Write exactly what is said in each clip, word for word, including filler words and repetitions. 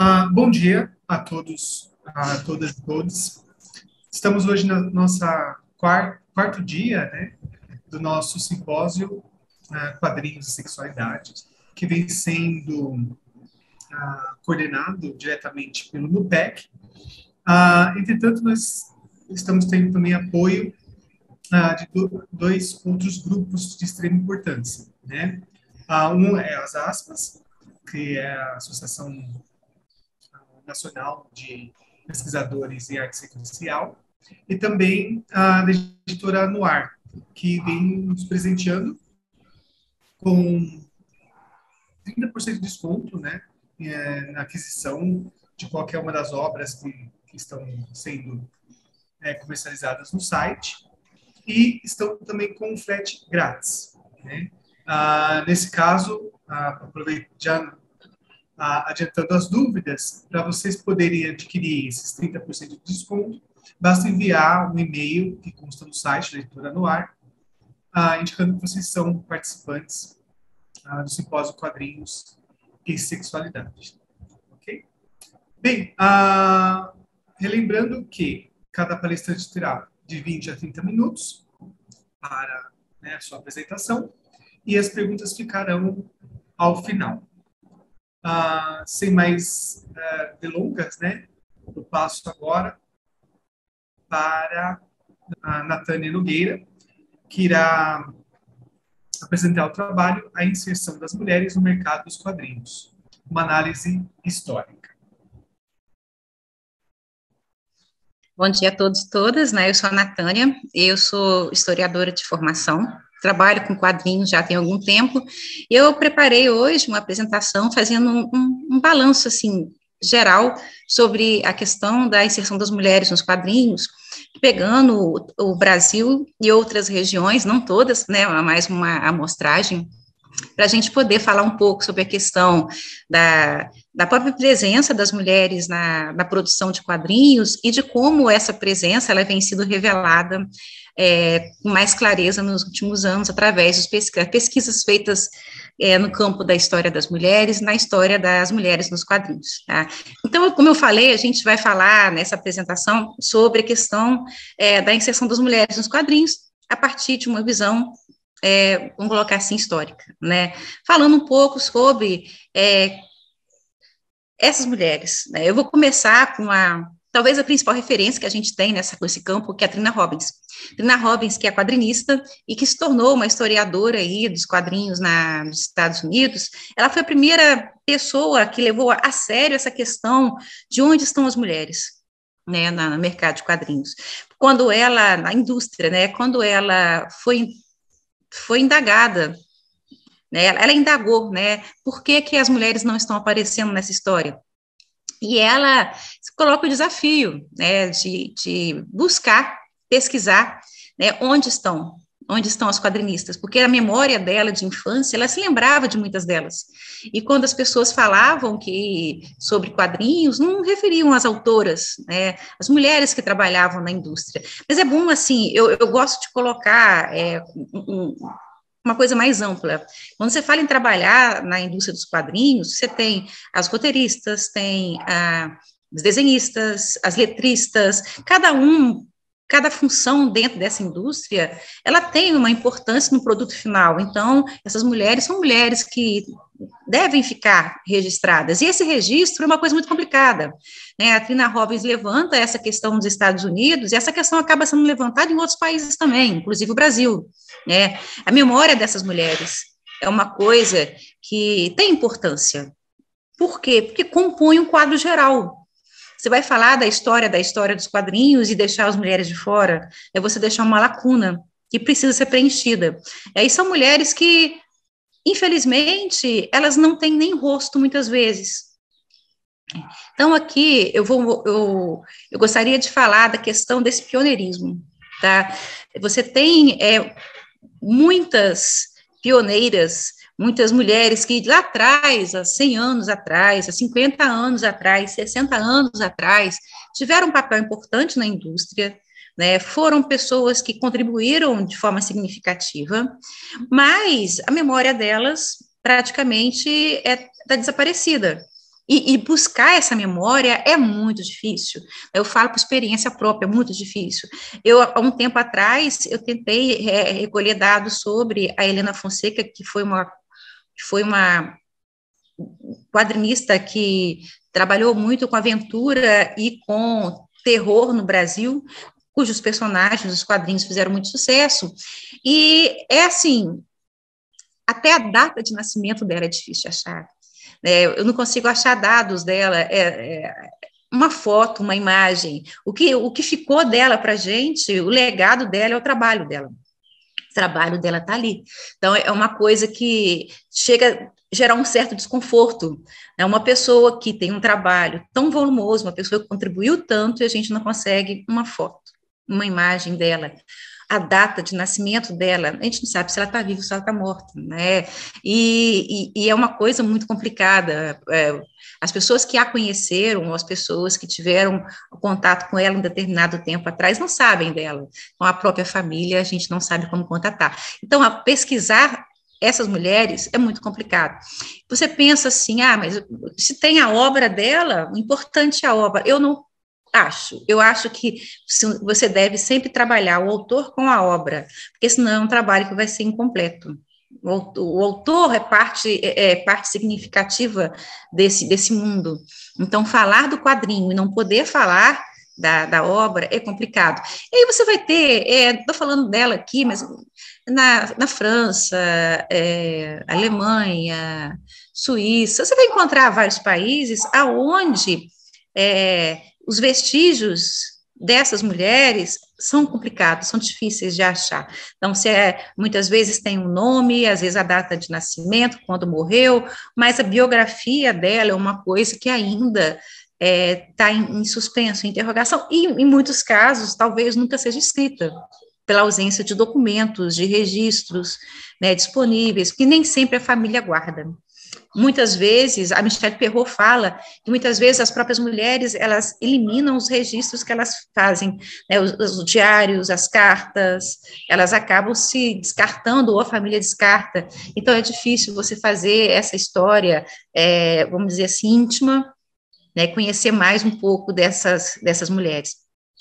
Ah, bom dia a todos, a todas e todos. Estamos hoje na nossa quarto, quarto dia, né, do nosso simpósio ah, Quadrinhos e Sexualidade, que vem sendo ah, coordenado diretamente pelo NUPEC. Ah, entretanto, nós estamos tendo também apoio ah, de do, dois outros grupos de extrema importância, né? Ah, um é as ASPAS, que é a Associação Nacional de Pesquisadores em Arte Sequencial, e também a da editora Noir, que vem nos presenteando com trinta por cento de desconto, né, é, na aquisição de qualquer uma das obras que, que estão sendo é, comercializadas no site, e estão também com frete grátis, né? Ah, nesse caso, ah, aproveitando ah, adiantando as dúvidas, para vocês poderem adquirir esses trinta por cento de desconto, basta enviar um e-mail que consta no site da Editora Noir, ah, indicando que vocês são participantes ah, do Simpósio Quadrinhos e Sexualidade. Ok? Bem, ah, relembrando que cada palestrante terá de vinte a trinta minutos para, né, a sua apresentação, e as perguntas ficarão ao final. Ah, sem mais ah, delongas, né? Eu passo agora para a Natânia Nogueira, que irá apresentar o trabalho A Inserção das Mulheres no Mercado dos Quadrinhos, uma análise histórica. Bom dia a todos e todas, né? Eu sou a Natânia, eu sou historiadora de formação, trabalho com quadrinhos já tem algum tempo, e eu preparei hoje uma apresentação fazendo um, um, um balanço, assim, geral sobre a questão da inserção das mulheres nos quadrinhos, pegando o, o Brasil e outras regiões, não todas, né, mais uma amostragem, para a gente poder falar um pouco sobre a questão da, da própria presença das mulheres na, na produção de quadrinhos e de como essa presença ela vem sendo revelada é, com mais clareza nos últimos anos através das pesquisas, pesquisas feitas é, no campo da história das mulheres, na história das mulheres nos quadrinhos. Tá? Então, como eu falei, a gente vai falar nessa apresentação sobre a questão é, da inserção das mulheres nos quadrinhos a partir de uma visão É, vamos colocar assim, histórica, né? Falando um pouco sobre é, essas mulheres, né? Eu vou começar com a, talvez a principal referência que a gente tem nessa, nesse campo, que é a Trina Robbins. Trina Robbins, que é quadrinista e que se tornou uma historiadora aí dos quadrinhos na, nos Estados Unidos, ela foi a primeira pessoa que levou a sério essa questão de onde estão as mulheres, né, no mercado de quadrinhos. Quando ela, na indústria, né, quando ela foi foi indagada, né, ela, ela indagou, né, por que que as mulheres não estão aparecendo nessa história, e ela coloca o desafio, né, de, de buscar, pesquisar, né, onde estão, onde estão as quadrinistas, porque a memória dela de infância, ela se lembrava de muitas delas, e quando as pessoas falavam que, sobre quadrinhos, não referiam às autoras, né, as mulheres que trabalhavam na indústria, mas é bom, assim, eu, eu gosto de colocar é, um, uma coisa mais ampla. Quando você fala em trabalhar na indústria dos quadrinhos, você tem as roteiristas, tem ah, os desenhistas, as letristas, cada um, cada função dentro dessa indústria, ela tem uma importância no produto final. Então, essas mulheres são mulheres que devem ficar registradas. E esse registro é uma coisa muito complicada, né? A Trina Robbins levanta essa questão nos Estados Unidos, e essa questão acaba sendo levantada em outros países também, inclusive o Brasil, né? A memória dessas mulheres é uma coisa que tem importância. Por quê? Porque compõe um quadro geral. Você vai falar da história, da história dos quadrinhos e deixar as mulheres de fora, é você deixar uma lacuna que precisa ser preenchida. E aí são mulheres que, infelizmente, elas não têm nem rosto muitas vezes. Então, aqui, eu, vou, eu, eu gostaria de falar da questão desse pioneirismo, tá? Você tem é, muitas pioneiras, muitas mulheres que lá atrás, há cem anos atrás, há cinquenta anos atrás, sessenta anos atrás, tiveram um papel importante na indústria, né, foram pessoas que contribuíram de forma significativa, mas a memória delas praticamente está é, desaparecida, E, e buscar essa memória é muito difícil. Eu falo por experiência própria, é muito difícil. Eu, há um tempo atrás, eu tentei é, recolher dados sobre a Helena Fonseca, que foi uma, que foi uma quadrinista que trabalhou muito com aventura e com terror no Brasil, cujos personagens, os quadrinhos fizeram muito sucesso, e é assim, até a data de nascimento dela é difícil de achar. É, eu não consigo achar dados dela, é, é, uma foto, uma imagem. O que, o que ficou dela para a gente, o legado dela é o trabalho dela. O trabalho dela está ali. Então, é uma coisa que chega a gerar um certo desconforto. É uma pessoa que tem um trabalho tão volumoso, uma pessoa que contribuiu tanto, e a gente não consegue uma foto, uma imagem dela. A data de nascimento dela, a gente não sabe se ela está viva ou se ela está morta, né? E, e, e é uma coisa muito complicada. É, as pessoas que a conheceram, ou as pessoas que tiveram contato com ela um determinado tempo atrás, não sabem dela. Com a própria família, a gente não sabe como contatar. Então, a pesquisar essas mulheres é muito complicado. Você pensa assim, ah, mas se tem a obra dela, o importante é a obra. Eu não acho. Eu acho que você deve sempre trabalhar o autor com a obra, porque senão é um trabalho que vai ser incompleto. O, o autor é parte, é parte significativa desse, desse mundo. Então, falar do quadrinho e não poder falar da, da obra é complicado. E aí você vai ter, estou é, falando dela aqui, mas na, na França, é, Alemanha, Suíça, você vai encontrar vários países aonde é, os vestígios dessas mulheres são complicados, são difíceis de achar. Então, se é, muitas vezes tem um nome, às vezes a data de nascimento, quando morreu, mas a biografia dela é uma coisa que ainda está é, em, em suspenso, em interrogação, e em muitos casos, talvez nunca seja escrita, pela ausência de documentos, de registros, né, disponíveis, que nem sempre a família guarda. Muitas vezes, a Michelle Perrault fala que muitas vezes as próprias mulheres, elas eliminam os registros que elas fazem, né, os, os diários, as cartas, elas acabam se descartando, ou a família descarta. Então, é difícil você fazer essa história, é, vamos dizer assim, íntima, né, conhecer mais um pouco dessas, dessas mulheres.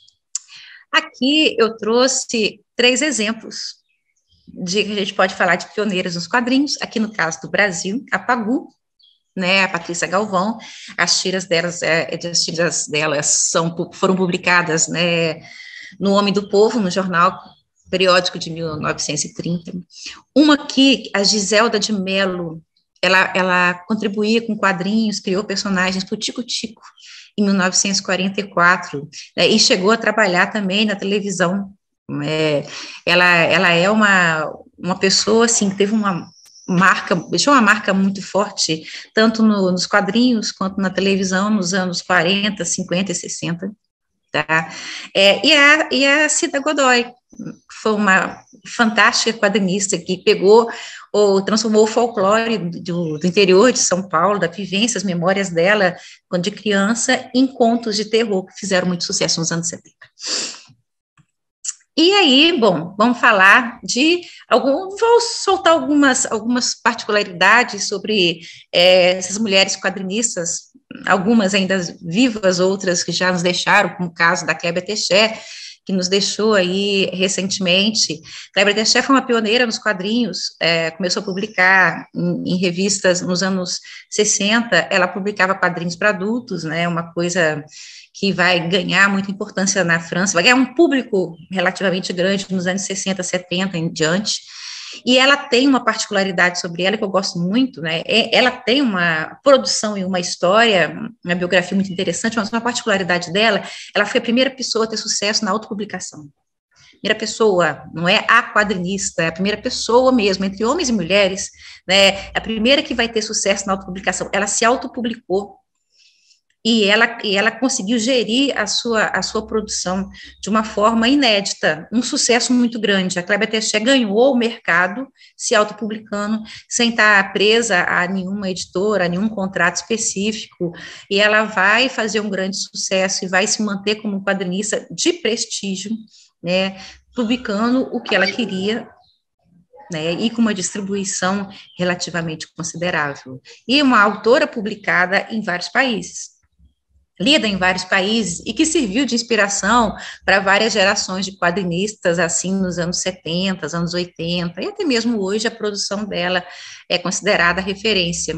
Aqui eu trouxe três exemplos de que a gente pode falar de pioneiras nos quadrinhos, aqui no caso do Brasil, a Pagu, né, a Patrícia Galvão, as tiras delas, é, as tiras delas são, foram publicadas, né, no Homem do Povo, no jornal periódico de mil novecentos e trinta. Uma aqui, a Giselda de Mello, ela, ela contribuía com quadrinhos, criou personagens para o Tico Tico, em mil novecentos e quarenta e quatro, né, e chegou a trabalhar também na televisão. É, ela, ela é uma, uma pessoa, assim, que teve uma marca, deixou uma marca muito forte, tanto no, nos quadrinhos, quanto na televisão, nos anos quarenta, cinquenta e sessenta, tá? É, e, a, e a Cida Godoy, foi uma fantástica quadrinista que pegou ou transformou o folclore do, do interior de São Paulo, da vivência, as memórias dela, quando de criança, em contos de terror que fizeram muito sucesso nos anos setenta. E aí, bom, vamos falar de algum, vou soltar algumas, algumas particularidades sobre é, essas mulheres quadrinistas, algumas ainda vivas, outras que já nos deixaram, como o caso da Clébia Techet, que nos deixou aí recentemente. Clébia Techet foi uma pioneira nos quadrinhos, é, começou a publicar em, em revistas nos anos sessenta, ela publicava quadrinhos para adultos, né, uma coisa que vai ganhar muita importância na França, vai ganhar um público relativamente grande nos anos sessenta, setenta em diante, e ela tem uma particularidade sobre ela que eu gosto muito, né, ela tem uma produção e uma história, uma biografia muito interessante, mas uma particularidade dela, ela foi a primeira pessoa a ter sucesso na autopublicação. Primeira pessoa, não é a quadrinista, é a primeira pessoa mesmo, entre homens e mulheres, né, é a primeira que vai ter sucesso na autopublicação, ela se autopublicou, e ela, e ela conseguiu gerir a sua, a sua produção de uma forma inédita, um sucesso muito grande. A Clébia Techet ganhou o mercado se autopublicando, sem estar presa a nenhuma editora, a nenhum contrato específico, e ela vai fazer um grande sucesso e vai se manter como quadrinista de prestígio, né, publicando o que ela queria, né, e com uma distribuição relativamente considerável. E uma autora publicada em vários países, lida em vários países e que serviu de inspiração para várias gerações de quadrinistas, assim, nos anos setenta, anos oitenta, e até mesmo hoje a produção dela é considerada referência.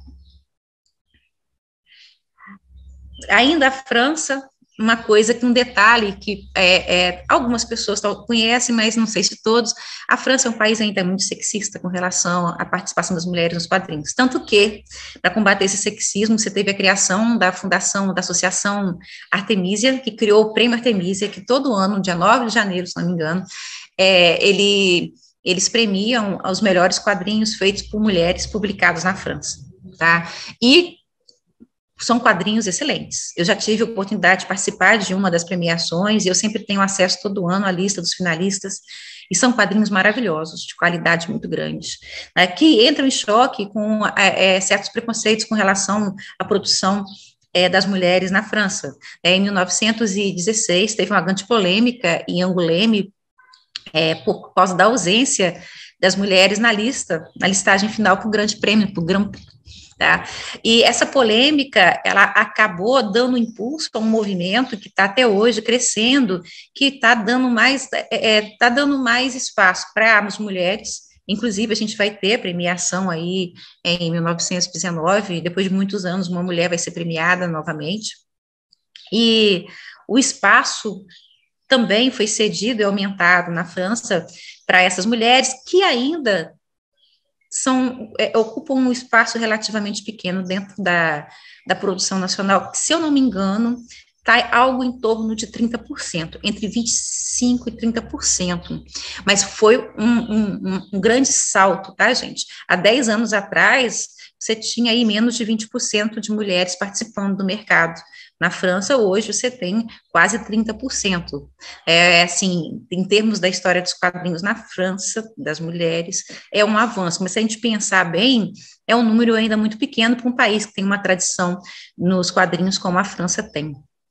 Ainda a França, uma coisa que um detalhe que é, é, algumas pessoas conhecem, mas não sei se todos, a França é um país ainda muito sexista com relação à participação das mulheres nos quadrinhos, tanto que, para combater esse sexismo, você teve a criação da fundação, da Associação Artemisia, que criou o Prêmio Artemisia, que todo ano, dia nove de janeiro, se não me engano, é, ele, eles premiam os melhores quadrinhos feitos por mulheres publicados na França, tá? E são quadrinhos excelentes. Eu já tive a oportunidade de participar de uma das premiações e eu sempre tenho acesso todo ano à lista dos finalistas, e são quadrinhos maravilhosos, de qualidade muito grande, né, que entram em choque com é, certos preconceitos com relação à produção é, das mulheres na França. É, em mil novecentos e dezesseis, teve uma grande polêmica em Angoulême, é, por causa da ausência das mulheres na lista, na listagem final para o grande prêmio, para o Grand Prix. Tá? E essa polêmica, ela acabou dando impulso a um movimento que está até hoje crescendo, que está dando mais, é, tá dando mais espaço para as mulheres. Inclusive, a gente vai ter a premiação aí em mil novecentos e dezenove, depois de muitos anos, uma mulher vai ser premiada novamente. E o espaço também foi cedido e aumentado na França para essas mulheres que ainda São, é, ocupam um espaço relativamente pequeno dentro da, da produção nacional, que, se eu não me engano, está algo em torno de trinta por cento, entre vinte e cinco por cento e trinta por cento, mas foi um, um, um grande salto, tá, gente? Há dez anos atrás, você tinha aí menos de vinte por cento de mulheres participando do mercado. Na França, hoje, você tem quase trinta por cento. É, assim, em termos da história dos quadrinhos na França, das mulheres, é um avanço, mas se a gente pensar bem, é um número ainda muito pequeno para um país que tem uma tradição nos quadrinhos como a França tem.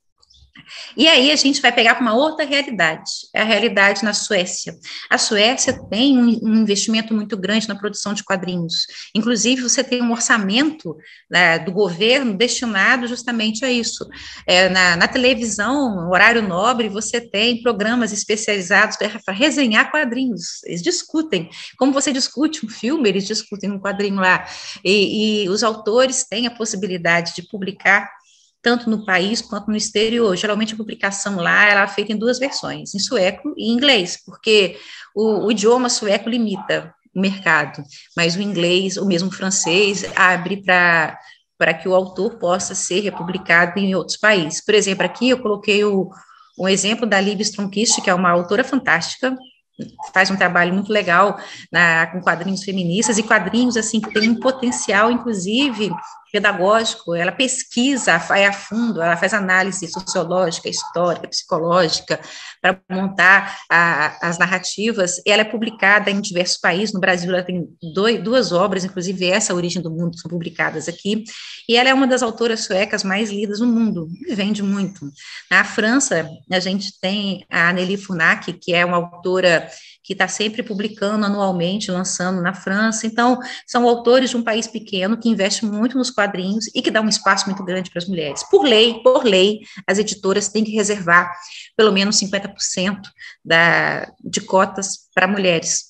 E aí a gente vai pegar para uma outra realidade, é a realidade na Suécia. A Suécia tem um, um investimento muito grande na produção de quadrinhos, inclusive você tem um orçamento, né, do governo destinado justamente a isso. É, na, na televisão, horário nobre, você tem programas especializados para resenhar quadrinhos, eles discutem, como você discute um filme, eles discutem um quadrinho lá, e, e os autores têm a possibilidade de publicar tanto no país quanto no exterior. Geralmente a publicação lá ela é feita em duas versões, em sueco e em inglês, porque o, o idioma sueco limita o mercado, mas o inglês, ou mesmo o francês, abre para para que o autor possa ser republicado em outros países. Por exemplo, aqui eu coloquei o, um exemplo da Liv Stromquist, que é uma autora fantástica, faz um trabalho muito legal na, com quadrinhos feministas, e quadrinhos assim que tem um potencial, inclusive, pedagógico. Ela pesquisa, vai a fundo, ela faz análise sociológica, histórica, psicológica, para montar a, as narrativas. Ela é publicada em diversos países. No Brasil, ela tem dois, duas obras, inclusive essa, A Origem do Mundo, são publicadas aqui, e ela é uma das autoras suecas mais lidas no mundo, e vende muito. Na França, a gente tem a Anélie Funak, que é uma autora que está sempre publicando anualmente, lançando na França. Então, são autores de um país pequeno que investe muito nos quadrinhos e que dá um espaço muito grande para as mulheres. Por lei, por lei, as editoras têm que reservar pelo menos cinquenta por cento da, de cotas para mulheres.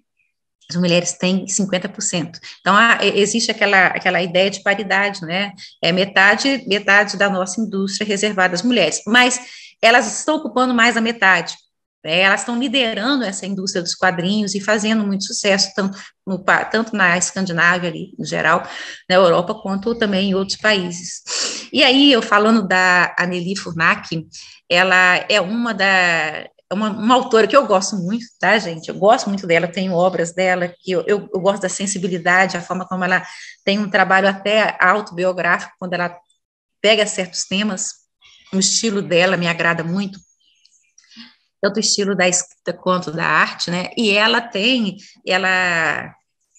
As mulheres têm cinquenta por cento. Então, há, existe aquela, aquela ideia de paridade, né? É metade, metade da nossa indústria reservada às mulheres, mas elas estão ocupando mais da metade. Elas estão liderando essa indústria dos quadrinhos e fazendo muito sucesso, tanto, no, tanto na Escandinávia, ali, em geral, na Europa, quanto também em outros países. E aí, eu falando da Anélie Funak, ela é uma da... Uma, uma autora que eu gosto muito, tá, gente? Eu gosto muito dela, tenho obras dela, que eu, eu, eu gosto da sensibilidade, a forma como ela tem um trabalho até autobiográfico, quando ela pega certos temas, o estilo dela me agrada muito, tanto o estilo da escrita quanto da arte, né? E ela tem, ela,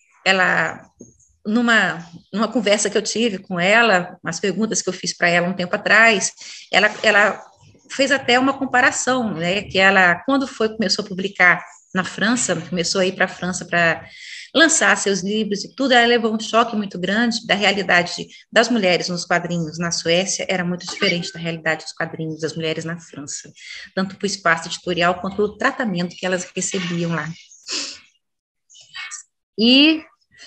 ela numa, numa conversa que eu tive com ela, umas perguntas que eu fiz para ela um tempo atrás, ela, ela fez até uma comparação, né? Que ela, quando foi começou a publicar na França, começou a ir para a França para lançar seus livros e tudo, ela levou um choque muito grande da realidade das mulheres nos quadrinhos na Suécia, era muito diferente da realidade dos quadrinhos das mulheres na França, tanto para o espaço editorial quanto o tratamento que elas recebiam lá. E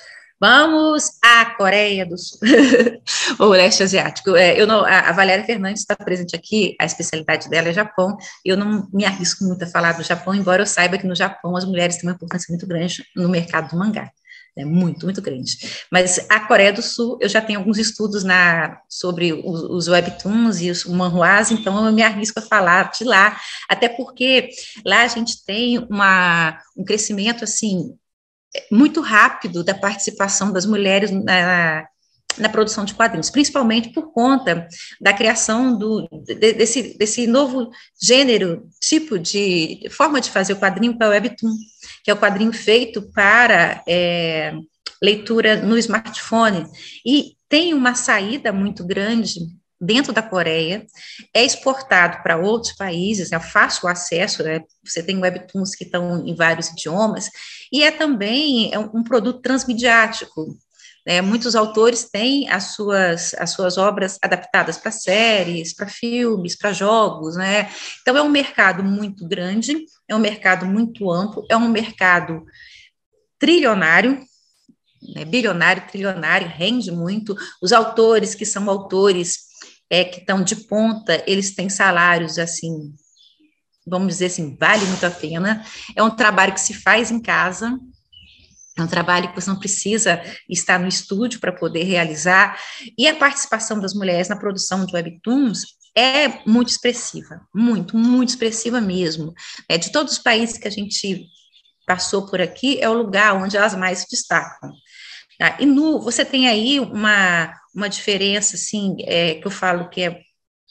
vamos à Coreia do Sul, ou leste asiático. É, eu não, a, a Valéria Fernandes está presente aqui, a especialidade dela é Japão, eu não me arrisco muito a falar do Japão, embora eu saiba que no Japão as mulheres têm uma importância muito grande no mercado do mangá, é muito, muito grande. Mas a Coreia do Sul, eu já tenho alguns estudos na, sobre os, os webtoons e os manhwas, então eu me arrisco a falar de lá, até porque lá a gente tem uma, um crescimento, assim, muito rápido da participação das mulheres na, na produção de quadrinhos, principalmente por conta da criação do, de, desse, desse novo gênero, tipo de forma de fazer o quadrinho, que é o webtoon, que é o quadrinho feito para é, leitura no smartphone, e tem uma saída muito grande dentro da Coreia, é exportado para outros países, é fácil o acesso, né? Você tem webtoons que estão em vários idiomas, e é também é um produto transmediático, né? Muitos autores têm as suas, as suas obras adaptadas para séries, para filmes, para jogos, né? Então é um mercado muito grande, é um mercado muito amplo, é um mercado trilionário, né? Bilionário, trilionário, rende muito, os autores que são autores É, que estão de ponta, eles têm salários, assim, vamos dizer assim, vale muito a pena, é um trabalho que se faz em casa, é um trabalho que você não precisa estar no estúdio para poder realizar, e a participação das mulheres na produção de webtoons é muito expressiva, muito, muito expressiva mesmo, é, de todos os países que a gente passou por aqui, é o lugar onde elas mais se destacam. Tá? E no, você tem aí uma, uma diferença, assim, é, que eu falo que é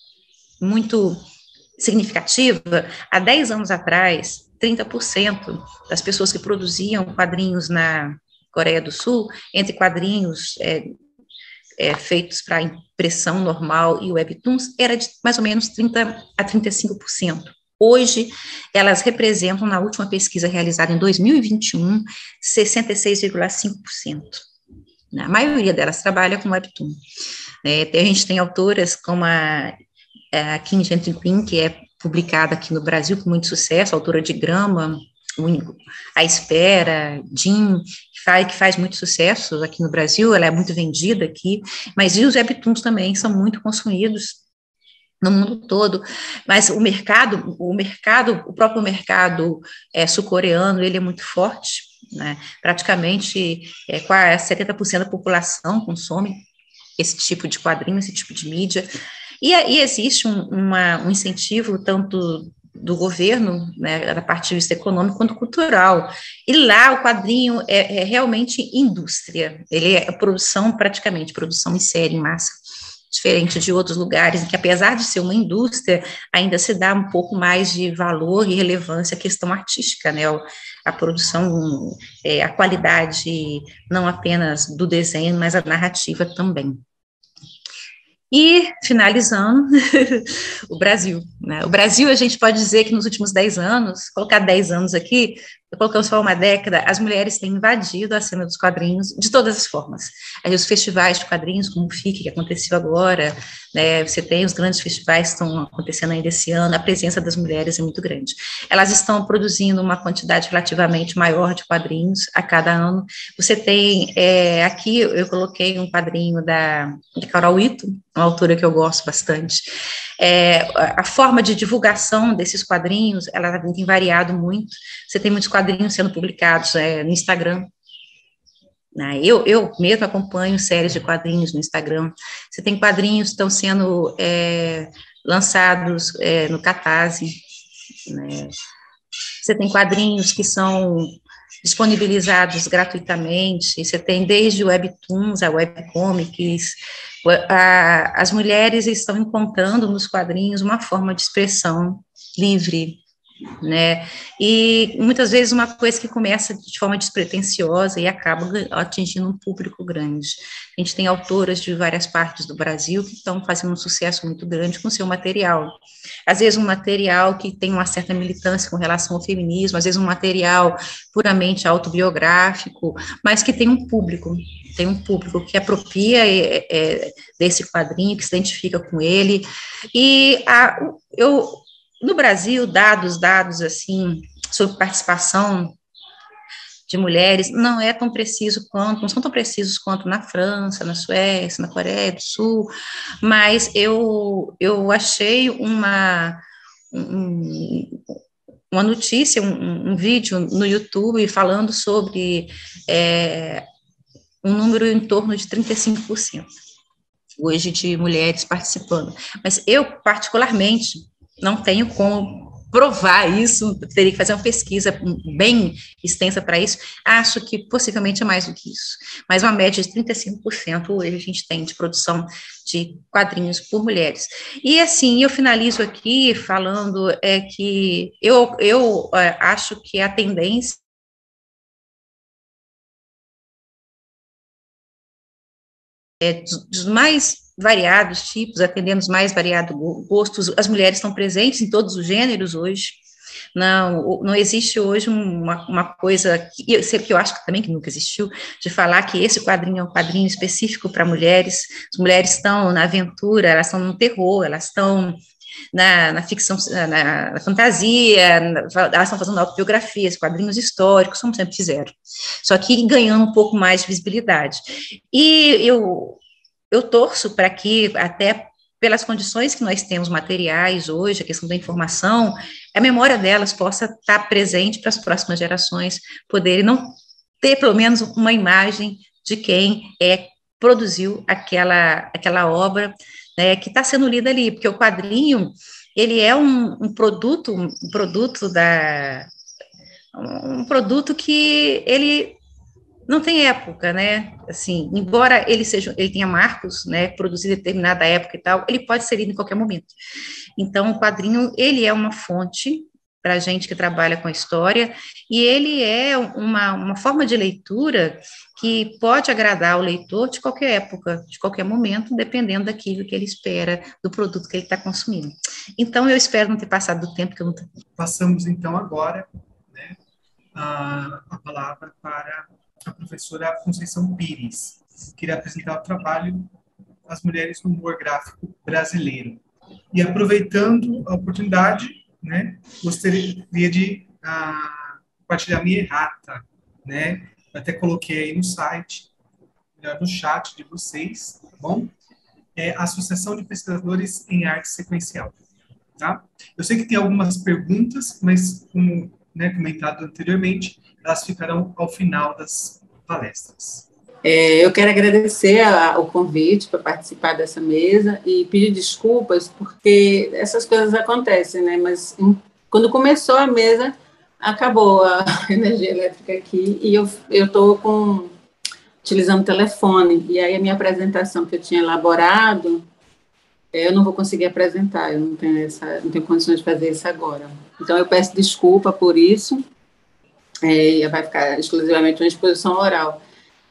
muito significativa. Há dez anos atrás, trinta por cento das pessoas que produziam quadrinhos na Coreia do Sul, entre quadrinhos é, é, feitos para impressão normal e webtoons, era de mais ou menos trinta a trinta e cinco por cento. Hoje, elas representam, na última pesquisa realizada em dois mil e vinte e um, sessenta e seis vírgula cinco por cento. A maioria delas trabalha com webtoon. É, a gente tem autoras como a, a Kim Gentry-Quinn, que é publicada aqui no Brasil com muito sucesso, autora de Grama, A Espera, Jim, que faz, que faz muito sucesso aqui no Brasil, ela é muito vendida aqui, mas e os webtoons também são muito consumidos no mundo todo, mas o mercado, o mercado, o próprio mercado é, sul-coreano, ele é muito forte, né? Praticamente é, quase setenta por cento da população consome esse tipo de quadrinho, esse tipo de mídia, e, e existe um, uma, um incentivo tanto do governo, né, da parte de vista econômico, quanto cultural, e lá o quadrinho é, é realmente indústria, ele é produção praticamente, produção em série, em massa, diferente de outros lugares, em que apesar de ser uma indústria, ainda se dá um pouco mais de valor e relevância à questão artística, né, a produção, é, a qualidade não apenas do desenho, mas a narrativa também. E, finalizando, o Brasil, né? O Brasil, a gente pode dizer que nos últimos dez anos, colocar dez anos aqui, colocamos só uma década, as mulheres têm invadido a cena dos quadrinhos de todas as formas. Aí os festivais de quadrinhos, como o F I C, que aconteceu agora, né, você tem os grandes festivais que estão acontecendo ainda esse ano, a presença das mulheres é muito grande. Elas estão produzindo uma quantidade relativamente maior de quadrinhos a cada ano. Você tem, é, aqui eu coloquei um quadrinho da, da Carol Ito, uma autora que eu gosto bastante. É, a forma de divulgação desses quadrinhos, ela tem variado muito. Você tem muitos quadrinhos sendo publicados é, no Instagram. Né? Eu, eu mesmo acompanho séries de quadrinhos no Instagram. Você tem quadrinhos que estão sendo é, lançados é, no Catarse. Né? Você tem quadrinhos que são disponibilizados gratuitamente. Você tem desde webtoons a webcomics. A, as mulheres estão encontrando nos quadrinhos uma forma de expressão livre, né? E muitas vezes uma coisa que começa de forma despretensiosa e acaba atingindo um público grande. A gente tem autoras de várias partes do Brasil que estão fazendo um sucesso muito grande com seu material. Às vezes um material que tem uma certa militância com relação ao feminismo, às vezes um material puramente autobiográfico, mas que tem um público, tem um público que apropria é, é, desse quadrinho, que se identifica com ele. E a, eu no Brasil, dados, dados, assim, sobre participação de mulheres, não é tão preciso quanto, não são tão precisos quanto na França, na Suécia, na Coreia do Sul, mas eu, eu achei uma, um, uma notícia, um, um vídeo no YouTube falando sobre é, um número em torno de trinta e cinco por cento hoje de mulheres participando, mas eu, particularmente, não tenho como provar isso, teria que fazer uma pesquisa bem extensa para isso, acho que possivelmente é mais do que isso, mas uma média de trinta e cinco por cento hoje a gente tem de produção de quadrinhos por mulheres. E assim, eu finalizo aqui falando é, que eu, eu é, acho que a tendência é dos, dos mais variados tipos, atendendo os mais variados gostos, as mulheres estão presentes em todos os gêneros hoje, não, não existe hoje uma, uma coisa, que eu, que eu acho que também que nunca existiu, de falar que esse quadrinho é um quadrinho específico para mulheres, as mulheres estão na aventura, elas estão no terror, elas estão na, na ficção, na, na fantasia, na, elas estão fazendo autobiografias, quadrinhos históricos, como sempre fizeram, só que ganhando um pouco mais de visibilidade, e eu Eu torço para que, até pelas condições que nós temos materiais hoje, a questão da informação, a memória delas possa estar presente para as próximas gerações poderem não ter, pelo menos, uma imagem de quem é, produziu aquela, aquela obra, né, que está sendo lida ali, porque o quadrinho, ele é um, um produto, um produto da... um produto que ele... não tem época, né, assim, embora ele seja, ele tenha marcos, né, produzido em determinada época e tal, ele pode ser lido em qualquer momento. Então, o quadrinho, ele é uma fonte para a gente que trabalha com a história, e ele é uma, uma forma de leitura que pode agradar o leitor de qualquer época, de qualquer momento, dependendo daquilo que ele espera, do produto que ele está consumindo. Então, eu espero não ter passado do tempo que eu não... Passamos, então, agora, né, a, a palavra para a professora Conceição Pires, que irá apresentar o trabalho As Mulheres no Humor Gráfico Brasileiro. E aproveitando a oportunidade, né, gostaria de ah, compartilhar minha errata, né? Eu até coloquei aí no site, no chat de vocês, tá bom? É a Associação de Pesquisadores em Arte Sequencial, tá? Eu sei que tem algumas perguntas, mas como, né, comentado anteriormente, elas ficarão ao final das palestras. É, eu quero agradecer a, o convite para participar dessa mesa e pedir desculpas, porque essas coisas acontecem, né? Mas em, quando começou a mesa, acabou a energia elétrica aqui e eu estou com utilizando o telefone, e aí a minha apresentação que eu tinha elaborado, eu não vou conseguir apresentar, eu não tenho, essa, não tenho condições de fazer isso agora. Então, eu peço desculpa por isso, é, vai ficar exclusivamente uma exposição oral.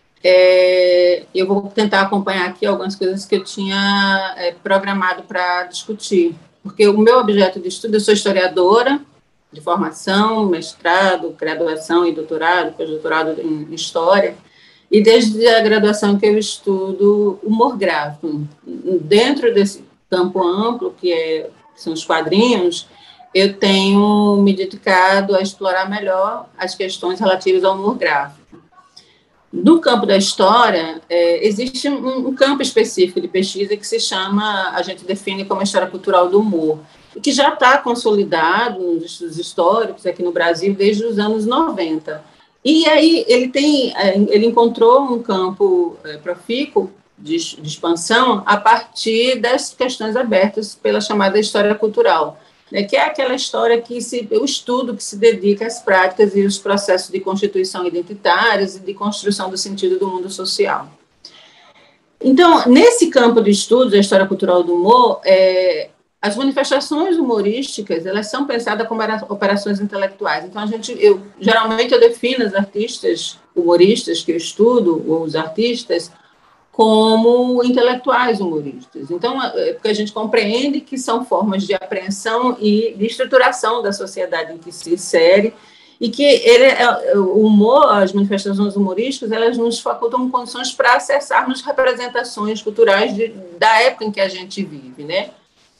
É, eu vou tentar acompanhar aqui algumas coisas que eu tinha é, programado para discutir, porque o meu objeto de estudo, eu sou historiadora de formação, mestrado, graduação e doutorado, pós-doutorado em História, e desde a graduação que eu estudo humor gráfico. Dentro desse campo amplo, que, é, que são os quadrinhos, eu tenho me dedicado a explorar melhor as questões relativas ao humor gráfico. No campo da história, é, existe um, um campo específico de pesquisa que se chama, a gente define como a história cultural do humor, e que já está consolidado nos estudos históricos aqui no Brasil desde os anos noventa. E aí ele, tem, ele encontrou um campo é, profícuo de, de expansão a partir das questões abertas pela chamada história cultural, né, que é aquela história que se, o estudo que se dedica às práticas e os processos de constituição identitários e de construção do sentido do mundo social. Então, nesse campo de estudos, a história cultural do humor, é, as manifestações humorísticas, elas são pensadas como operações intelectuais. Então, a gente, eu, geralmente, eu defino os artistas humoristas que eu estudo, ou os artistas, como intelectuais humoristas. Então, é porque a gente compreende que são formas de apreensão e de estruturação da sociedade em que se insere, e que ele, o humor, as manifestações humorísticas, elas nos facultam condições para acessarmos representações culturais de, da época em que a gente vive, né?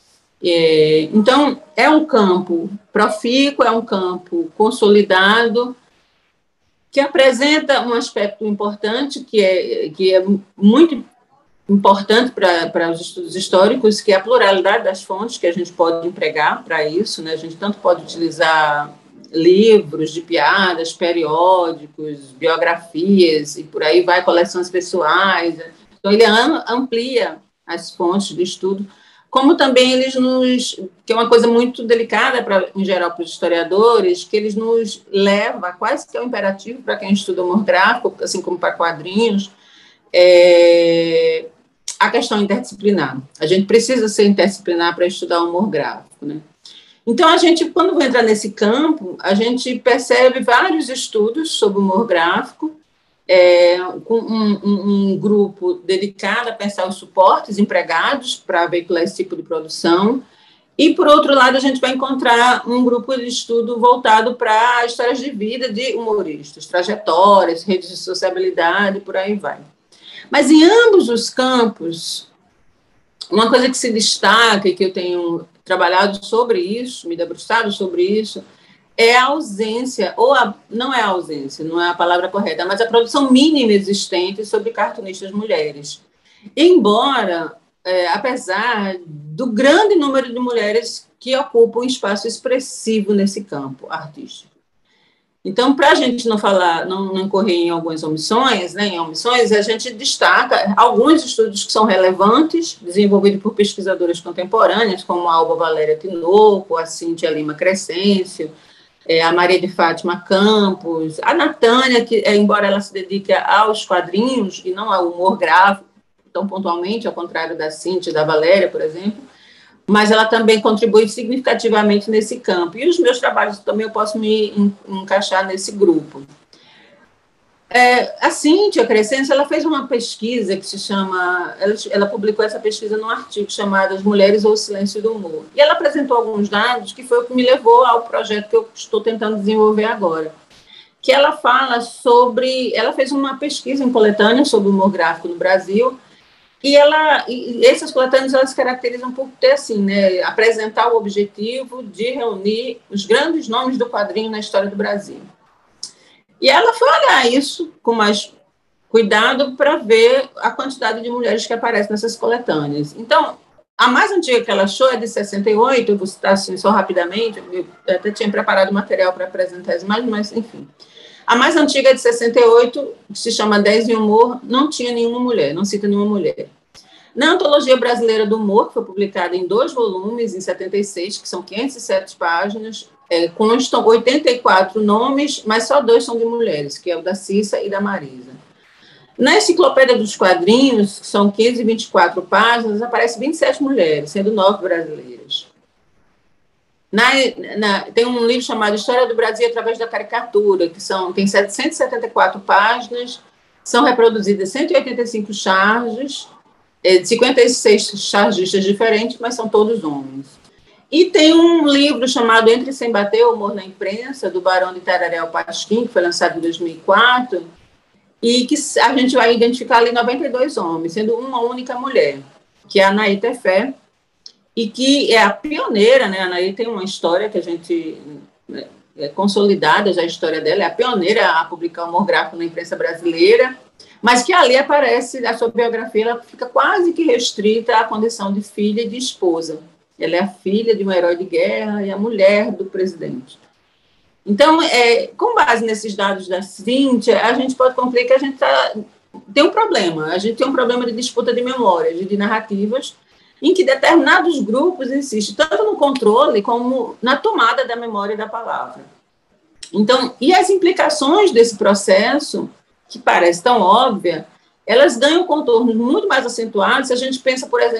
É, então, é um campo profícuo, é um campo consolidado, que apresenta um aspecto importante, que é, que é muito importante para, para os estudos históricos, que é a pluralidade das fontes que a gente pode empregar para isso, né? A gente tanto pode utilizar livros de piadas, periódicos, biografias, e por aí vai, coleções pessoais. Então, ele amplia as fontes de estudo, como também eles nos, que é uma coisa muito delicada, pra, em geral, para os historiadores, que eles nos leva, quase que é um imperativo para quem estuda humor gráfico, assim como para quadrinhos, é, a questão interdisciplinar. A gente precisa ser interdisciplinar para estudar humor gráfico, né? Então, a gente, quando entra nesse campo, a gente percebe vários estudos sobre humor gráfico, é, com um, um, um grupo dedicado a pensar os suportes empregados para veicular esse tipo de produção, e, por outro lado, a gente vai encontrar um grupo de estudo voltado para histórias de vida de humoristas, trajetórias, redes de sociabilidade, por aí vai. Mas, em ambos os campos, uma coisa que se destaca e que eu tenho trabalhado sobre isso, me debruçado sobre isso, é a ausência, ou a, não é a ausência, não é a palavra correta, mas a produção mínima existente sobre cartunistas mulheres. Embora, é, apesar do grande número de mulheres que ocupam um espaço expressivo nesse campo artístico. Então, para a gente não falar, não, não incorrer em algumas omissões, né, em omissões, a gente destaca alguns estudos que são relevantes, desenvolvidos por pesquisadoras contemporâneas, como a Alba Valéria Tinoco, a Cíntia Lima Crescêncio, é, a Maria de Fátima Campos, a Natânia, que, é, embora ela se dedique aos quadrinhos e não ao humor gráfico, tão pontualmente, ao contrário da Cíntia e da Valéria, por exemplo, mas ela também contribui significativamente nesse campo. E os meus trabalhos também eu posso me encaixar nesse grupo. É, a Cíntia Crescêncio, ela fez uma pesquisa que se chama... Ela, ela publicou essa pesquisa num artigo chamado As Mulheres ou o Silêncio do Humor. E ela apresentou alguns dados que foi o que me levou ao projeto que eu estou tentando desenvolver agora. Que ela fala sobre... Ela fez uma pesquisa em coletânea sobre o humor gráfico no Brasil. E, ela, e essas coletâneas, elas se caracterizam por ter, assim, né, apresentar o objetivo de reunir os grandes nomes do quadrinho na história do Brasil. E ela foi olhar isso com mais cuidado para ver a quantidade de mulheres que aparecem nessas coletâneas. Então, a mais antiga que ela achou é de sessenta e oito, eu vou citar assim só rapidamente, eu até tinha preparado material para apresentar as imagens, mas, enfim. A mais antiga é de sessenta e oito, que se chama dez em Humor, não tinha nenhuma mulher, não cita nenhuma mulher. Na Antologia Brasileira do Humor, que foi publicada em dois volumes, em setenta e seis, que são quinhentas e sete páginas, é, constam oitenta e quatro nomes, mas só dois são de mulheres, que é o da Cissa e da Marisa. Na Enciclopédia dos Quadrinhos, que são quinhentas e vinte e quatro páginas, aparecem vinte e sete mulheres, sendo nove brasileiras. Na, na, tem um livro chamado História do Brasil através da Caricatura, que são, tem setecentas e setenta e quatro páginas, são reproduzidas cento e oitenta e cinco charges, é, cinquenta e seis chargistas diferentes, mas são todos homens. E tem um livro chamado Entre Sem Bater, o Humor na Imprensa, do Barão de Tararel Pasquim, que foi lançado em dois mil e quatro, e que a gente vai identificar ali noventa e dois homens, sendo uma única mulher, que é a Anaí Tefé, e que é a pioneira, né? A Anaí tem uma história que a gente é consolidada, já a história dela, é a pioneira a publicar humor gráfico na imprensa brasileira, mas que ali aparece, a sua biografia, ela fica quase que restrita à condição de filha e de esposa. Ela é a filha de um herói de guerra e a mulher do presidente. Então, é, com base nesses dados da Cíntia, a gente pode concluir que a gente tá, tem um problema, a gente tem um problema de disputa de memória, de, de narrativas, em que determinados grupos insistem tanto no controle como na tomada da memória da palavra. Então, e as implicações desse processo, que parece tão óbvia, elas ganham contornos muito mais acentuados se a gente pensa, por exemplo,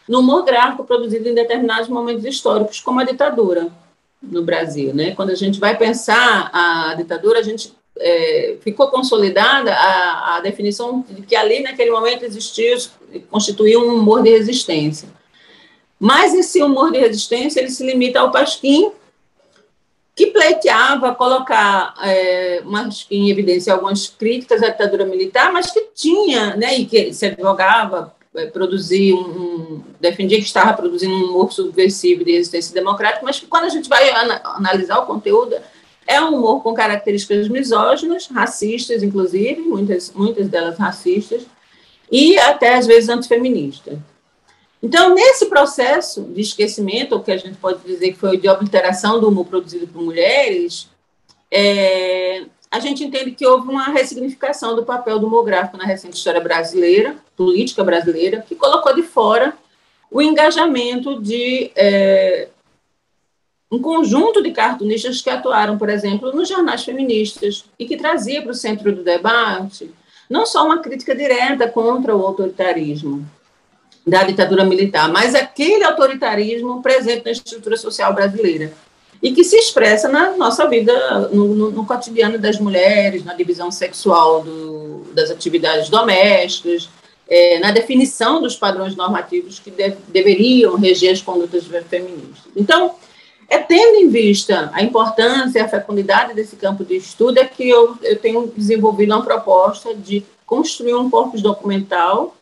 no humor gráfico produzido em determinados momentos históricos, como a ditadura no Brasil, né? Quando a gente vai pensar a ditadura, a gente é, ficou consolidada a, a definição de que ali, naquele momento, existia, constituía um humor de resistência. Mas esse humor de resistência, ele se limita ao Pasquim, que pleiteava colocar é, mais em evidência algumas críticas à ditadura militar, mas que tinha, né, e que se advogava, é, produzir um, um, defendia que estava produzindo um humor subversivo de resistência democrática, mas que quando a gente vai ana, analisar o conteúdo, é um humor com características misóginas, racistas, inclusive, muitas, muitas delas racistas, e até, às vezes, antifeministas. Então, nesse processo de esquecimento, ou que a gente pode dizer que foi de obliteração do humor produzido por mulheres, é, a gente entende que houve uma ressignificação do papel do humor gráfico na recente história brasileira, política brasileira, que colocou de fora o engajamento de é, um conjunto de cartunistas que atuaram, por exemplo, nos jornais feministas e que trazia para o centro do debate não só uma crítica direta contra o autoritarismo da ditadura militar, mas aquele autoritarismo presente na estrutura social brasileira e que se expressa na nossa vida, no, no, no cotidiano das mulheres, na divisão sexual do, das atividades domésticas, é, na definição dos padrões normativos que de, deveriam reger as condutas feministas. Então, é tendo em vista a importância e a fecundidade desse campo de estudo é que eu, eu tenho desenvolvido uma proposta de construir um corpus documental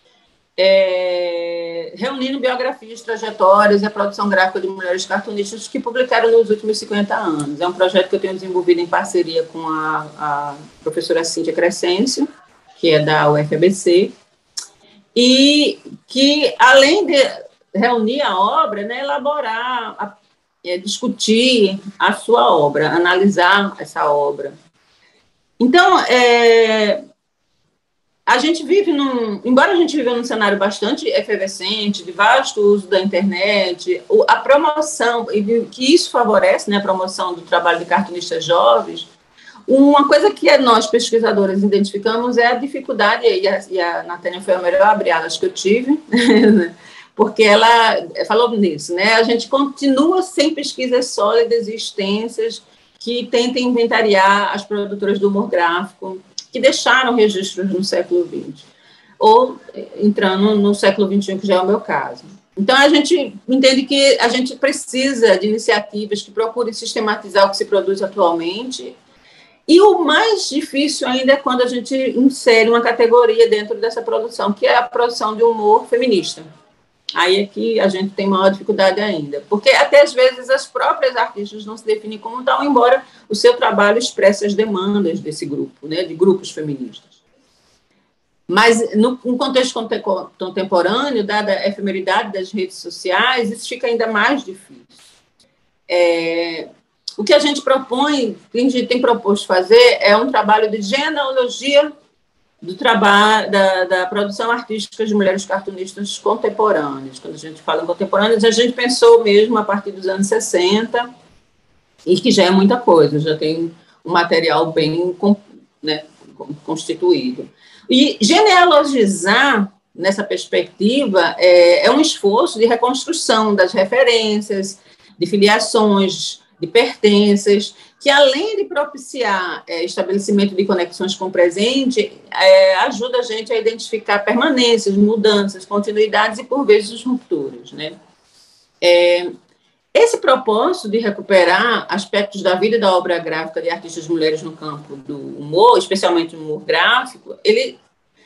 É, reunindo biografias, trajetórias e a produção gráfica de mulheres cartunistas que publicaram nos últimos cinquenta anos. É um projeto que eu tenho desenvolvido em parceria com a, a professora Cíntia Crescêncio, que é da U F A B C, e que, além de reunir a obra, né, elaborar, a, é, discutir a sua obra, analisar essa obra. Então, é... a gente vive num, embora a gente viva num cenário bastante efervescente, de vasto uso da internet, a promoção, e que isso favorece, né, a promoção do trabalho de cartunistas jovens, uma coisa que nós, pesquisadoras, identificamos é a dificuldade, e a, e a Natânia foi a melhor abre-alas que eu tive, porque ela falou nisso, né, a gente continua sem pesquisas sólidas e extensas que tentem inventariar as produtoras do humor gráfico, que deixaram registros no século vinte, ou entrando no século vinte e um, que já é o meu caso. Então, a gente entende que a gente precisa de iniciativas que procurem sistematizar o que se produz atualmente, e o mais difícil ainda é quando a gente insere uma categoria dentro dessa produção, que é a produção de humor feminista. Aí é que a gente tem maior dificuldade ainda, porque até às vezes as próprias artistas não se definem como tal, embora o seu trabalho expresse as demandas desse grupo, né, de grupos feministas. Mas no, no contexto contemporâneo, dada a efemeridade das redes sociais, isso fica ainda mais difícil. É, o que a gente propõe, que a gente tem proposto fazer, é um trabalho de genealogia do trabalho, da, da produção artística de mulheres cartunistas contemporâneas. Quando a gente fala em contemporâneas, a gente pensou mesmo a partir dos anos sessenta, e que já é muita coisa, já tem um material bem, né, constituído. E genealogizar, nessa perspectiva, é, é um esforço de reconstrução das referências, de filiações, de pertenças, que, além de propiciar é, estabelecimento de conexões com o presente, é, ajuda a gente a identificar permanências, mudanças, continuidades e, por vezes, rupturas, né? É, esse propósito de recuperar aspectos da vida e da obra gráfica de artistas mulheres no campo do humor, especialmente no humor gráfico, ele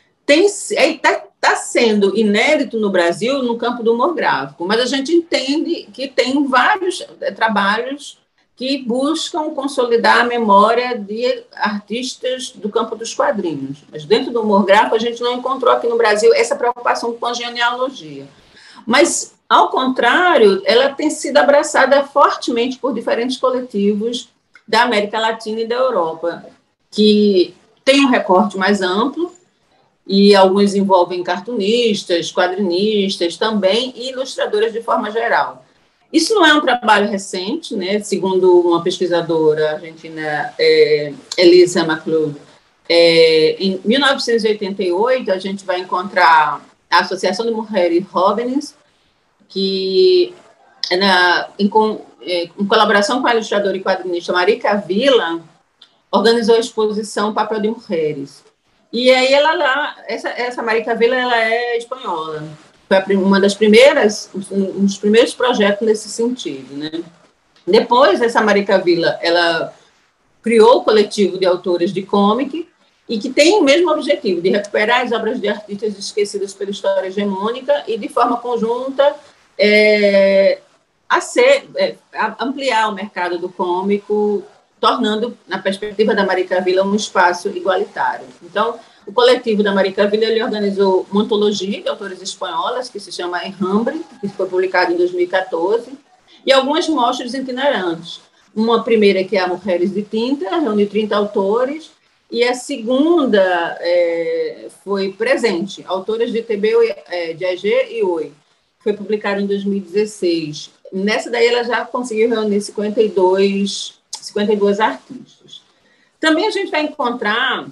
está tá sendo inédito no Brasil no campo do humor gráfico, mas a gente entende que tem vários é, trabalhos que buscam consolidar a memória de artistas do campo dos quadrinhos. Mas dentro do humor gráfico, a gente não encontrou aqui no Brasil essa preocupação com a genealogia. Mas, ao contrário, ela tem sido abraçada fortemente por diferentes coletivos da América Latina e da Europa, que têm um recorte mais amplo, e alguns envolvem cartunistas, quadrinistas também, e ilustradoras de forma geral. Isso não é um trabalho recente, né? Segundo uma pesquisadora argentina, é, Elisa McClure, é, em mil novecentos e oitenta e oito, a gente vai encontrar a Associação de Mulheres Jóvenes que, na, em, com, em colaboração com a ilustradora e quadrinista Marica Vila, organizou a exposição Papel de Mulheres. E aí ela lá, essa, essa Marica Vila, ela é espanhola. Foi uma das primeiras, um dos primeiros projetos nesse sentido, né? Depois, essa Marica Vila, ela criou o coletivo de autores de comic e que tem o mesmo objetivo, de recuperar as obras de artistas esquecidas pela história hegemônica e, de forma conjunta, é, a ser, é, a ampliar o mercado do cômico, tornando, na perspectiva da Marica Vila, um espaço igualitário. Então, o coletivo da Marica Vila, ele organizou uma antologia de autores espanholas, que se chama Enjambre, que foi publicada em dois mil e quatorze, e algumas mostras itinerantes. Uma primeira, que é a Mulheres de Tinta, reuniu trinta autores, e a segunda é, foi Presente, autoras de T B, é, de A G e Oi, foi publicada em dois mil e dezesseis. Nessa daí, ela já conseguiu reunir cinquenta e dois artistas. Também a gente vai encontrar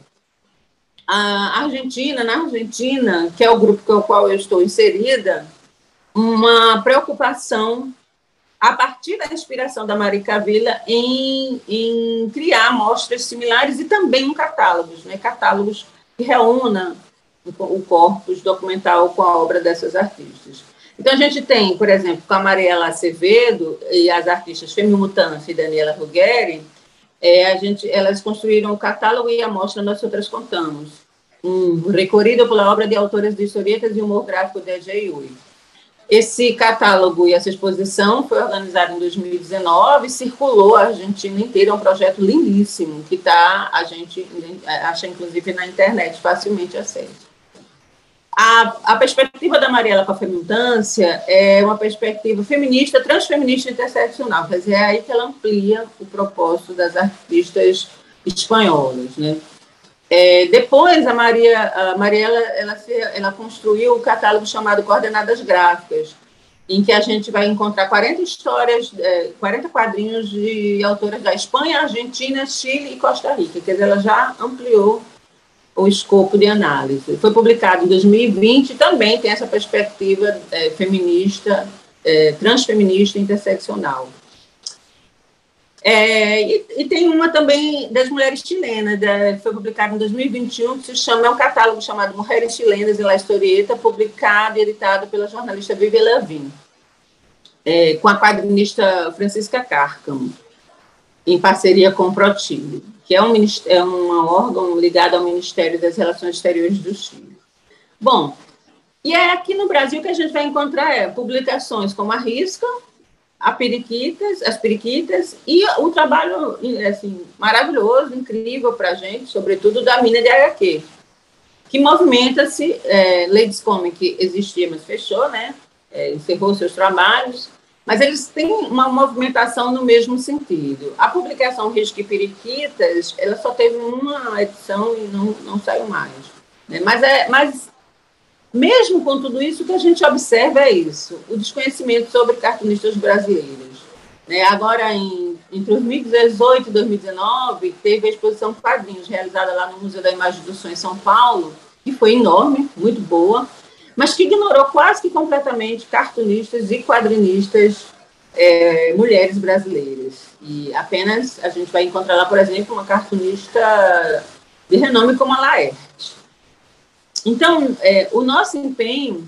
a Argentina, na Argentina, que é o grupo com o qual eu estou inserida, uma preocupação, a partir da inspiração da Marica Vila, em, em criar mostras similares e também um catálogos, né, catálogos que reúnam o corpus documental com a obra dessas artistas. Então, a gente tem, por exemplo, com a Mariela Acevedo e as artistas Femi Mutança e Daniela Ruggeri, é, a gente, elas construíram o catálogo e a mostra Nós Outras Contamos, um recorrido pela obra de autores de historietas e humor gráfico de A G e Ui. Esse catálogo e essa exposição foi organizada em dois mil e dezenove, circulou a Argentina inteira, é um projeto lindíssimo, que tá, a gente acha, inclusive, na internet, facilmente acesso. A, a perspectiva da Mariela com a Femilitância é uma perspectiva feminista, transfeminista e interseccional, quer dizer, é aí que ela amplia o propósito das artistas espanholas, né? É, depois, a, Maria, a Mariela ela, ela construiu o catálogo chamado Coordenadas Gráficas, em que a gente vai encontrar quarenta histórias, é, quarenta quadrinhos de autoras da Espanha, Argentina, Chile e Costa Rica, quer dizer, ela já ampliou o escopo de análise. Foi publicado em dois mil e vinte e também tem essa perspectiva é, feminista, é, transfeminista e interseccional. É, e, e tem uma também das mulheres chilenas, da, foi publicada em dois mil e vinte e um, que se chama, é um catálogo chamado Mulheres Chilenas em La Historieta, publicado e editado pela jornalista Vivi Levin, é, com a quadrinista Francisca Cárcamo, em parceria com o Prochile, que é um, é um órgão ligado ao Ministério das Relações Exteriores do Chile. Bom, e é aqui no Brasil que a gente vai encontrar é, publicações como a Risca, a Periquitas, as Periquitas, e o trabalho assim, maravilhoso, incrível para a gente, sobretudo da Mina de H Q, que movimenta-se, é, Ladies Comic existia, mas fechou, né? É, encerrou seus trabalhos, mas eles têm uma movimentação no mesmo sentido. A publicação Risca e Periquitas, ela só teve uma edição e não, não saiu mais, né? Mas, é, mas, mesmo com tudo isso, o que a gente observa é isso, o desconhecimento sobre cartunistas brasileiros, né? Agora, em, entre dois mil e dezoito e dois mil e dezenove, teve a exposição Quadrinhos, realizada lá no Museu da Imagem do Som, em São Paulo, que foi enorme, muito boa, mas que ignorou quase que completamente cartunistas e quadrinistas é, mulheres brasileiras. E apenas a gente vai encontrar lá, por exemplo, uma cartunista de renome como a Laerte. Então, é, o nosso empenho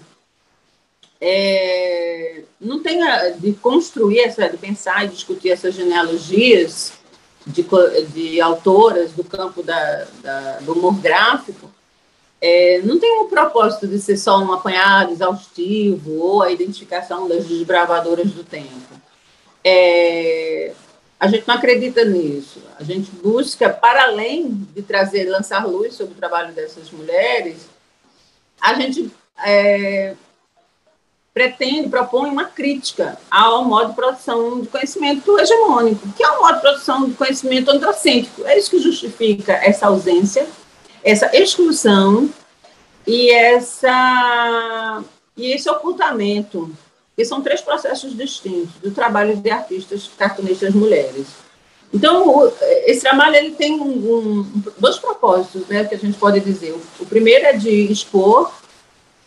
é, não tem a, de construir, essa, de pensar e discutir essas genealogias de, de autoras do campo da, da, do humor gráfico, É, não tem um propósito de ser só um apanhado exaustivo ou a identificação das desbravadoras do tempo. É, a gente não acredita nisso. A gente busca, para além de trazer, lançar luz sobre o trabalho dessas mulheres, a gente é, pretende, propõe uma crítica ao modo de produção de conhecimento hegemônico, que é um modo de produção de conhecimento androcêntrico. É isso que justifica essa ausência, essa exclusão e, essa, e esse ocultamento, que são três processos distintos do trabalho de artistas cartunistas mulheres. Então, o, esse trabalho ele tem um, um, dois propósitos, né, que a gente pode dizer. O, o primeiro é de expor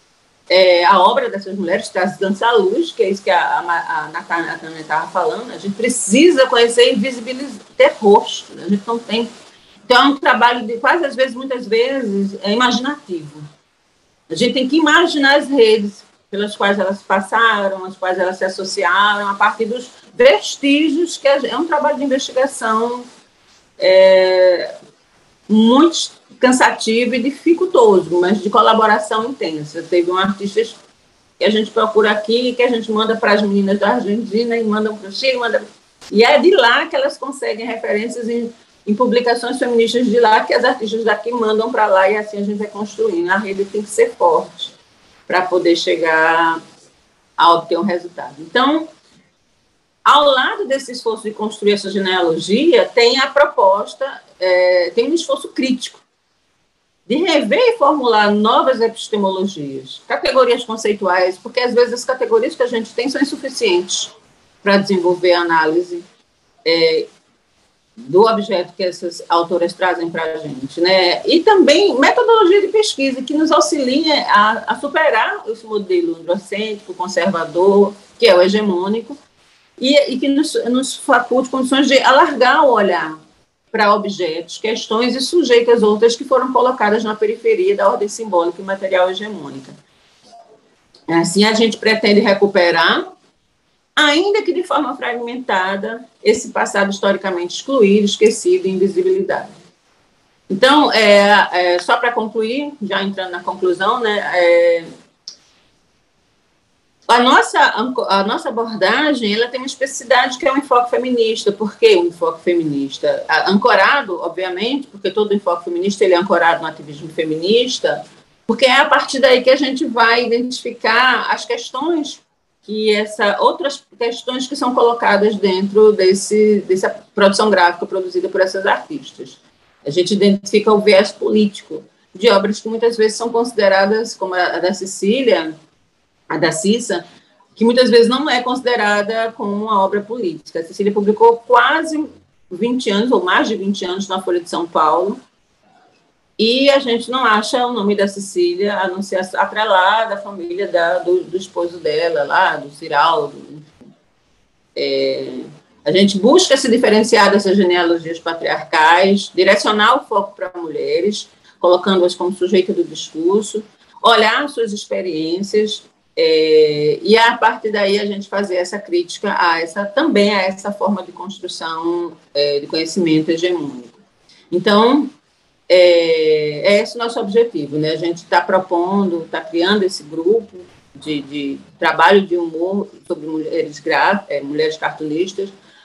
é, a obra dessas mulheres trazendo à luz, que é isso que a, a, a Natália também estava falando. A gente precisa conhecer e visibilizar, ter rosto, né? A gente não tem. Então, é um trabalho de quase, às vezes, muitas vezes, é imaginativo. A gente tem que imaginar as redes pelas quais elas passaram, as quais elas se associaram, a partir dos vestígios, que é um trabalho de investigação é, muito cansativo e dificultoso, mas de colaboração intensa. Teve um artista que a gente procura aqui, que a gente manda para as meninas da Argentina e mandam para o Chile, manda... e é de lá que elas conseguem referências em, em publicações feministas de lá, que as artistas daqui mandam para lá, e assim a gente vai construindo. A rede tem que ser forte para poder chegar a obter um resultado. Então, ao lado desse esforço de construir essa genealogia, tem a proposta, é, tem um esforço crítico de rever e formular novas epistemologias, categorias conceituais, porque às vezes as categorias que a gente tem são insuficientes para desenvolver a análise é, do objeto que essas autoras trazem para a gente, né? E também metodologia de pesquisa que nos auxilia a, a superar esse modelo androcêntrico, conservador, que é o hegemônico, e, e que nos, nos faculte condições de alargar o olhar para objetos, questões e sujeitas outras que foram colocadas na periferia da ordem simbólica e material hegemônica. Assim, a gente pretende recuperar, ainda que de forma fragmentada, esse passado historicamente excluído, esquecido e invisibilizado. Então, é, é, só para concluir, já entrando na conclusão, né, é, a, nossa, a nossa abordagem ela tem uma especificidade que é um enfoque feminista. Por que um enfoque feminista? Ancorado, obviamente, porque todo enfoque feminista ele é ancorado no ativismo feminista, porque é a partir daí que a gente vai identificar as questões que essa, outras questões que são colocadas dentro desse, dessa produção gráfica produzida por essas artistas. A gente identifica o viés político de obras que muitas vezes são consideradas, como a da Cecília, a da Cissa, que muitas vezes não é considerada como uma obra política. A Cecília publicou quase vinte anos, ou mais de vinte anos, na Folha de São Paulo, e a gente não acha o nome da Cecília, a não ser atrelada à família da, do, do esposo dela, lá, do Ciraldo. É, a gente busca se diferenciar dessas genealogias patriarcais, direcionar o foco para mulheres, colocando-as como sujeito do discurso, olhar suas experiências, é, e a partir daí a gente fazer essa crítica a essa, também a essa forma de construção é, de conhecimento hegemônico. Então, É, é esse o nosso objetivo, né? A gente está propondo, está criando esse grupo de, de trabalho de humor sobre mulheres, gra, é, mulheres cartunistas,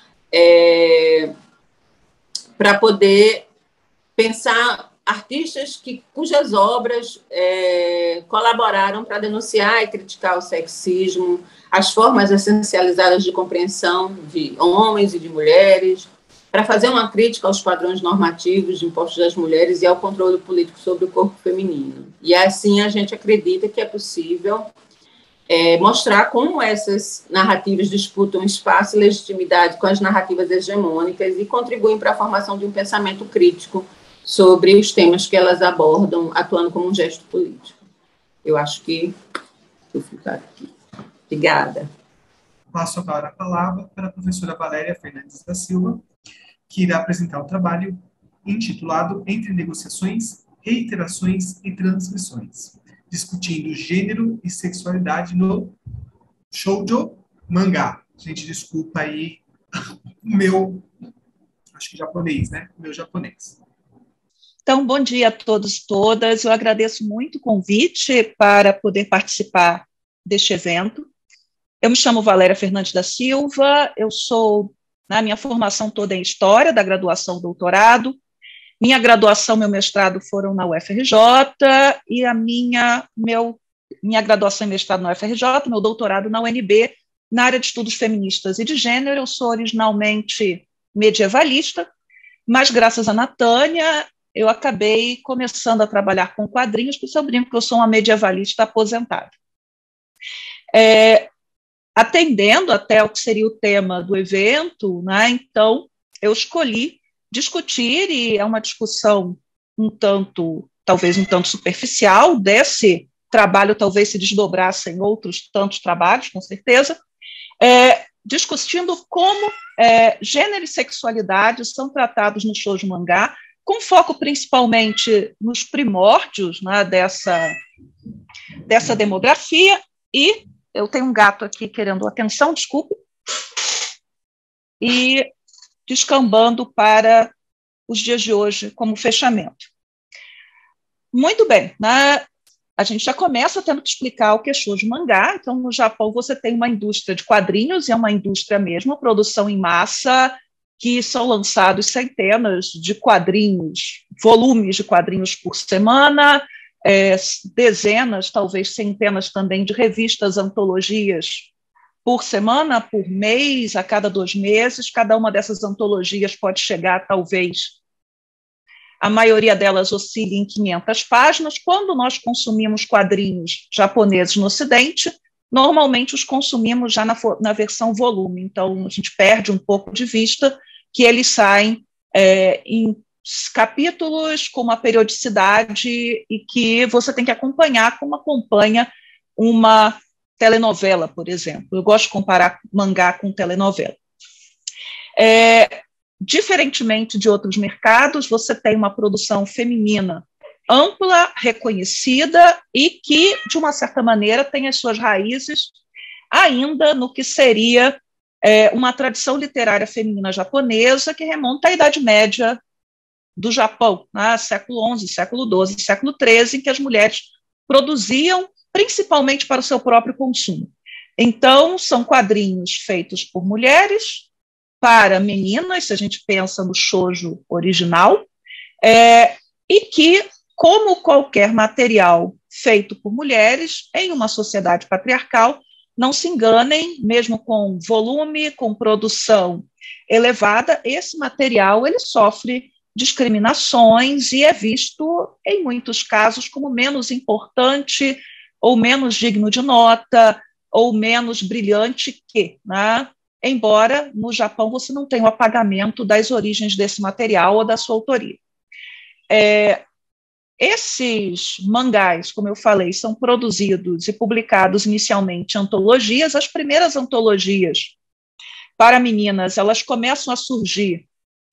é, para poder pensar artistas que, cujas obras é, colaboraram para denunciar e criticar o sexismo, as formas essencializadas de compreensão de homens e de mulheres, para fazer uma crítica aos padrões normativos de impostos das mulheres e ao controle político sobre o corpo feminino. E assim a gente acredita que é possível é, mostrar como essas narrativas disputam espaço e legitimidade com as narrativas hegemônicas e contribuem para a formação de um pensamento crítico sobre os temas que elas abordam, atuando como um gesto político. Eu acho que vou ficar aqui. Obrigada. Passo agora a palavra para a professora Valéria Fernandes da Silva, que irá apresentar o trabalho intitulado Entre Negociações, Reiterações e Transmissões, discutindo gênero e sexualidade no shoujo mangá. Gente, desculpa aí o meu, acho que japonês, né? O meu japonês. Então, bom dia a todos e todas. Eu agradeço muito o convite para poder participar deste evento. Eu me chamo Valéria Fernandes da Silva, eu sou, na minha formação toda em História, da graduação doutorado. Minha graduação, meu mestrado foram na U F R J e a minha, meu, minha graduação e mestrado na U F R J, meu doutorado na U N B, na área de estudos feministas e de gênero. Eu sou originalmente medievalista, mas graças a Natânia eu acabei começando a trabalhar com quadrinhos, porque eu brinco que eu sou uma medievalista aposentada. É, atendendo até o que seria o tema do evento, né, então eu escolhi discutir, e é uma discussão um tanto, talvez um tanto superficial, desse trabalho talvez se desdobrasse em outros tantos trabalhos, com certeza, é, discutindo como é, gênero e sexualidade são tratados no shoujo mangá, com foco principalmente nos primórdios, né, dessa, dessa demografia. E eu tenho um gato aqui querendo atenção, desculpe, e descambando para os dias de hoje como fechamento. Muito bem, né? A gente já começa tendo que explicar o que é shoujo mangá. Então, no Japão, você tem uma indústria de quadrinhos, e é uma indústria mesmo, produção em massa, que são lançados centenas de quadrinhos, volumes de quadrinhos por semana, é, dezenas, talvez centenas também, de revistas, antologias por semana, por mês, a cada dois meses. Cada uma dessas antologias pode chegar, talvez, a maioria delas oscila em quinhentas páginas. Quando nós consumimos quadrinhos japoneses no Ocidente, normalmente os consumimos já na, na versão volume, então a gente perde um pouco de vista que eles saem é, em capítulos com uma periodicidade e que você tem que acompanhar como acompanha uma telenovela, por exemplo. Eu gosto de comparar mangá com telenovela. É, diferentemente de outros mercados, você tem uma produção feminina ampla, reconhecida e que, de uma certa maneira, tem as suas raízes ainda no que seria é, uma tradição literária feminina japonesa que remonta à Idade Média do Japão, né, século onze, século doze, século treze, em que as mulheres produziam principalmente para o seu próprio consumo. Então, são quadrinhos feitos por mulheres, para meninas, se a gente pensa no shoujo original, é, e que, como qualquer material feito por mulheres, em uma sociedade patriarcal, não se enganem, mesmo com volume, com produção elevada, esse material ele sofre discriminações e é visto, em muitos casos, como menos importante ou menos digno de nota ou menos brilhante que, né? Embora no Japão você não tenha o apagamento das origens desse material ou da sua autoria. É, esses mangás, como eu falei, são produzidos e publicados inicialmente em antologias. As primeiras antologias para meninas, elas começam a surgir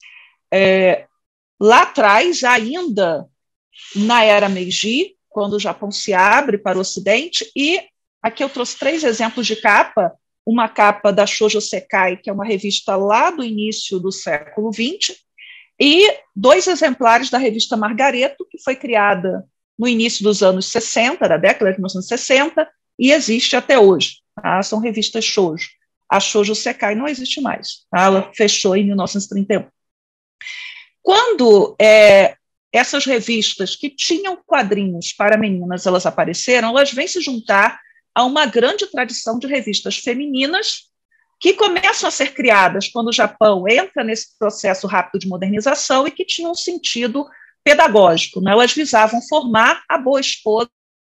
é, lá atrás, ainda na era Meiji, quando o Japão se abre para o Ocidente, e aqui eu trouxe três exemplos de capa. Uma capa da Shoujo Sekai, que é uma revista lá do início do século vinte, e dois exemplares da revista Margareto, que foi criada no início dos anos sessenta, da década de mil novecentos e sessenta, e existe até hoje. Tá? São revistas shoujo. A Shoujo Sekai não existe mais. Tá? Ela fechou em mil novecentos e trinta e um. Quando é, essas revistas que tinham quadrinhos para meninas, elas apareceram, elas vêm se juntar a uma grande tradição de revistas femininas que começam a ser criadas quando o Japão entra nesse processo rápido de modernização e que tinham um sentido pedagógico. Né? Elas visavam formar a boa esposa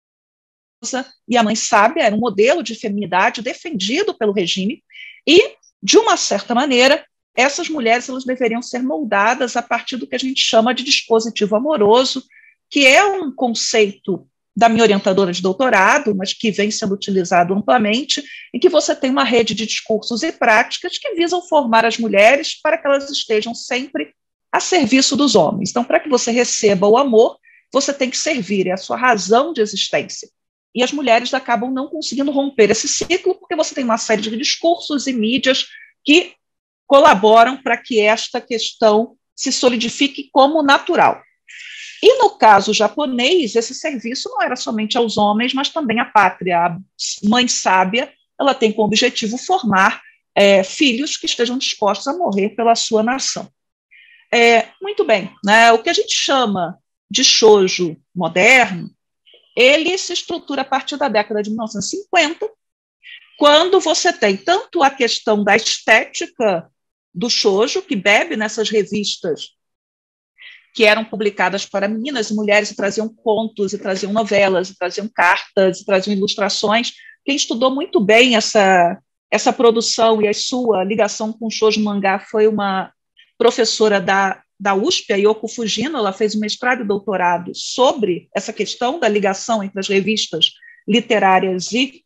e a mãe sábia, era um modelo de feminidade defendido pelo regime e, de uma certa maneira, essas mulheres elas deveriam ser moldadas a partir do que a gente chama de dispositivo amoroso, que é um conceito da minha orientadora de doutorado, mas que vem sendo utilizado amplamente, em que você tem uma rede de discursos e práticas que visam formar as mulheres para que elas estejam sempre a serviço dos homens. Então, para que você receba o amor, você tem que servir, é a sua razão de existência. E as mulheres acabam não conseguindo romper esse ciclo, porque você tem uma série de discursos e mídias que colaboram para que esta questão se solidifique como natural. E no caso japonês, esse serviço não era somente aos homens, mas também à pátria. A mãe sábia, ela tem como objetivo formar é, filhos que estejam dispostos a morrer pela sua nação. É, muito bem, né? O que a gente chama de shoujo moderno, ele se estrutura a partir da década de mil novecentos e cinquenta, quando você tem tanto a questão da estética do shoujo, que bebe nessas revistas que eram publicadas para meninas e mulheres, e traziam contos, e traziam novelas, e traziam cartas, e traziam ilustrações. Quem estudou muito bem essa, essa produção e a sua ligação com o shoujo mangá foi uma professora da da U S P, a Yoko Fujino, ela fez um mestrado e doutorado sobre essa questão da ligação entre as revistas literárias e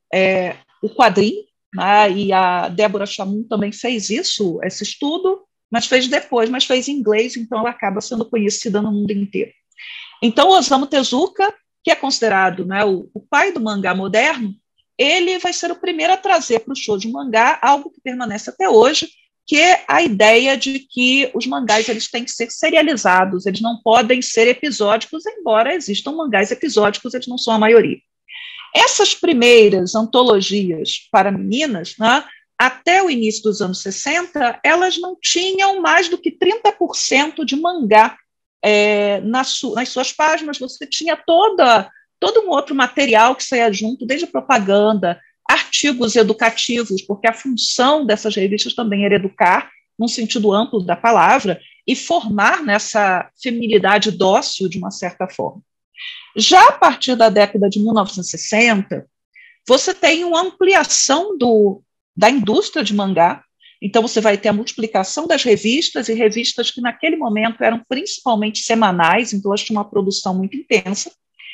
é, o quadrinho, né? E a Débora Chamun também fez isso, esse estudo, mas fez depois, mas fez em inglês, então ela acaba sendo conhecida no mundo inteiro. Então, Osamu Tezuka, que é considerado, né, o, o pai do mangá moderno, ele vai ser o primeiro a trazer para o shoujo mangá algo que permanece até hoje, que é a ideia de que os mangás eles têm que ser serializados, eles não podem ser episódicos, embora existam mangás episódicos, eles não são a maioria. Essas primeiras antologias para meninas, né, até o início dos anos sessenta, elas não tinham mais do que trinta por cento de mangá é, nas, su nas suas páginas. Você tinha toda, todo um outro material que saía junto, desde propaganda, artigos educativos, porque a função dessas revistas também era educar, num sentido amplo da palavra, e formar nessa feminilidade dócil, de uma certa forma. Já a partir da década de mil novecentos e sessenta, você tem uma ampliação do, da indústria de mangá, então você vai ter a multiplicação das revistas, e revistas que naquele momento eram principalmente semanais, então elas tinham uma produção muito intensa,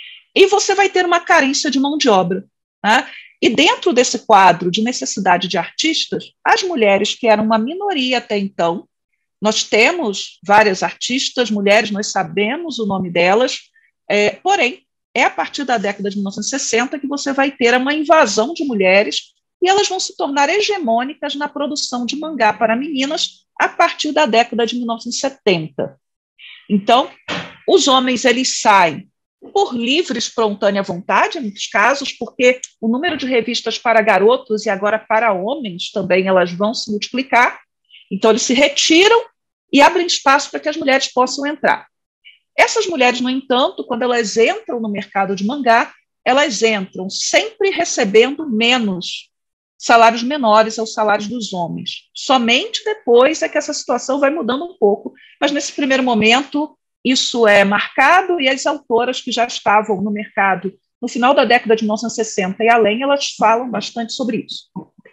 e você vai ter uma carência de mão de obra, né? E dentro desse quadro de necessidade de artistas, as mulheres, que eram uma minoria até então, nós temos várias artistas, mulheres, nós sabemos o nome delas, é, porém, é a partir da década de mil novecentos e sessenta que você vai ter uma invasão de mulheres e elas vão se tornar hegemônicas na produção de mangá para meninas a partir da década de mil novecentos e setenta. Então, os homens eles saem por livre e espontânea vontade, em muitos casos, porque o número de revistas para garotos e agora para homens também elas vão se multiplicar, então eles se retiram e abrem espaço para que as mulheres possam entrar. Essas mulheres, no entanto, quando elas entram no mercado de mangá, elas entram sempre recebendo menos, salários menores aos salários dos homens. Somente depois é que essa situação vai mudando um pouco, mas nesse primeiro momento isso é marcado e as autoras que já estavam no mercado no final da década de mil novecentos e sessenta e além, elas falam bastante sobre isso.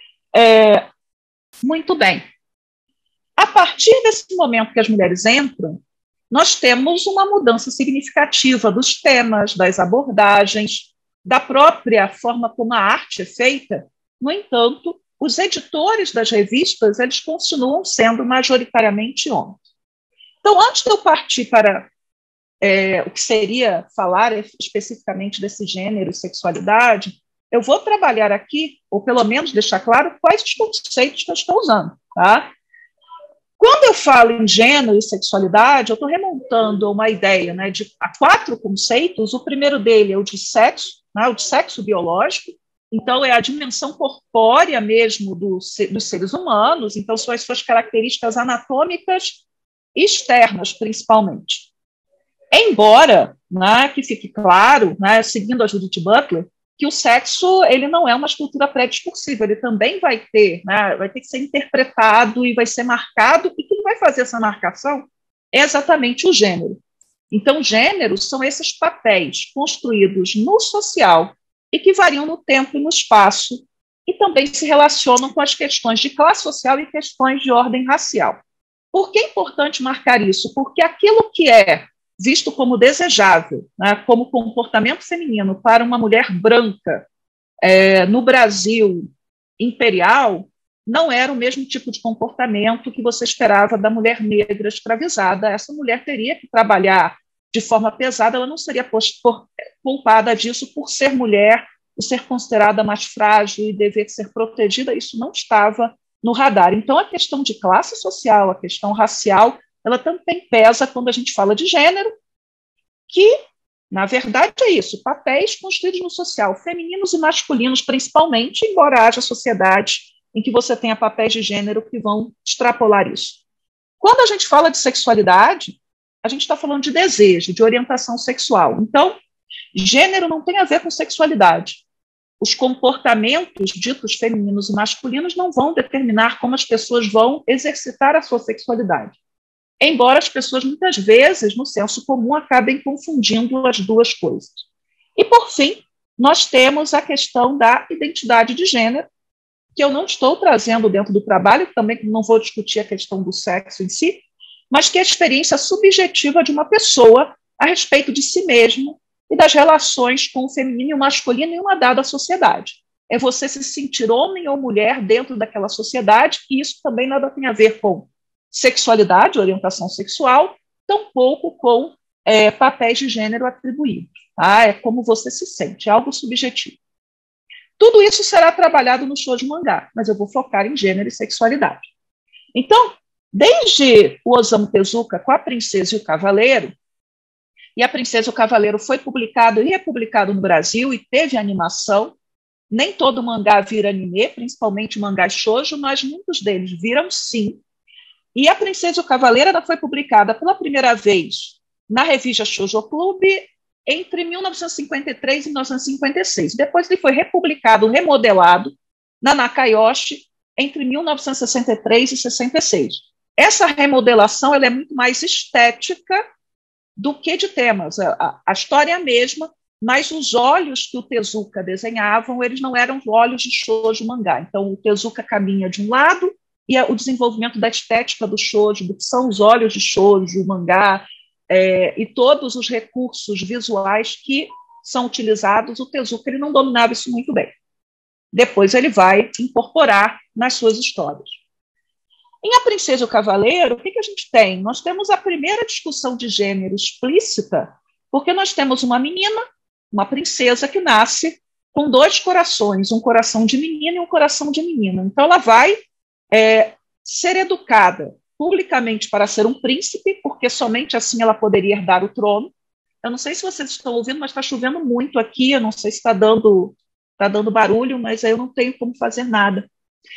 É, muito bem. A partir desse momento que as mulheres entram, nós temos uma mudança significativa dos temas, das abordagens, da própria forma como a arte é feita. No entanto, os editores das revistas eles continuam sendo majoritariamente homens. Então, antes de eu partir para é, o que seria falar especificamente desse gênero e sexualidade, eu vou trabalhar aqui, ou pelo menos deixar claro, quais os conceitos que eu estou usando, tá? Quando eu falo em gênero e sexualidade, eu estou remontando a uma ideia, né, de a quatro conceitos. O primeiro dele é o de sexo, né, o de sexo biológico, então é a dimensão corpórea mesmo do, dos seres humanos, então são as suas características anatômicas externas, principalmente. Embora, né, que fique claro, né, seguindo a Judith Butler, que o sexo ele não é uma estrutura pré-discursiva, ele também vai ter, né, vai ter que ser interpretado e vai ser marcado, e quem vai fazer essa marcação é exatamente o gênero. Então, gêneros são esses papéis construídos no social e que variam no tempo e no espaço, e também se relacionam com as questões de classe social e questões de ordem racial. Por que é importante marcar isso? Porque aquilo que é visto como desejável, né, como comportamento feminino para uma mulher branca é, no Brasil imperial, não era o mesmo tipo de comportamento que você esperava da mulher negra escravizada. Essa mulher teria que trabalhar de forma pesada, ela não seria culpada disso por ser mulher, por ser considerada mais frágil e dever ser protegida, isso não estava no radar. Então, a questão de classe social, a questão racial, ela também pesa quando a gente fala de gênero, que, na verdade, é isso, papéis construídos no social, femininos e masculinos, principalmente, embora haja sociedades em que você tenha papéis de gênero que vão extrapolar isso. Quando a gente fala de sexualidade, a gente está falando de desejo, de orientação sexual. Então, gênero não tem a ver com sexualidade. Os comportamentos ditos femininos e masculinos não vão determinar como as pessoas vão exercitar a sua sexualidade. Embora as pessoas, muitas vezes, no senso comum, acabem confundindo as duas coisas. E, por fim, nós temos a questão da identidade de gênero, que eu não estou trazendo dentro do trabalho, também não vou discutir a questão do sexo em si, mas que é a experiência subjetiva de uma pessoa a respeito de si mesmo e das relações com o feminino e o masculino em uma dada sociedade. É você se sentir homem ou mulher dentro daquela sociedade, e isso também nada tem a ver com sexualidade, orientação sexual, tampouco com é, papéis de gênero atribuídos. Tá? É como você se sente, é algo subjetivo. Tudo isso será trabalhado no shoujo mangá, mas eu vou focar em gênero e sexualidade. Então, desde o Osamu Tezuka com A Princesa e o Cavaleiro, e A Princesa e o Cavaleiro foi publicado e republicado no Brasil e teve animação, nem todo mangá vira anime, principalmente mangás shoujo, mas muitos deles viram sim. E A Princesa e o Cavaleiro ela foi publicada pela primeira vez na revista Shoujo Club entre mil novecentos e cinquenta e três e mil novecentos e cinquenta e seis. Depois ele foi republicado, remodelado, na Nakayoshi, entre mil novecentos e sessenta e três e sessenta e seis. Essa remodelação ela é muito mais estética do que de temas. A, a história é a mesma, mas os olhos que o Tezuka desenhavam, eles não eram olhos de shoujo mangá. Então, o Tezuka caminha de um lado, e o desenvolvimento da estética do shoujo, do que são os olhos de shoujo, mangá, é, e todos os recursos visuais que são utilizados, o Tezuka ele não dominava isso muito bem. Depois ele vai incorporar nas suas histórias. Em A Princesa e o Cavaleiro, o que, que a gente tem? Nós temos a primeira discussão de gênero explícita, porque nós temos uma menina, uma princesa que nasce com dois corações, um coração de menina e um coração de menina. Então ela vai é, ser educada publicamente para ser um príncipe, porque somente assim ela poderia herdar o trono. Eu não sei se vocês estão ouvindo, mas está chovendo muito aqui, eu não sei se está dando, tá dando barulho, mas eu não tenho como fazer nada.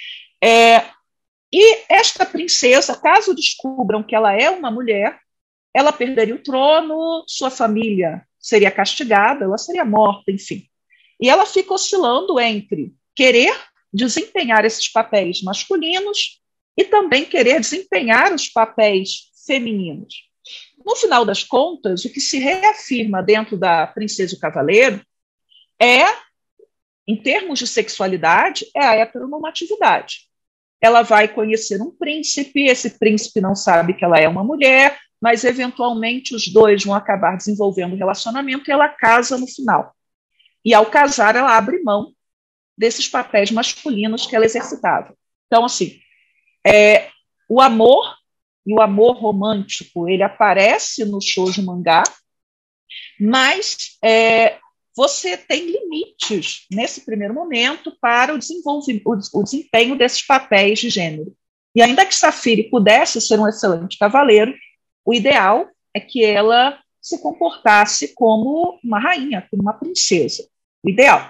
É, e esta princesa, caso descubram que ela é uma mulher, ela perderia o trono, sua família seria castigada, ela seria morta, enfim. E ela fica oscilando entre querer desempenhar esses papéis masculinos e também querer desempenhar os papéis femininos. No final das contas, o que se reafirma dentro da Princesa e o Cavaleiro é, em termos de sexualidade, é a heteronormatividade. Ela vai conhecer um príncipe, esse príncipe não sabe que ela é uma mulher, mas eventualmente os dois vão acabar desenvolvendo um relacionamento e ela casa no final. E ao casar, ela abre mão desses papéis masculinos que ela exercitava. Então, assim, é, o amor e o amor romântico, ele aparece no shoujo mangá, mas é, você tem limites nesse primeiro momento para o, desenvolvimento, o, o desempenho desses papéis de gênero. E ainda que Safire pudesse ser um excelente cavaleiro, o ideal é que ela se comportasse como uma rainha, como uma princesa. O ideal.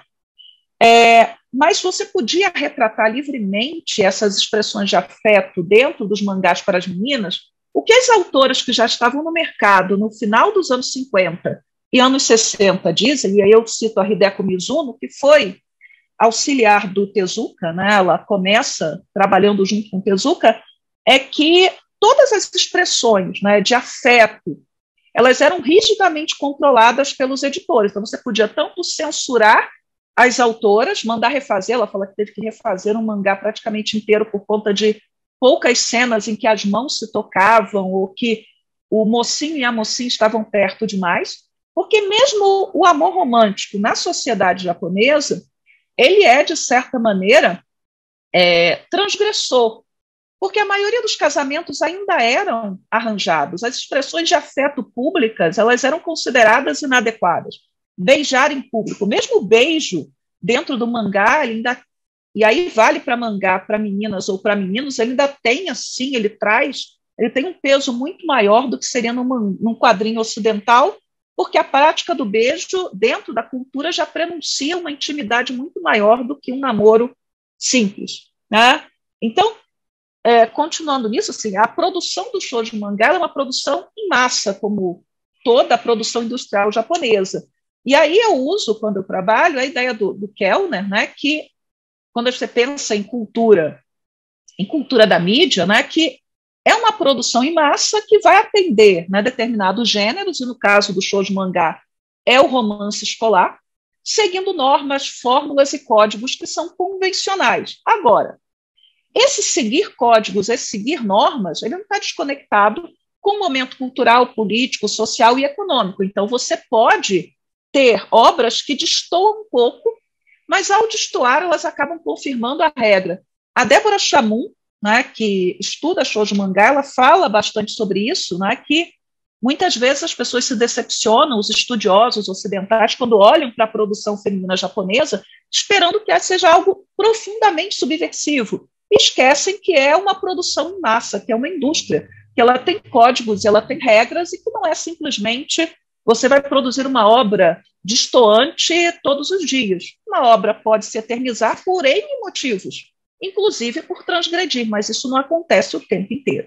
É, mas você podia retratar livremente essas expressões de afeto dentro dos mangás para as meninas. O que as autoras que já estavam no mercado no final dos anos cinquenta e anos sessenta dizem, e aí eu cito a Hideko Mizuno, que foi auxiliar do Tezuka, né, ela começa trabalhando junto com o Tezuka, é que todas as expressões, né, de afeto, elas eram rigidamente controladas pelos editores. Então, você podia tanto censurar as autoras, mandar refazer, ela fala que teve que refazer um mangá praticamente inteiro por conta de poucas cenas em que as mãos se tocavam ou que o mocinho e a mocinha estavam perto demais, porque mesmo o amor romântico na sociedade japonesa, ele é, de certa maneira, é, transgressor, porque a maioria dos casamentos ainda eram arranjados, as expressões de afeto públicas, elas eram consideradas inadequadas. Beijar em público, mesmo o beijo dentro do mangá, ele ainda, e aí vale para mangá, para meninas ou para meninos, ele ainda tem assim, ele traz, ele tem um peso muito maior do que seria numa, num quadrinho ocidental, porque a prática do beijo dentro da cultura já prenuncia uma intimidade muito maior do que um namoro simples, né? Então, é, continuando nisso, assim, a produção do shoujo mangá é uma produção em massa, como toda a produção industrial japonesa. E aí eu uso, quando eu trabalho, a ideia do, do Kellner, né, que quando você pensa em cultura, em cultura da mídia, né, que é uma produção em massa que vai atender, né, determinados gêneros, e no caso do shoujo mangá é o romance escolar, seguindo normas, fórmulas e códigos que são convencionais. Agora, esse seguir códigos, esse seguir normas, ele não está desconectado com o momento cultural, político, social e econômico. Então, você pode ter obras que destoam um pouco, mas, ao destoar, elas acabam confirmando a regra. A Débora Chamun, né, que estuda shoujo mangá, ela fala bastante sobre isso, né, que muitas vezes as pessoas se decepcionam, os estudiosos ocidentais, quando olham para a produção feminina japonesa, esperando que seja algo profundamente subversivo, e esquecem que é uma produção em massa, que é uma indústria, que ela tem códigos, ela tem regras, e que não é simplesmente você vai produzir uma obra destoante todos os dias. Uma obra pode se eternizar por N motivos, inclusive por transgredir, mas isso não acontece o tempo inteiro.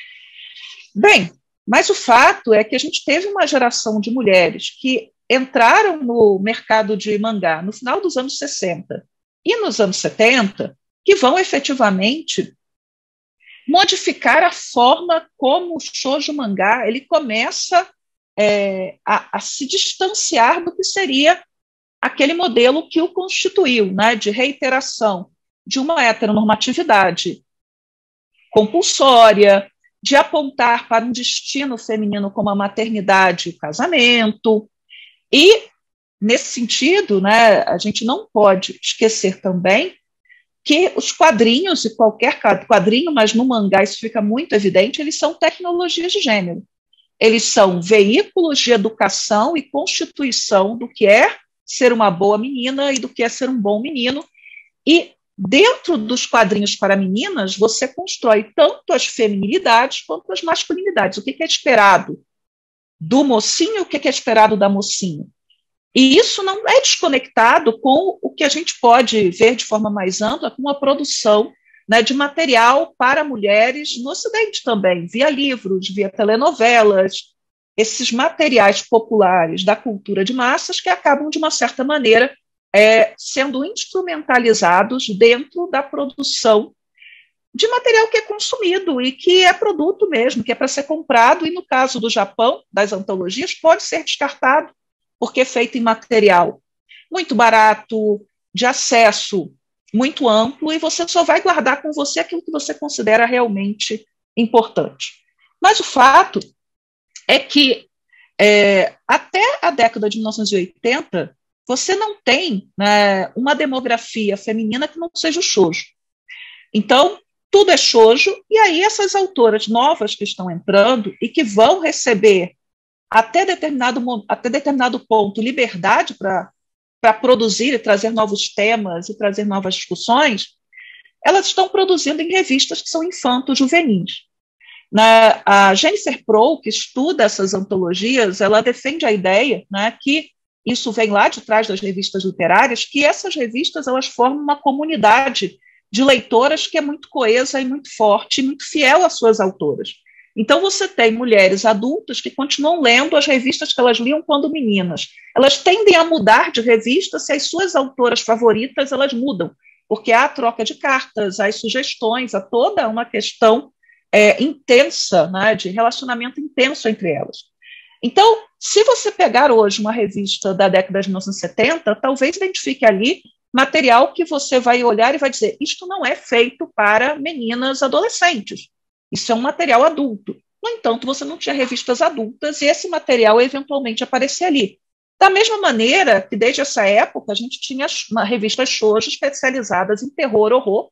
Bem, mas o fato é que a gente teve uma geração de mulheres que entraram no mercado de mangá no final dos anos sessenta e nos anos setenta, que vão efetivamente modificar a forma como o shoujo mangá ele começa é, a, a se distanciar do que seria aquele modelo que o constituiu, né, de reiteração de uma heteronormatividade compulsória, de apontar para um destino feminino como a maternidade e o casamento. E, nesse sentido, né, a gente não pode esquecer também que os quadrinhos, e qualquer quadrinho, mas no mangá isso fica muito evidente, eles são tecnologias de gênero. Eles são veículos de educação e constituição do que é ser uma boa menina e do que é ser um bom menino. E, dentro dos quadrinhos para meninas, você constrói tanto as feminilidades quanto as masculinidades. O que é esperado do mocinho e o que é esperado da mocinha. E isso não é desconectado com o que a gente pode ver de forma mais ampla com a produção, né, de material para mulheres no Ocidente também, via livros, via telenovelas, esses materiais populares da cultura de massas que acabam, de uma certa maneira, é, sendo instrumentalizados dentro da produção de material que é consumido e que é produto mesmo, que é para ser comprado, e no caso do Japão, das antologias, pode ser descartado, porque é feito em material muito barato, de acesso muito amplo, e você só vai guardar com você aquilo que você considera realmente importante. Mas o fato é que é, até a década de mil novecentos e oitenta, você não tem, né, uma demografia feminina que não seja o shoujo. Então, tudo é shoujo, e aí essas autoras novas que estão entrando e que vão receber até determinado, até determinado ponto liberdade para para produzir e trazer novos temas e trazer novas discussões, elas estão produzindo em revistas que são infanto-juvenis. Na, a Jennifer Proulx, que estuda essas antologias, ela defende a ideia, né, que isso vem lá de trás das revistas literárias, que essas revistas elas formam uma comunidade de leitoras que é muito coesa e muito forte, e muito fiel às suas autoras. Então, você tem mulheres adultas que continuam lendo as revistas que elas liam quando meninas. Elas tendem a mudar de revista se as suas autoras favoritas elas mudam, porque há a troca de cartas, há as sugestões, há toda uma questão é, intensa, né, de relacionamento intenso entre elas. Então, se você pegar hoje uma revista da década de mil novecentos e setenta, talvez identifique ali material que você vai olhar e vai dizer, isto não é feito para meninas adolescentes. Isso é um material adulto. No entanto, você não tinha revistas adultas e esse material eventualmente aparecia ali. Da mesma maneira que, desde essa época, a gente tinha uma revista shoujo especializadas em terror, horror,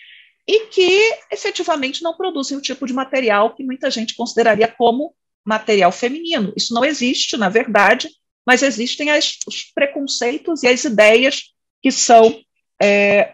e que efetivamente não produzem o tipo de material que muita gente consideraria como material feminino. Isso não existe, na verdade, mas existem as, os preconceitos e as ideias que são é,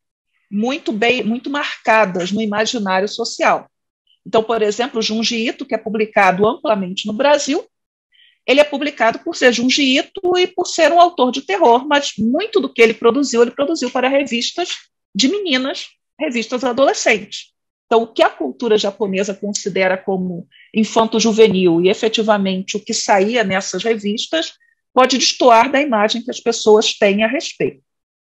muito bem, muito marcadas no imaginário social. Então, por exemplo, o Junji Ito, que é publicado amplamente no Brasil, ele é publicado por ser Junji Ito e por ser um autor de terror, mas muito do que ele produziu, ele produziu para revistas de meninas, revistas adolescentes. Então, o que a cultura japonesa considera como infanto-juvenil e, efetivamente, o que saía nessas revistas pode destoar da imagem que as pessoas têm a respeito.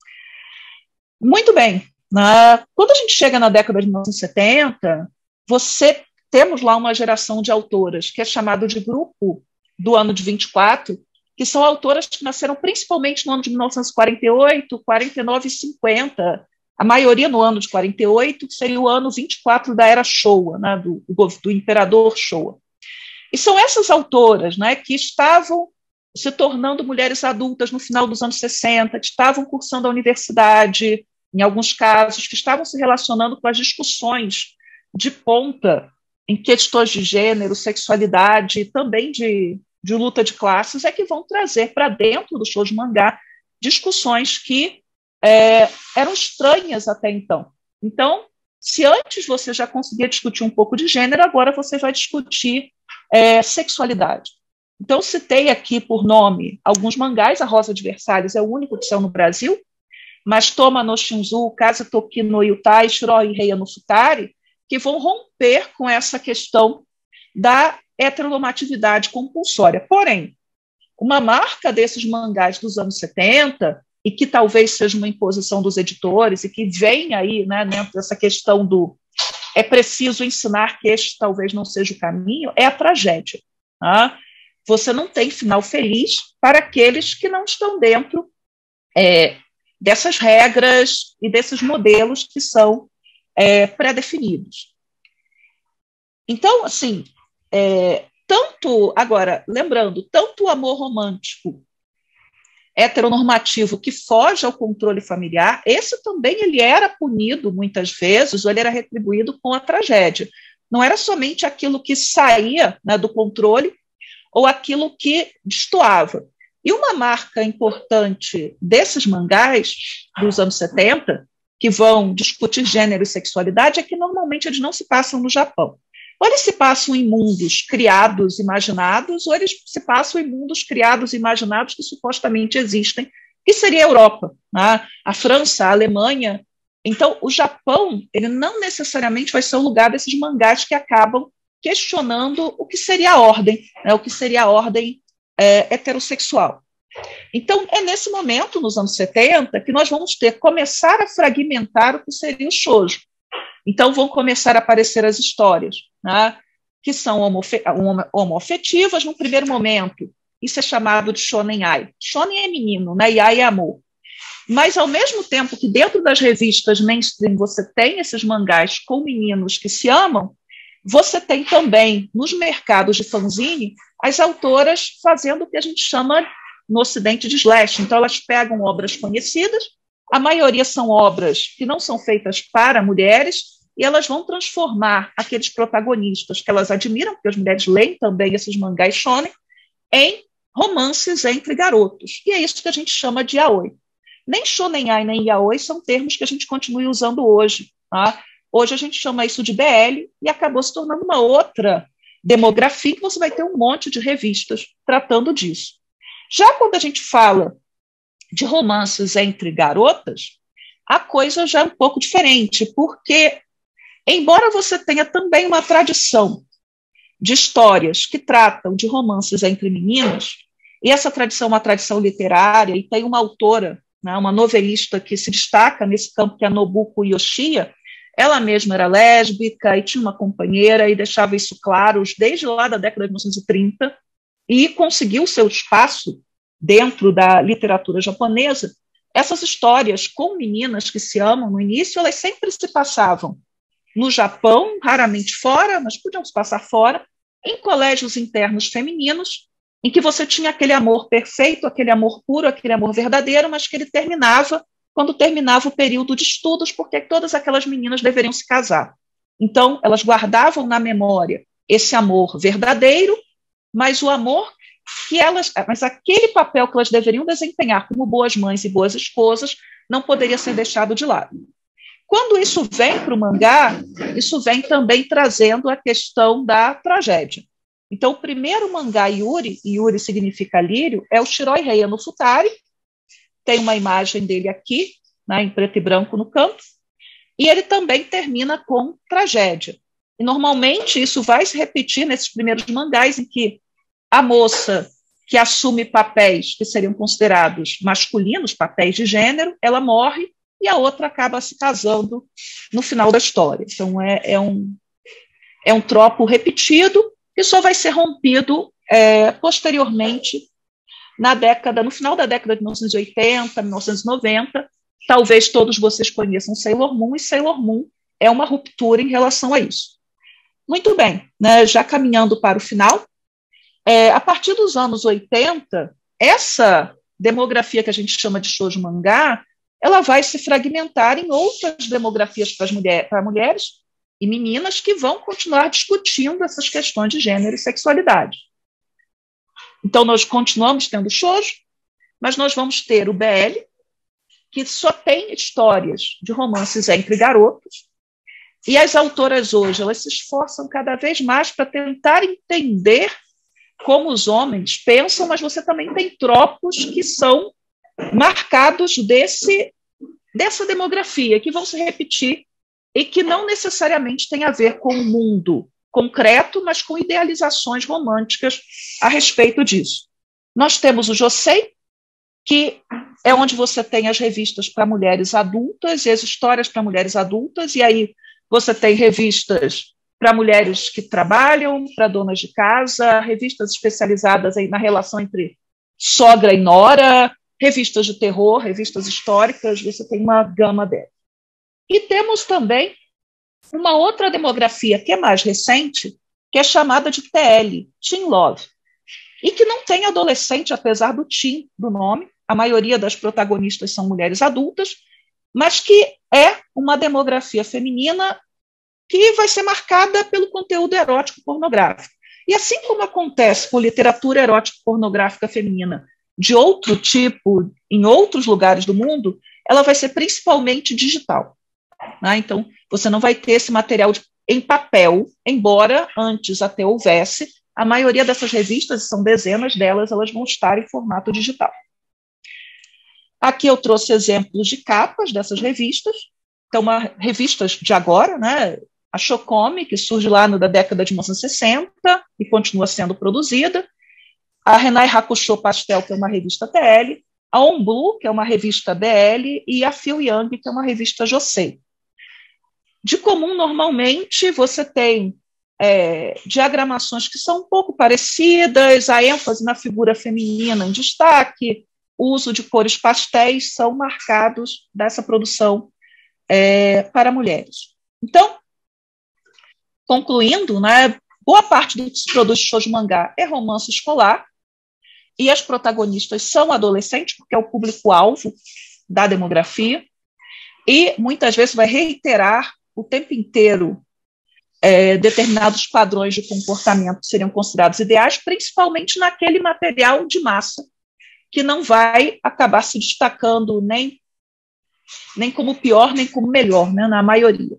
Muito bem. Na, quando a gente chega na década de mil novecentos e setenta, você temos lá uma geração de autoras que é chamado de grupo do ano de vinte e quatro, que são autoras que nasceram principalmente no ano de mil novecentos e quarenta e oito, quarenta e nove e cinquenta, a maioria no ano de quarenta e oito, que seria o ano vinte e quatro da era Showa, né, do, do, do imperador Showa. E são essas autoras, né, que estavam se tornando mulheres adultas no final dos anos sessenta, que estavam cursando a universidade, em alguns casos, que estavam se relacionando com as discussões de ponta em questões de gênero, sexualidade e também de, de luta de classes, é que vão trazer para dentro do shoujo mangá discussões que é, eram estranhas até então. Então, se antes você já conseguia discutir um pouco de gênero, agora você vai discutir é, sexualidade. Então, citei aqui por nome alguns mangás. A Rosa de Versalhes é o único que saiu no Brasil, mas Toma no Shinzu, Kazutoki no Yutai, Shiroi Reia no Futari, que vão romper com essa questão da heteronormatividade compulsória. Porém, uma marca desses mangás dos anos setenta, e que talvez seja uma imposição dos editores, e que vem aí, né, dentro dessa questão do é preciso ensinar que este talvez não seja o caminho, é a tragédia. Tá? Você não tem final feliz para aqueles que não estão dentro é, dessas regras e desses modelos que são é, pré-definidos. Então, assim, é, tanto, agora, lembrando, tanto o amor romântico heteronormativo que foge ao controle familiar, esse também ele era punido muitas vezes, ou ele era retribuído com a tragédia. Não era somente aquilo que saía, né, do controle, ou aquilo que destoava. E uma marca importante desses mangás dos anos setenta, que vão discutir gênero e sexualidade, é que normalmente eles não se passam no Japão. Ou eles se passam em mundos criados, imaginados, ou eles se passam em mundos criados e imaginados que supostamente existem, que seria a Europa, né? A França, a Alemanha. Então, o Japão, ele não necessariamente vai ser o lugar desses mangás que acabam questionando o que seria a ordem, né? O que seria a ordem é, heterossexual. Então, é nesse momento, nos anos setenta, que nós vamos ter começar a fragmentar o que seria o shoujo. Então, vão começar a aparecer as histórias, né, que são homoafetivas no primeiro momento. Isso é chamado de shonen ai. Shonen é menino, né, e ai é amor. Mas, ao mesmo tempo que dentro das revistas mainstream você tem esses mangás com meninos que se amam, você tem também, nos mercados de fanzine, as autoras fazendo o que a gente chama no Ocidente de slash. Então, elas pegam obras conhecidas, a maioria são obras que não são feitas para mulheres, e elas vão transformar aqueles protagonistas que elas admiram, porque as mulheres leem também esses mangás shonen, em romances entre garotos. E é isso que a gente chama de yaoi. Nem shonen ai nem yaoi são termos que a gente continue usando hoje. Tá? Hoje a gente chama isso de B L e acabou se tornando uma outra demografia, que você vai ter um monte de revistas tratando disso. Já quando a gente fala de romances entre garotas, a coisa já é um pouco diferente, porque, embora você tenha também uma tradição de histórias que tratam de romances entre meninas, e essa tradição é uma tradição literária, e tem uma autora, né, uma novelista que se destaca nesse campo, que é a Nobuko Yoshiya, ela mesma era lésbica e tinha uma companheira e deixava isso claro desde lá da década de mil novecentos e trinta, e conseguiu seu espaço dentro da literatura japonesa. Essas histórias com meninas que se amam no início, elas sempre se passavam no Japão, raramente fora, mas podiam se passar fora, em colégios internos femininos, em que você tinha aquele amor perfeito, aquele amor puro, aquele amor verdadeiro, mas que ele terminava quando terminava o período de estudos, porque todas aquelas meninas deveriam se casar. Então, elas guardavam na memória esse amor verdadeiro, mas o amor que elas, mas aquele papel que elas deveriam desempenhar como boas mães e boas esposas não poderia ser deixado de lado. Quando isso vem para o mangá, isso vem também trazendo a questão da tragédia. Então, o primeiro mangá Yuri, e Yuri significa lírio, é o Shiroi Reia no Futari. Tem uma imagem dele aqui, né, em preto e branco no canto, e ele também termina com tragédia. E, normalmente, isso vai se repetir nesses primeiros mangás, em que a moça que assume papéis que seriam considerados masculinos, papéis de gênero, ela morre, e a outra acaba se casando no final da história. Então, é, é, um, é um tropo repetido, que só vai ser rompido é, posteriormente, na década, no final da década de mil novecentos e oitenta, mil novecentos e noventa. Talvez todos vocês conheçam Sailor Moon, e Sailor Moon é uma ruptura em relação a isso. Muito bem, né, já caminhando para o final, É, a partir dos anos oitenta, essa demografia que a gente chama de shoujo mangá, ela vai se fragmentar em outras demografias para, as mulher, para mulheres e meninas que vão continuar discutindo essas questões de gênero e sexualidade. Então, nós continuamos tendo shoujo, mas nós vamos ter o B L, que só tem histórias de romances entre garotos, e as autoras hoje, elas se esforçam cada vez mais para tentar entender como os homens pensam, mas você também tem tropos que são marcados desse, dessa demografia, que vão se repetir e que não necessariamente tem a ver com o mundo concreto, mas com idealizações românticas a respeito disso. Nós temos o josei, que é onde você tem as revistas para mulheres adultas e as histórias para mulheres adultas, e aí você tem revistas para mulheres que trabalham, para donas de casa, revistas especializadas aí na relação entre sogra e nora, revistas de terror, revistas históricas, você tem uma gama dela. E temos também uma outra demografia que é mais recente, que é chamada de T L, Teen Love, e que não tem adolescente, apesar do teen do nome, a maioria das protagonistas são mulheres adultas, mas que é uma demografia feminina que vai ser marcada pelo conteúdo erótico pornográfico. E assim como acontece com literatura erótico pornográfica feminina de outro tipo, em outros lugares do mundo, ela vai ser principalmente digital. Né? Então, você não vai ter esse material de, em papel, embora antes até houvesse, a maioria dessas revistas, são dezenas delas, elas vão estar em formato digital. Aqui eu trouxe exemplos de capas dessas revistas. Então, uma, revistas de agora, né? A Shokome, que surge lá na década de mil novecentos e sessenta e continua sendo produzida. A Renai Hakusho Pastel, que é uma revista T L. A On Blue, que é uma revista B L. E a Feel Young, que é uma revista josei. De comum, normalmente, você tem é, diagramações que são um pouco parecidas, a ênfase na figura feminina em destaque, o uso de cores pastéis são marcados dessa produção é, para mulheres. Então, concluindo, né, boa parte do que se produz de shoujo mangá é romance escolar, e as protagonistas são adolescentes, porque é o público-alvo da demografia, e muitas vezes vai reiterar o tempo inteiro é, determinados padrões de comportamento que seriam considerados ideais, principalmente naquele material de massa, que não vai acabar se destacando nem, nem como pior, nem como melhor, né, na maioria.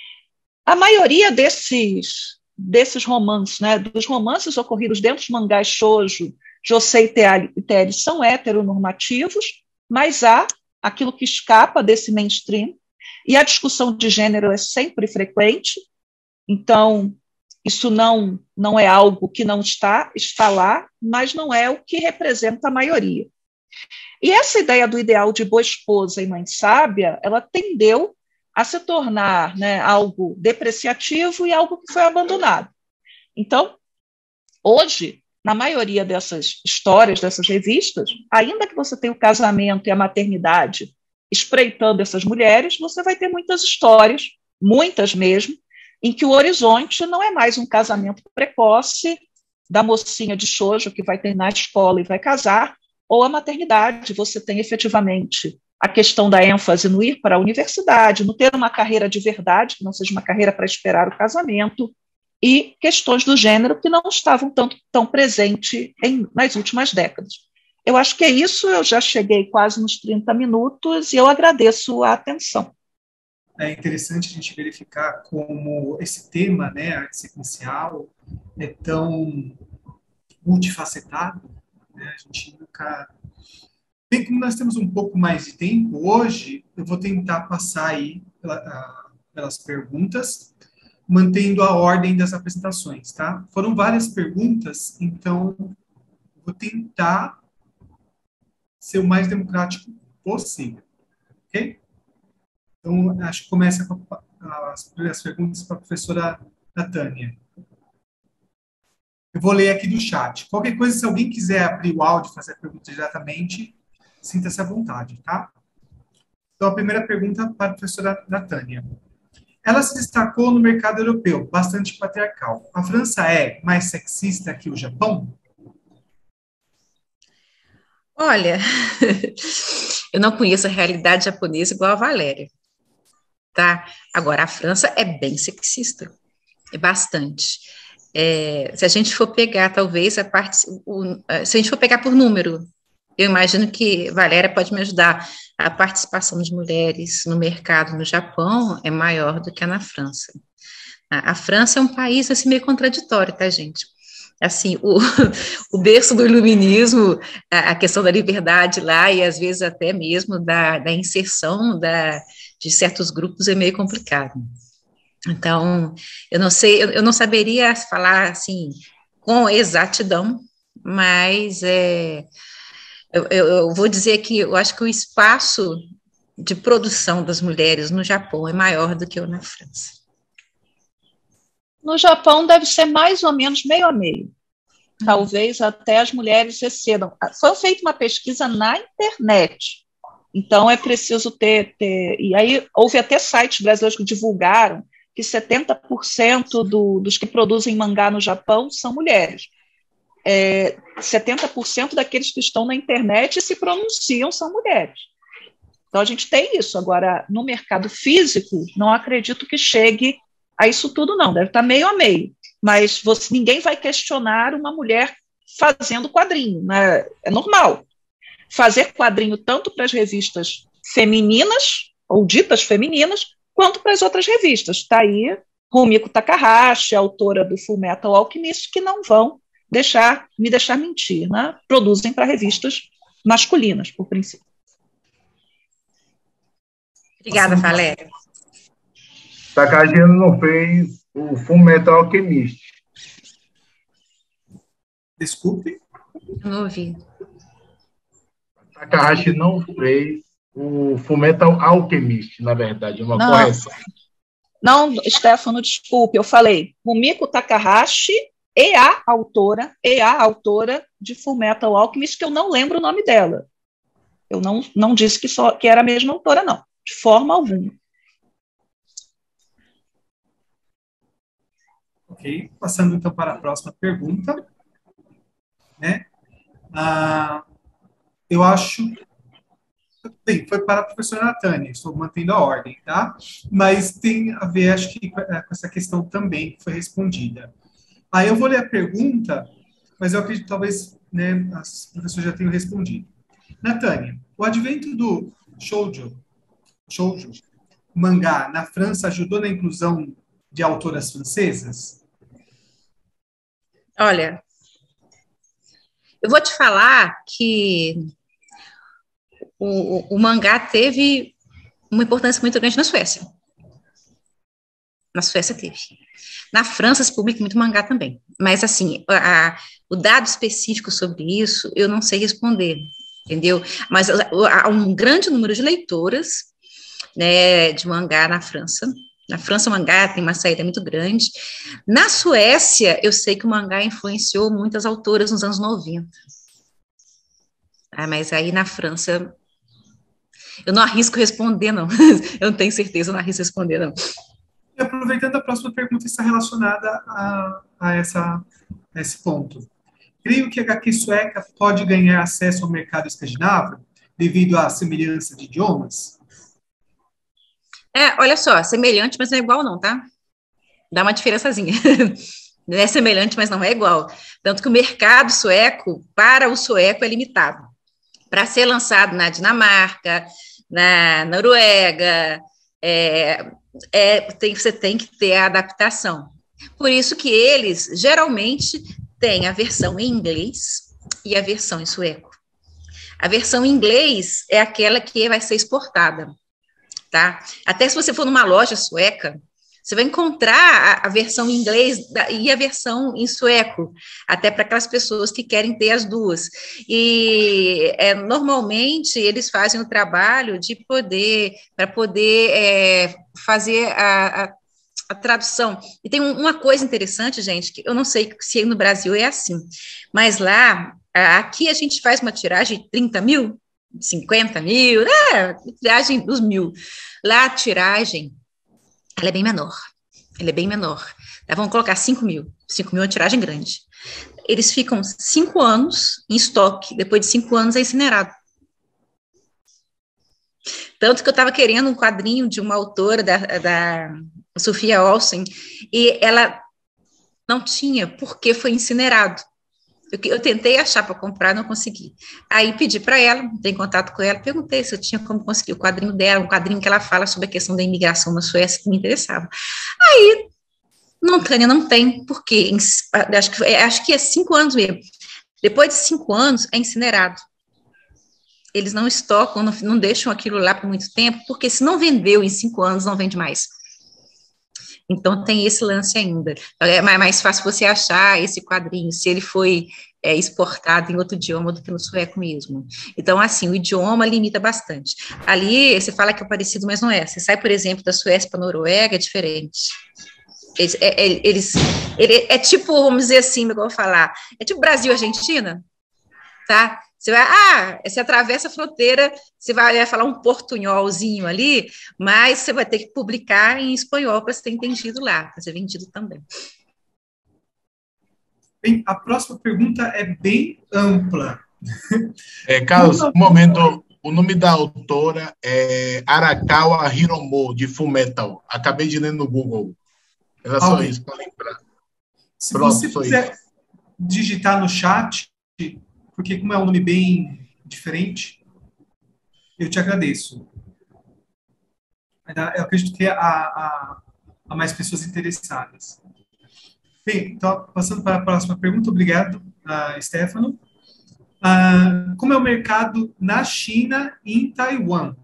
A maioria desses, desses romances, né, dos romances ocorridos dentro dos mangás shoujo, josei e T L, são heteronormativos, mas há aquilo que escapa desse mainstream, e a discussão de gênero é sempre frequente, então isso não, não é algo que não está, está lá, mas não é o que representa a maioria. E essa ideia do ideal de boa esposa e mãe sábia, ela tendeu a se tornar, né, algo depreciativo e algo que foi abandonado. Então, hoje, na maioria dessas histórias, dessas revistas, ainda que você tenha o casamento e a maternidade espreitando essas mulheres, você vai ter muitas histórias, muitas mesmo, em que o horizonte não é mais um casamento precoce da mocinha de shoujo que vai terminar a escola e vai casar, ou a maternidade, você tem efetivamente a questão da ênfase no ir para a universidade, no ter uma carreira de verdade, que não seja uma carreira para esperar o casamento, e questões do gênero que não estavam tanto, tão presentes em, nas últimas décadas. Eu acho que é isso, eu já cheguei quase nos trinta minutos e eu agradeço a atenção. É interessante a gente verificar como esse tema, né, arte sequencial, é tão multifacetado, né? A gente nunca... Bem, como nós temos um pouco mais de tempo hoje, eu vou tentar passar aí pela, a, pelas perguntas, mantendo a ordem das apresentações, tá? Foram várias perguntas, então vou tentar ser o mais democrático possível, ok? Então, acho que começa com as primeiras perguntas para a professora Natânia. Eu vou ler aqui do chat. Qualquer coisa, se alguém quiser abrir o áudio e fazer a pergunta diretamente, sinta-se à vontade, tá? Então, a primeira pergunta para a professora Natânia. Ela se destacou no mercado europeu, bastante patriarcal. A França é mais sexista que o Japão? Olha, eu não conheço a realidade japonesa igual a Valéria, tá? Agora, a França é bem sexista, é bastante. É, se a gente for pegar, talvez, a parte, o, se a gente for pegar por número, eu imagino que Valéria pode me ajudar. A participação de mulheres no mercado no Japão é maior do que a na França. A, a França é um país, assim, meio contraditório, tá, gente? Assim, o, o berço do iluminismo, a, a questão da liberdade lá, e às vezes até mesmo da, da inserção da, de certos grupos é meio complicado. Então, eu não sei, eu, eu não saberia falar, assim, com exatidão, mas é, eu, eu, eu vou dizer que eu acho que o espaço de produção das mulheres no Japão é maior do que o na França. No Japão deve ser mais ou menos meio a meio. Talvez até as mulheres excedam. Foi feita uma pesquisa na internet, então é preciso ter, ter... E aí houve até sites brasileiros que divulgaram que setenta por cento do, dos que produzem mangá no Japão são mulheres. É, setenta por cento daqueles que estão na internet e se pronunciam são mulheres. Então a gente tem isso. Agora, no mercado físico, não acredito que chegue a isso tudo, não, deve estar meio a meio, mas você, ninguém vai questionar uma mulher fazendo quadrinho, né? É normal. Fazer quadrinho tanto para as revistas femininas, ou ditas femininas, quanto para as outras revistas. Está aí Rumiko Takahashi, autora do Fullmetal Alchemist, que não vão deixar, me deixar mentir, né? Produzem para revistas masculinas, por princípio. Obrigada, Valéria. Takahashi não fez o Fullmetal Alchemist. Desculpe? Eu não ouvi. Takahashi não fez o Fullmetal Alchemist, na verdade, uma não, correção. Não, Stefano, desculpe, eu falei Rumiko Takahashi e a autora, e a autora de Fullmetal Alchemist, que eu não lembro o nome dela. Eu não, não disse que, só, que era a mesma autora, não, de forma alguma. Ok, passando então para a próxima pergunta. Né? Ah, eu acho... Bem, foi para a professora Natânia, estou mantendo a ordem, tá? Mas tem a ver, acho que, com essa questão também que foi respondida. Aí eu vou ler a pergunta, mas eu acredito que talvez, né, as professoras já tenham respondido. Natânia, o advento do shoujo, shoujo, mangá, na França ajudou na inclusão de autoras francesas? Olha, eu vou te falar que o, o, o mangá teve uma importância muito grande na Suécia. Na Suécia teve. Na França se publica muito mangá também. Mas, assim, a, a, o dado específico sobre isso, eu não sei responder, entendeu? Mas há um grande número de leitoras, né, de mangá na França. Na França, o mangá tem uma saída muito grande. Na Suécia, eu sei que o mangá influenciou muitas autoras nos anos noventa. Ah, mas aí na França, eu não arrisco responder, não. Eu não tenho certeza, eu não arrisco responder, não. E aproveitando, a próxima pergunta está relacionada a, a, essa, a esse ponto. Creio que a agá quê sueca pode ganhar acesso ao mercado escandinavo devido à semelhança de idiomas? É, olha só, semelhante, mas não é igual não, tá? Dá uma diferençazinha. Não é semelhante, mas não é igual. Tanto que o mercado sueco, para o sueco, é limitado. Para ser lançado na Dinamarca, na Noruega, é, é, tem, você tem que ter a adaptação. Por isso que eles, geralmente, têm a versão em inglês e a versão em sueco. A versão em inglês é aquela que vai ser exportada. Tá? Até se você for numa loja sueca, você vai encontrar a, a versão em inglês da, e a versão em sueco, até para aquelas pessoas que querem ter as duas. E é, normalmente eles fazem o trabalho de poder, para poder é, fazer a, a, a tradução. E tem um, uma coisa interessante, gente, que eu não sei se no Brasil é assim, mas lá, aqui a gente faz uma tiragem de trinta mil, cinquenta mil, é, tiragem dos mil. Lá a tiragem, ela é bem menor, Ele é bem menor. Tá, vamos colocar cinco mil. cinco mil é uma tiragem grande. Eles ficam cinco anos em estoque, depois de cinco anos é incinerado. Tanto que eu estava querendo um quadrinho de uma autora, da, da Sofia Olsen, e ela não tinha, porque foi incinerado. Eu, eu tentei achar para comprar, não consegui. Aí pedi para ela, entrei em contato com ela, perguntei se eu tinha como conseguir o quadrinho dela, um quadrinho que ela fala sobre a questão da imigração na Suécia, que me interessava. Aí, não, Tânia, não tem, porque acho que, acho que é cinco anos mesmo. Depois de cinco anos, é incinerado. Eles não estocam, não, não deixam aquilo lá por muito tempo, porque se não vendeu em cinco anos, não vende mais. Então, tem esse lance ainda. É mais fácil você achar esse quadrinho, se ele foi é, exportado em outro idioma do que no sueco mesmo. Então, assim, o idioma limita bastante. Ali, você fala que é parecido, mas não é. Você sai, por exemplo, da Suécia para a Noruega, é diferente. Eles, é, é, eles ele, é tipo, vamos dizer assim, igual eu vou falar, é tipo Brasil e Argentina, tá? Você vai, ah, você atravessa a fronteira, você vai, vai falar um portunholzinho ali, mas você vai ter que publicar em espanhol para ser entendido lá, para ser vendido também. Bem, a próxima pergunta é bem ampla. É, Carlos, um momento. O nome da autora é Arakawa Hiromo, de Fullmetal. Acabei de ler no Google. Era só Alguém. isso para lembrar. Se Pronto, você só quiser isso. digitar no chat, porque como é um nome bem diferente, eu te agradeço. Eu acredito que há, há, há mais pessoas interessadas. Bem, então, passando para a próxima pergunta, obrigado, uh, Stefano. Uh, como é o mercado na China e em Taiwan?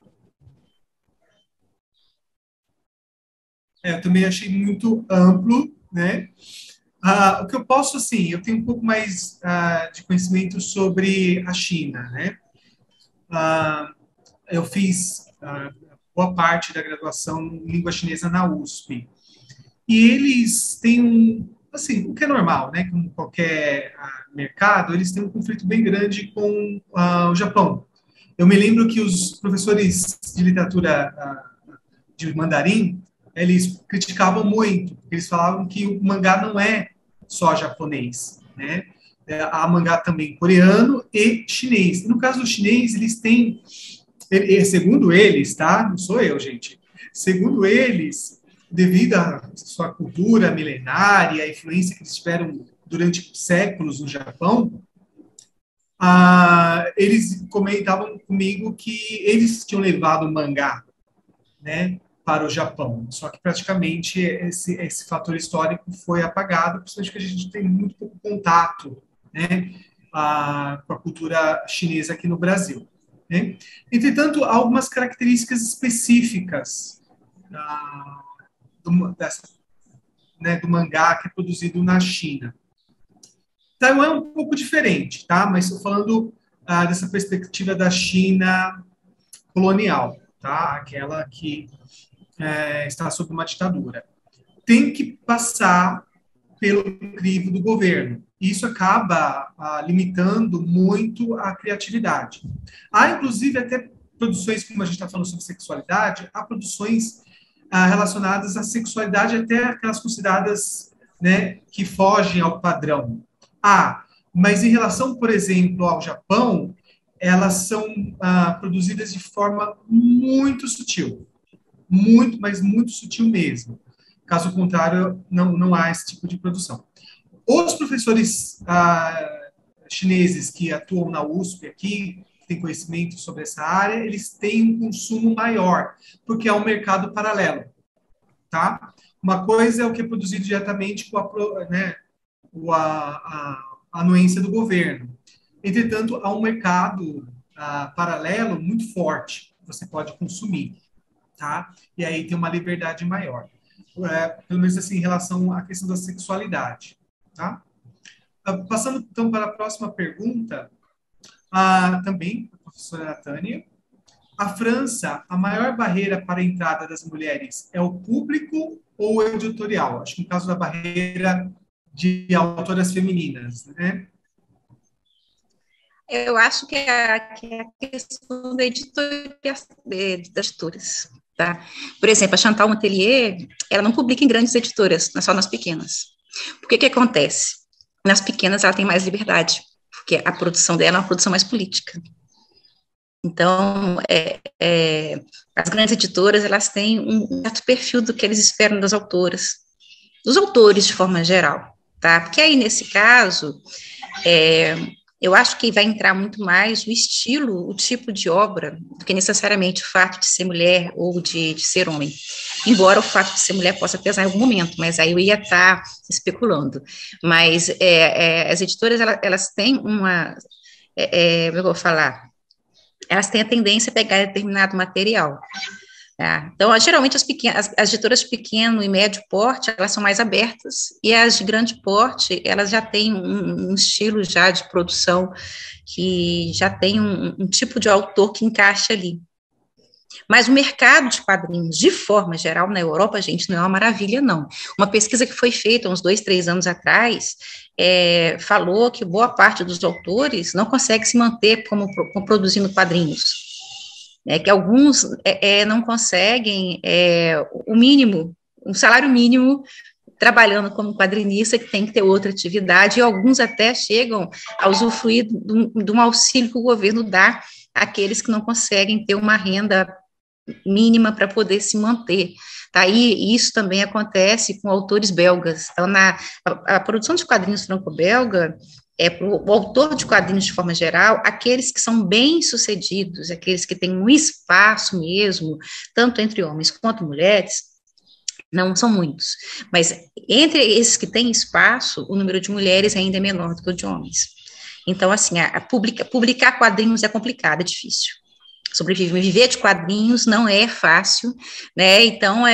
É, eu também achei muito amplo, né? Uh, o que eu posso, assim, eu tenho um pouco mais uh, de conhecimento sobre a China, né? Uh, eu fiz uh, boa parte da graduação em língua chinesa na U S P. E eles têm um, assim, o que é normal, né? Como qualquer uh, mercado, eles têm um conflito bem grande com uh, o Japão. Eu me lembro que os professores de literatura uh, de mandarim, eles criticavam muito, porque eles falavam que o mangá não é só japonês, né? Há mangá também coreano e chinês. E no caso do chinês, eles têm, segundo eles, tá? Não sou eu, gente. Segundo eles, devido à sua cultura milenária, a influência que eles tiveram durante séculos no Japão, ah, eles comentavam comigo que eles tinham levado o mangá, né, para o Japão. Só que praticamente esse, esse fator histórico foi apagado, principalmente porque a gente tem muito pouco contato, né, ah, com a cultura chinesa aqui no Brasil. Né? Entretanto, há algumas características específicas ah, do, dessa, né, do mangá que é produzido na China. Taiwan é um pouco diferente, tá? Mas estou falando ah, dessa perspectiva da China colonial, tá? Aquela que é, está sob uma ditadura. Tem que passar pelo crivo do governo. Isso acaba ah, limitando muito a criatividade. Há, inclusive, até produções, como a gente está falando sobre sexualidade, há produções ah, relacionadas à sexualidade, até aquelas consideradas, né, que fogem ao padrão. Ah, mas em relação, por exemplo, ao Japão, elas são ah, produzidas de forma muito sutil. Muito, mas muito sutil mesmo. Caso contrário, não, não há esse tipo de produção. Os professores ah, chineses que atuam na U S P aqui, que têm conhecimento sobre essa área, eles têm um consumo maior, porque é um mercado paralelo. Tá? Uma coisa é o que é produzido diretamente com a, né, a, a, a anuência do governo. Entretanto, há um mercado ah, paralelo muito forte que você pode consumir. Tá? E aí tem uma liberdade maior. É, pelo menos assim, em relação à questão da sexualidade. Tá? Passando, então, para a próxima pergunta, ah, também, a professora Tânia. A França, a maior barreira para a entrada das mulheres é o público ou o editorial? Acho que no caso da barreira de autoras femininas, né? Eu acho que é a, que é a questão da editoria das editoras. tá? Por exemplo, a Chantal Montelier, ela não publica em grandes editoras, não é só nas pequenas. Por que que acontece? Nas pequenas ela tem mais liberdade, porque a produção dela é uma produção mais política. Então, é, é, as grandes editoras, elas têm um certo perfil do que eles esperam das autoras, dos autores de forma geral, tá? Porque aí, nesse caso, é, eu acho que vai entrar muito mais o estilo, o tipo de obra, do que necessariamente o fato de ser mulher ou de, de ser homem. Embora o fato de ser mulher possa pesar em algum momento, mas aí eu ia estar especulando. Mas é, é, as editoras, elas, elas têm uma, é, é, eu vou falar, elas têm a tendência a pegar determinado material. Tá? Então, geralmente, as, pequenas, as, as editoras de pequeno e médio porte, elas são mais abertas, e as de grande porte, elas já têm um, um estilo já de produção, que já tem um, um tipo de autor que encaixa ali. Mas o mercado de quadrinhos, de forma geral, na Europa, gente, não é uma maravilha, não. Uma pesquisa que foi feita uns dois, três anos atrás, é, falou que boa parte dos autores não consegue se manter como, como produzindo quadrinhos. É, que alguns é, é, não conseguem é, o mínimo, um salário mínimo, trabalhando como quadrinista, que tem que ter outra atividade, e alguns até chegam a usufruir de um, de um auxílio que o governo dá àqueles que não conseguem ter uma renda mínima para poder se manter, tá? E isso também acontece com autores belgas. Então, na, a, a produção de quadrinhos franco-belga é para o autor de quadrinhos de forma geral, aqueles que são bem-sucedidos, aqueles que têm um espaço mesmo, tanto entre homens quanto mulheres, não são muitos, mas entre esses que têm espaço, o número de mulheres ainda é menor do que o de homens. Então, assim, a, a publica, publicar quadrinhos é complicado, é difícil. Sobreviver, viver de quadrinhos não é fácil, né, então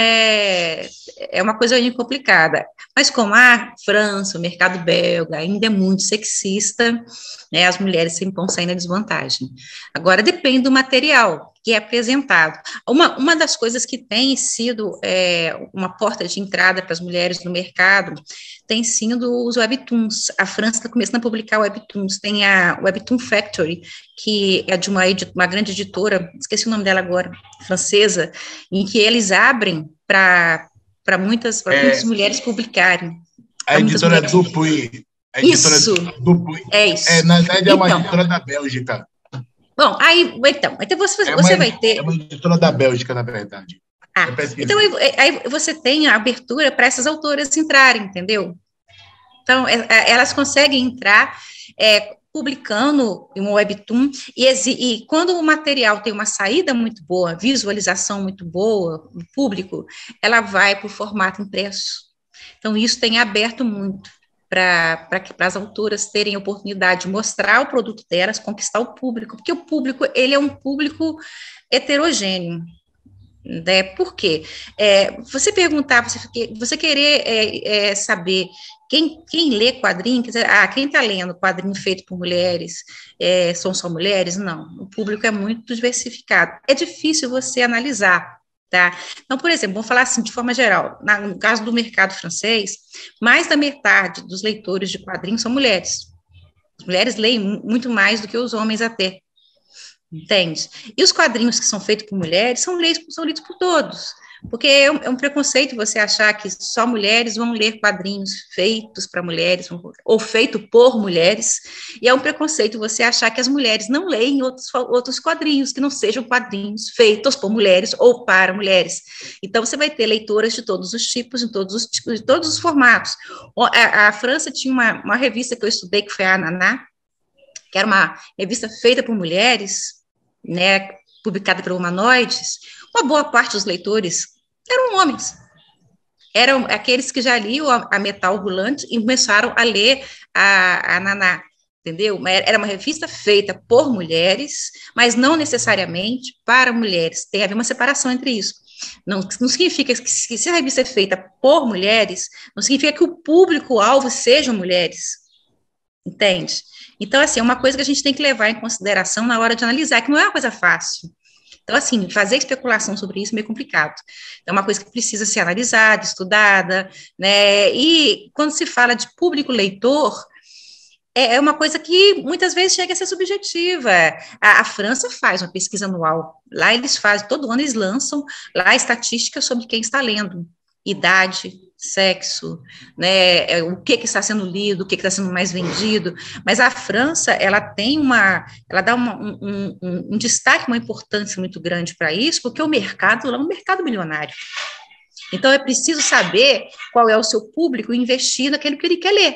é, é uma coisa bem complicada, mas como a França, o mercado belga ainda é muito sexista, né, as mulheres sempre vão sair na desvantagem. Agora, depende do material que é apresentado. Uma, uma das coisas que tem sido é, uma porta de entrada para as mulheres no mercado tem sido os webtoons. A França está começando a publicar webtoons, tem a Webtoon Factory, que é de uma, uma grande editora, esqueci o nome dela agora, francesa, em que eles abrem para muitas, é, muitas mulheres publicarem. A editora Dupuy. A editora isso, Dupuy. É isso. É, na verdade, é uma então, editora da Bélgica. Bom, aí, então, então você, é você uma, vai ter... É uma editora da Bélgica, na verdade. Ah, então aí, aí você tem a abertura para essas autoras entrarem, entendeu? Então, é, é, elas conseguem entrar é, publicando um webtoon, e, e quando o material tem uma saída muito boa, visualização muito boa do público, ela vai para o formato impresso. Então, isso tem aberto muito para as autoras terem a oportunidade de mostrar o produto delas, conquistar o público, porque o público, ele é um público heterogêneo. Né? Por quê? É, você perguntar, você, você querer é, é, saber quem, quem lê quadrinho, quer dizer, ah, quem está lendo quadrinho feito por mulheres, é, são só mulheres? Não, o público é muito diversificado. É difícil você analisar, tá? Então, por exemplo, vamos falar assim, de forma geral, na, no caso do mercado francês, mais da metade dos leitores de quadrinhos são mulheres. As mulheres leem muito mais do que os homens até. Entende? E os quadrinhos que são feitos por mulheres são lidos, são lidos por todos, porque é um, é um preconceito você achar que só mulheres vão ler quadrinhos feitos para mulheres, ou feito por mulheres, e é um preconceito você achar que as mulheres não leem outros, outros quadrinhos, que não sejam quadrinhos feitos por mulheres ou para mulheres. Então, você vai ter leitoras de todos os tipos, de todos os, de todos os formatos. A, a França tinha uma, uma revista que eu estudei, que foi a Ananá, que era uma revista feita por mulheres, né, publicada pelo Humanoides. Uma boa parte dos leitores eram homens, eram aqueles que já liam a, a Metal Rolante e começaram a ler a, a Naná, entendeu? Era uma revista feita por mulheres, mas não necessariamente para mulheres, tem a ver uma separação entre isso. Não, não significa que, que se a revista é feita por mulheres, não significa que o público-alvo sejam mulheres, entende? Então, assim, é uma coisa que a gente tem que levar em consideração na hora de analisar, que não é uma coisa fácil. Então, assim, fazer especulação sobre isso é meio complicado. É uma coisa que precisa ser analisada, estudada, né? E quando se fala de público leitor, é uma coisa que muitas vezes chega a ser subjetiva. A, a França faz uma pesquisa anual, lá eles fazem, todo ano eles lançam lá estatísticas sobre quem está lendo, idade, sexo, né, o que, que está sendo lido, o que, que está sendo mais vendido, mas a França, ela tem uma, ela dá uma, um, um, um destaque, uma importância muito grande para isso, porque o mercado lá é um mercado milionário. Então, é preciso saber qual é o seu público e investir naquilo que ele quer ler.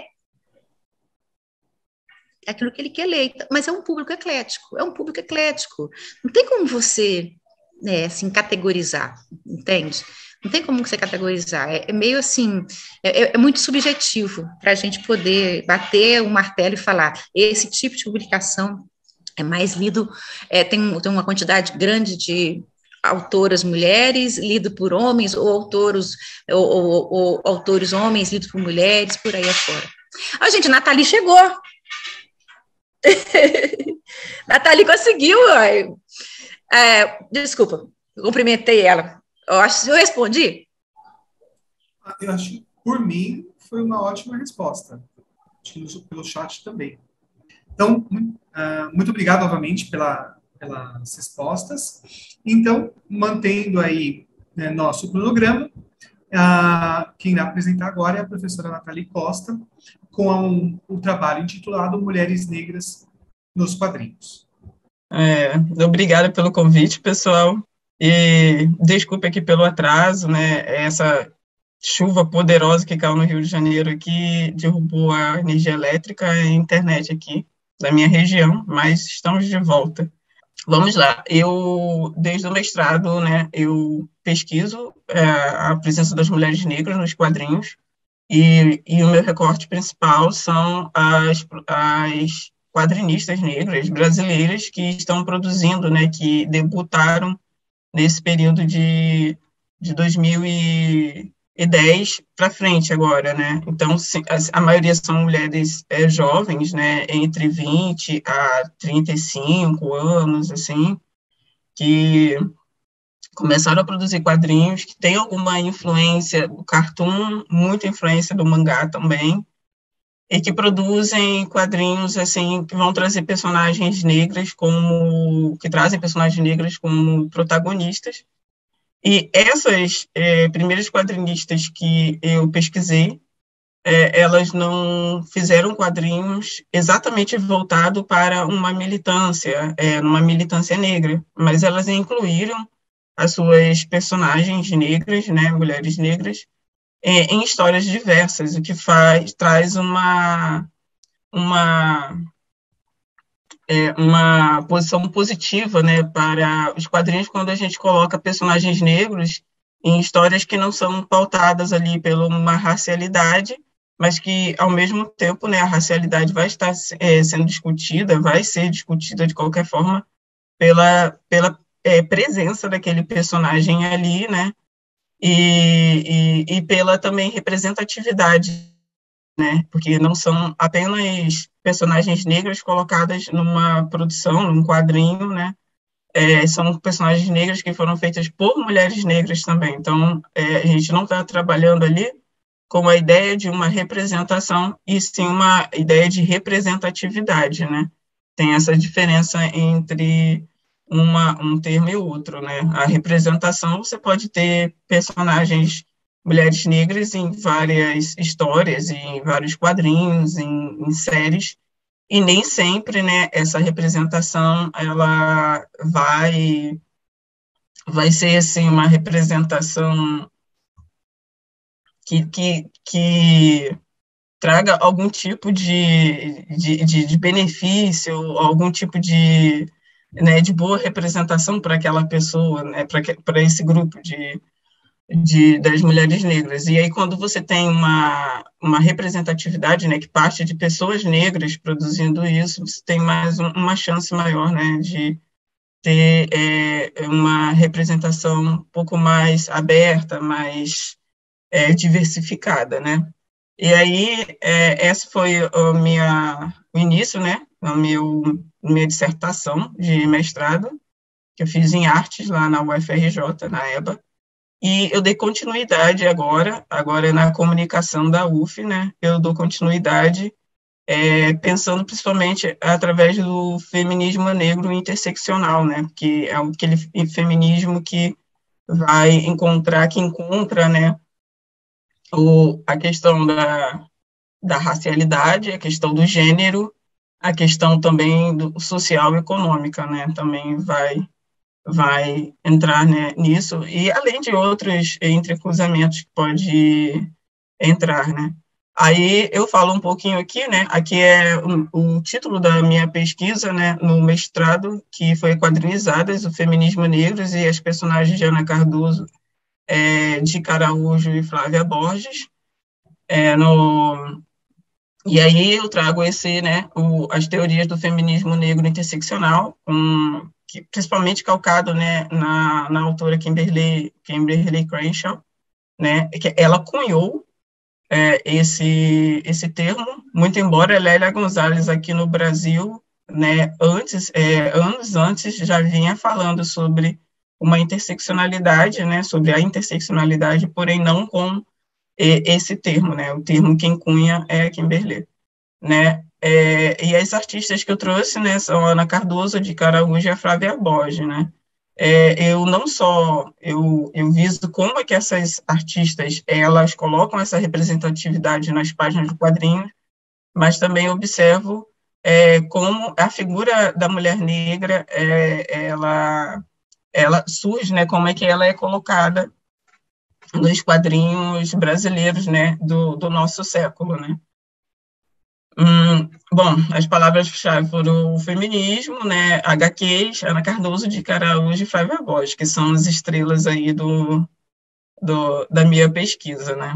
Aquilo que ele quer ler. Mas é um público eclético, é um público eclético. Não tem como você, né, assim, categorizar, entende? Não tem como você categorizar. É, é meio assim, é, é muito subjetivo para a gente poder bater o martelo e falar, esse tipo de publicação é mais lido, é, tem, tem uma quantidade grande de autoras mulheres, lido por homens, ou autores, ou, ou, ou autores homens, lidos por mulheres, por aí afora. Ah, gente, Nathalie chegou. Nathalie conseguiu. É, desculpa, cumprimentei ela. Eu acho que eu respondi. Eu acho que, por mim, foi uma ótima resposta. Acho que pelo chat também. Então, uh, muito obrigado novamente pela, pelas respostas. Então, mantendo aí, né, nosso cronograma, uh, quem vai apresentar agora é a professora Nathalie Costa, com um, um trabalho intitulado Mulheres Negras nos Quadrinhos. É, obrigada pelo convite, pessoal. E desculpe aqui pelo atraso, né? Essa chuva poderosa que caiu no Rio de Janeiro aqui derrubou a energia elétrica e a internet aqui da minha região, mas estamos de volta. Vamos lá. Eu, desde o mestrado, né, eu pesquiso é, a presença das mulheres negras nos quadrinhos e, e o meu recorte principal são as, as quadrinistas negras brasileiras que estão produzindo, né, que debutaram nesse período de, de dois mil e dez para frente agora, né? Então, a, a maioria são mulheres é, jovens, né? Entre vinte a trinta e cinco anos, assim, que começaram a produzir quadrinhos, que tem alguma influência do cartoon, muita influência do mangá também, e que produzem quadrinhos, assim, que vão trazer personagens negras como... que trazem personagens negras como protagonistas. E essas é, primeiras quadrinistas que eu pesquisei, é, elas não fizeram quadrinhos exatamente voltado para uma militância, é, uma militância negra, mas elas incluíram as suas personagens negras, né, mulheres negras, em histórias diversas, o que faz, traz uma, uma, é, uma posição positiva, né, para os quadrinhos quando a gente coloca personagens negros em histórias que não são pautadas ali por uma racialidade, mas que, ao mesmo tempo, né, a racialidade vai estar é, sendo discutida, vai ser discutida de qualquer forma pela, pela é, presença daquele personagem ali, né, E, e, e pela também representatividade, né? Porque não são apenas personagens negras colocadas numa produção, num quadrinho, né? É, são personagens negras que foram feitas por mulheres negras também. Então, é, a gente não está trabalhando ali com a ideia de uma representação, e sim uma ideia de representatividade, né? Tem essa diferença entre Uma, um termo e outro, né? A representação, você pode ter personagens, mulheres negras em várias histórias, em vários quadrinhos, em, em séries, e nem sempre, né, essa representação, ela vai, vai ser, assim, uma representação que, que, que traga algum tipo de, de, de, de benefício, algum tipo de... Né, de boa representação para aquela pessoa, né, para esse grupo de, de, das mulheres negras. E aí, quando você tem uma, uma representatividade, né, que parte de pessoas negras produzindo isso, você tem mais um, uma chance maior, né, de ter é, uma representação um pouco mais aberta, mais é, diversificada, né. E aí, é, esse foi o, minha, o início, né, no meu... minha dissertação de mestrado, que eu fiz em artes lá na U F R J, na EBA, e eu dei continuidade agora, agora na comunicação da U F, né, eu dou continuidade é, pensando principalmente através do feminismo negro interseccional, né, que é aquele feminismo que vai encontrar, que encontra, né, o, a questão da, da racialidade, a questão do gênero, a questão também do social e econômica, né, também vai vai entrar, né, nisso, e além de outros entrecruzamentos que pode entrar, né. Aí eu falo um pouquinho aqui, né, aqui é o, o título da minha pesquisa, né, no mestrado, que foi Quadrinizadas, o Feminismo Negros e as Personagens de Ana Cardoso, é, de Araújo e Flávia Borges, é, no, e aí eu trago esse, né, o, as teorias do feminismo negro interseccional, um, que, principalmente calcado, né, na, na autora Kimberly, Kimberly Crenshaw, né, que ela cunhou é, esse, esse termo, muito embora Lélia Gonzalez aqui no Brasil, né, antes, é, anos antes, já vinha falando sobre uma interseccionalidade, né, sobre a interseccionalidade, porém não com esse termo, né, o termo quem cunha é Kimberly, né, é, e as artistas que eu trouxe, né, são a Ana Cardoso, de Araújo e a Flávia Borges, né. É, eu não só, eu, eu viso como é que essas artistas, elas colocam essa representatividade nas páginas do quadrinho, mas também observo é, como a figura da mulher negra, é, ela, ela surge, né, como é que ela é colocada nos quadrinhos brasileiros, né, do, do nosso século, né. Hum, bom, as palavras-chave foram o feminismo, né, agá quês, Ana Cardoso, de Araújo e Flávia Borges, que são as estrelas aí do, do, da minha pesquisa, né.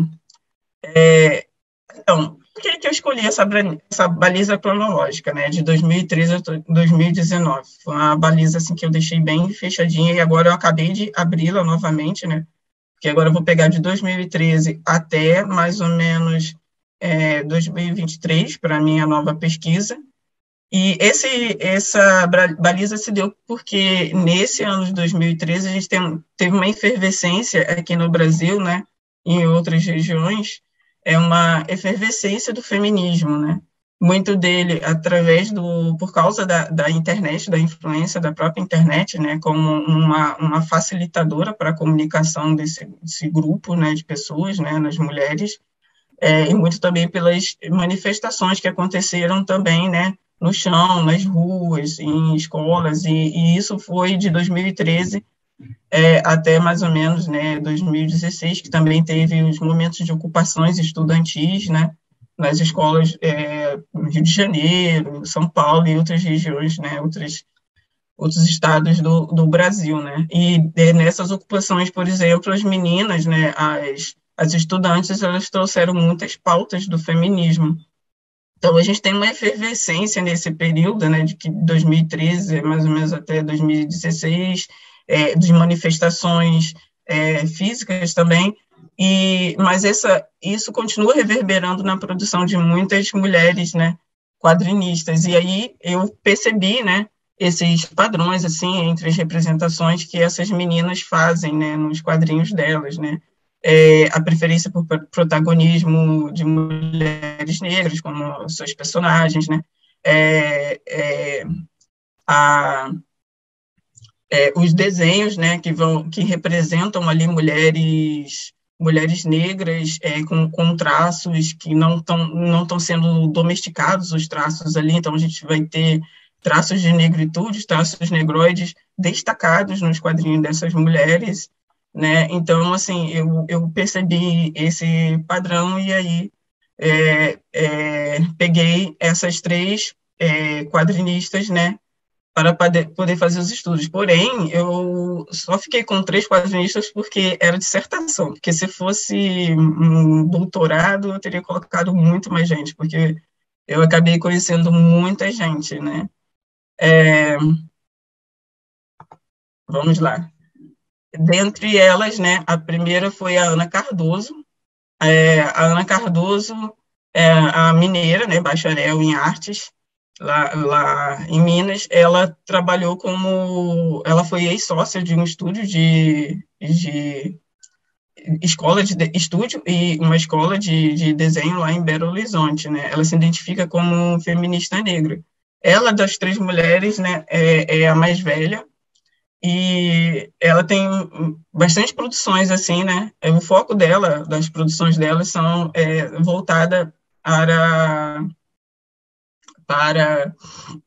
É, então, por que, que eu escolhi essa, essa baliza cronológica, né, de dois mil e treze a dois mil e dezenove? Foi uma baliza, assim, que eu deixei bem fechadinha, e agora eu acabei de abri-la novamente, né, porque agora eu vou pegar de dois mil e treze até mais ou menos é, dois mil e vinte e três, para a minha nova pesquisa, e esse, essa baliza se deu porque nesse ano de dois mil e treze a gente tem, teve uma efervescência aqui no Brasil, né, e em outras regiões, é uma efervescência do feminismo, né, muito dele através do, por causa da, da internet, da influência da própria internet, né, como uma, uma facilitadora para a comunicação desse, desse grupo, né, de pessoas, né, nas mulheres, é, e muito também pelas manifestações que aconteceram também, né, no chão, nas ruas, em escolas, e, e isso foi de dois mil e treze é, até mais ou menos, né, dois mil e dezesseis, que também teve os momentos de ocupações estudantis, né, nas escolas é, no Rio de Janeiro, São Paulo e outras regiões, né, outros, outros estados do, do Brasil, né, e é, nessas ocupações, por exemplo, as meninas, né, as, as estudantes, elas trouxeram muitas pautas do feminismo. Então, a gente tem uma efervescência nesse período, né, de que dois mil e treze, mais ou menos até dois mil e dezesseis, é, de manifestações é, físicas também, e, mas essa, isso continua reverberando na produção de muitas mulheres, né, quadrinistas, e aí eu percebi, né, esses padrões, assim, entre as representações que essas meninas fazem, né, nos quadrinhos delas, né, é, a preferência por protagonismo de mulheres negras como seus personagens, né, é, é, a, é, os desenhos, né, que vão, que representam ali mulheres, mulheres negras é, com, com traços que não estão não estão sendo domesticados, os traços ali, então a gente vai ter traços de negritude, traços negroides destacados nos quadrinhos dessas mulheres, né? Então, assim, eu, eu percebi esse padrão e aí é, é, peguei essas três é, quadrinistas, né, para poder fazer os estudos. Porém, eu só fiquei com três quadrinistas porque era dissertação, porque se fosse um doutorado, eu teria colocado muito mais gente, porque eu acabei conhecendo muita gente, né? É, vamos lá. Dentre elas, né, a primeira foi a Ana Cardoso. É, a Ana Cardoso é a mineira, né, bacharel em artes, lá, lá em Minas. Ela trabalhou como... Ela foi ex-sócia de um estúdio de, de escola de, de estúdio e uma escola de, de desenho lá em Belo Horizonte, né? Ela se identifica como um feminista negra. Ela, das três mulheres, né, é, é a mais velha, e ela tem bastante produções, assim, né? O foco dela, das produções dela, são é, voltadas para, para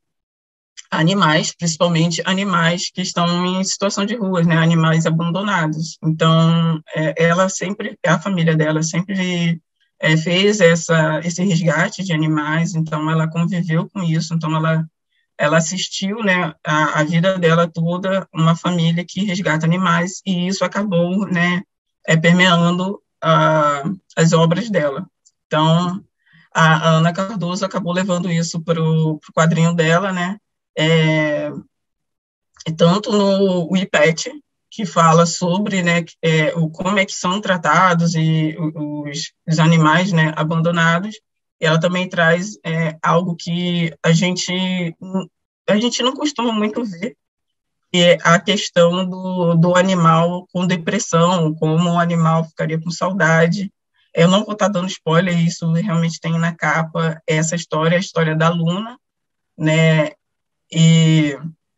animais, principalmente animais que estão em situação de rua, né? Animais abandonados. Então, é, ela sempre, a família dela sempre é, fez essa, esse resgate de animais, então ela conviveu com isso, então ela ela assistiu, né, a, a vida dela toda, uma família que resgata animais, e isso acabou, né, é, permeando a, as obras dela. Então, a, a Ana Cardoso acabou levando isso para o quadrinho dela, né, é, tanto no I P E T, que fala sobre, né, é, o, como é que são tratados e os, os animais, né, abandonados. E ela também traz é, algo que a gente, a gente não costuma muito ver, que é a questão do, do animal com depressão, como o animal ficaria com saudade. Eu não vou estar dando spoiler, isso realmente tem na capa essa história, a história da Luna, né, e,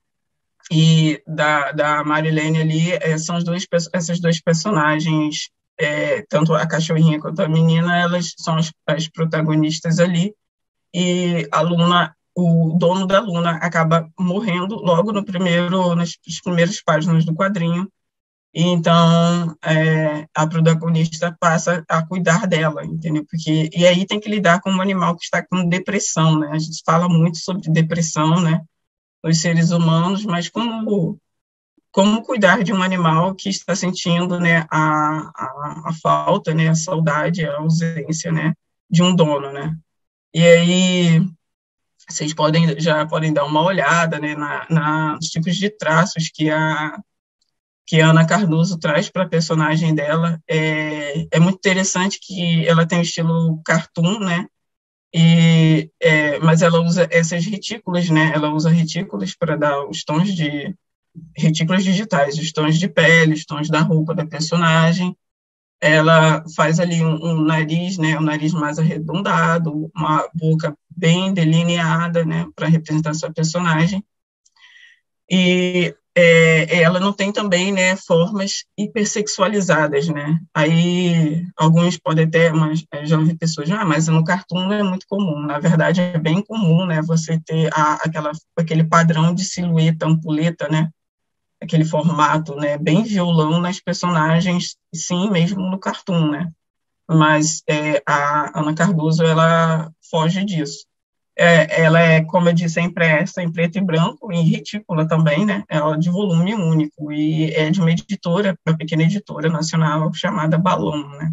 e da, da Marilene ali, é, são os dois, essas dois personagens, é, tanto a cachorrinha quanto a menina, elas são as, as protagonistas ali, e a Luna, o dono da Luna acaba morrendo logo no primeiro, nas primeiras páginas do quadrinho, e então é, a protagonista passa a cuidar dela, entendeu? Porque, e aí tem que lidar com um animal que está com depressão, né? A gente fala muito sobre depressão, né, nos seres humanos, mas como como cuidar de um animal que está sentindo, né, a, a, a falta, né, a saudade, a ausência, né, de um dono, né? E aí vocês podem já podem dar uma olhada, né, na, na nos tipos de traços que a que a Ana Cardoso traz para a personagem dela. É, é muito interessante que ela tem um estilo cartoon, né? E é, mas ela usa essas retículas, né? Ela usa retículas para dar os tons de retículas digitais, os tons de pele, os tons da roupa da personagem. Ela faz ali um, um nariz, né, um nariz mais arredondado, uma boca bem delineada, né, para representar sua personagem. E é, ela não tem também, né, formas hipersexualizadas, né. Aí alguns podem até, mas já ouvi pessoas, ah, mas no cartoon não é muito comum. Na verdade, é bem comum, né, você ter a, aquela, aquele padrão de silhueta, ampuleta, né, aquele formato, né, bem violão nas personagens, sim, mesmo no cartoon, né, mas é, a Ana Cardoso, ela foge disso. É, ela é, como eu disse, é impressa em preto e branco, em retícula também, né, ela é de volume único, e é de uma editora, uma pequena editora nacional chamada Balão, né.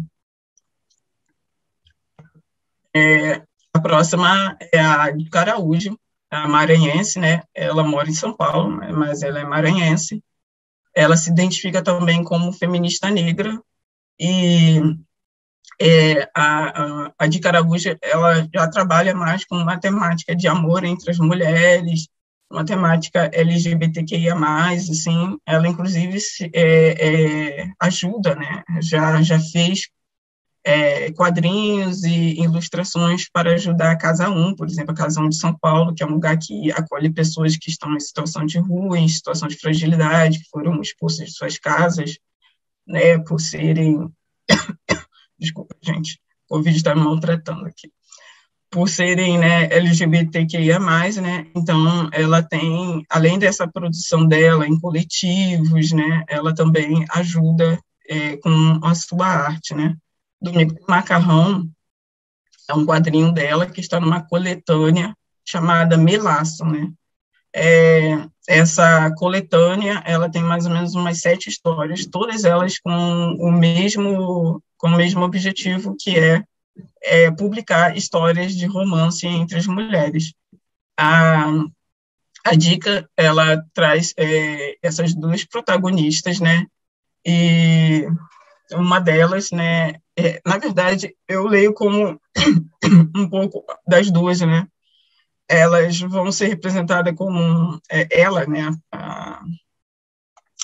É, a próxima é a de Caraújo, a maranhense, né, ela mora em São Paulo, né, mas ela é maranhense. Ela se identifica também como feminista negra, e é, a, a, a de Caraújo, ela já trabalha mais com matemática de amor entre as mulheres, matemática L G B T Q I A mais, assim, ela inclusive se, é, é, ajuda, né, já, já fez é, quadrinhos e ilustrações para ajudar a Casa um, por exemplo, a Casa um de São Paulo, que é um lugar que acolhe pessoas que estão em situação de rua, em situação de fragilidade, que foram expulsas de suas casas, né, por serem... Desculpa, gente, o Covid está me maltratando aqui. Por serem, né, L G B T Q I A mais, né, então ela tem, além dessa produção dela em coletivos, né, ela também ajuda é, com a sua arte, né. Domingo Macarrão é um quadrinho dela que está numa coletânea chamada Melaço, né? É, essa coletânea, ela tem mais ou menos umas sete histórias, todas elas com o mesmo, com o mesmo objetivo, que é, é publicar histórias de romance entre as mulheres. A, a dica, ela traz é, essas duas protagonistas, né? E uma delas, né, é, na verdade, eu leio como um pouco das duas, né, elas vão ser representadas como, é, ela, né, a,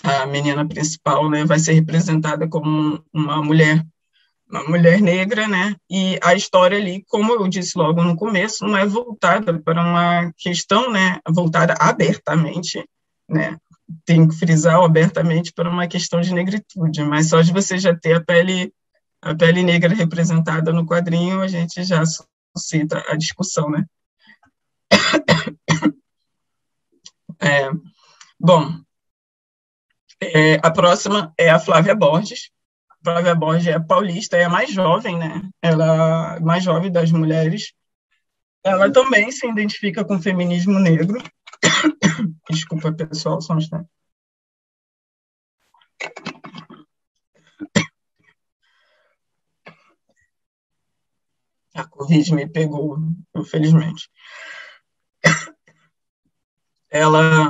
a menina principal, né, vai ser representada como uma mulher, uma mulher negra, né, e a história ali, como eu disse logo no começo, não é voltada para uma questão, né, voltada abertamente, né, tem que frisar abertamente para uma questão de negritude, mas só de você já ter a pele, a pele negra representada no quadrinho, a gente já suscita a discussão, né. É, bom, é, a próxima é a Flávia Borges. Flávia Borges é paulista, é a mais jovem, né? Ela é a mais jovem das mulheres. Ela também se identifica com o feminismo negro. Desculpa, pessoal, só um instante. A Covid me pegou, infelizmente. Ela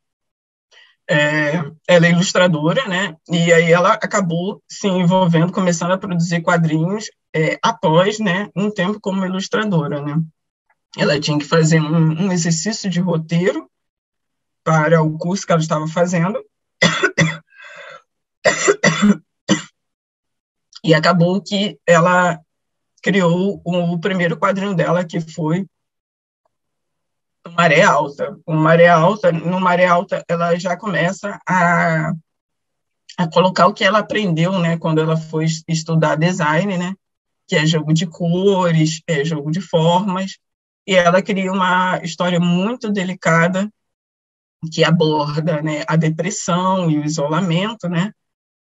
é, ela é ilustradora, né? E aí ela acabou se envolvendo, começando a produzir quadrinhos é, após, né, um tempo como ilustradora, né? Ela tinha que fazer um, um exercício de roteiro para o curso que ela estava fazendo. E acabou que ela criou o, o primeiro quadrinho dela, que foi Maré Alta. O Maré Alta, no Maré Alta, ela já começa a, a colocar o que ela aprendeu, né, quando ela foi estudar design, né, que é jogo de cores, é jogo de formas, e ela cria uma história muito delicada que aborda, né, a depressão e o isolamento, né,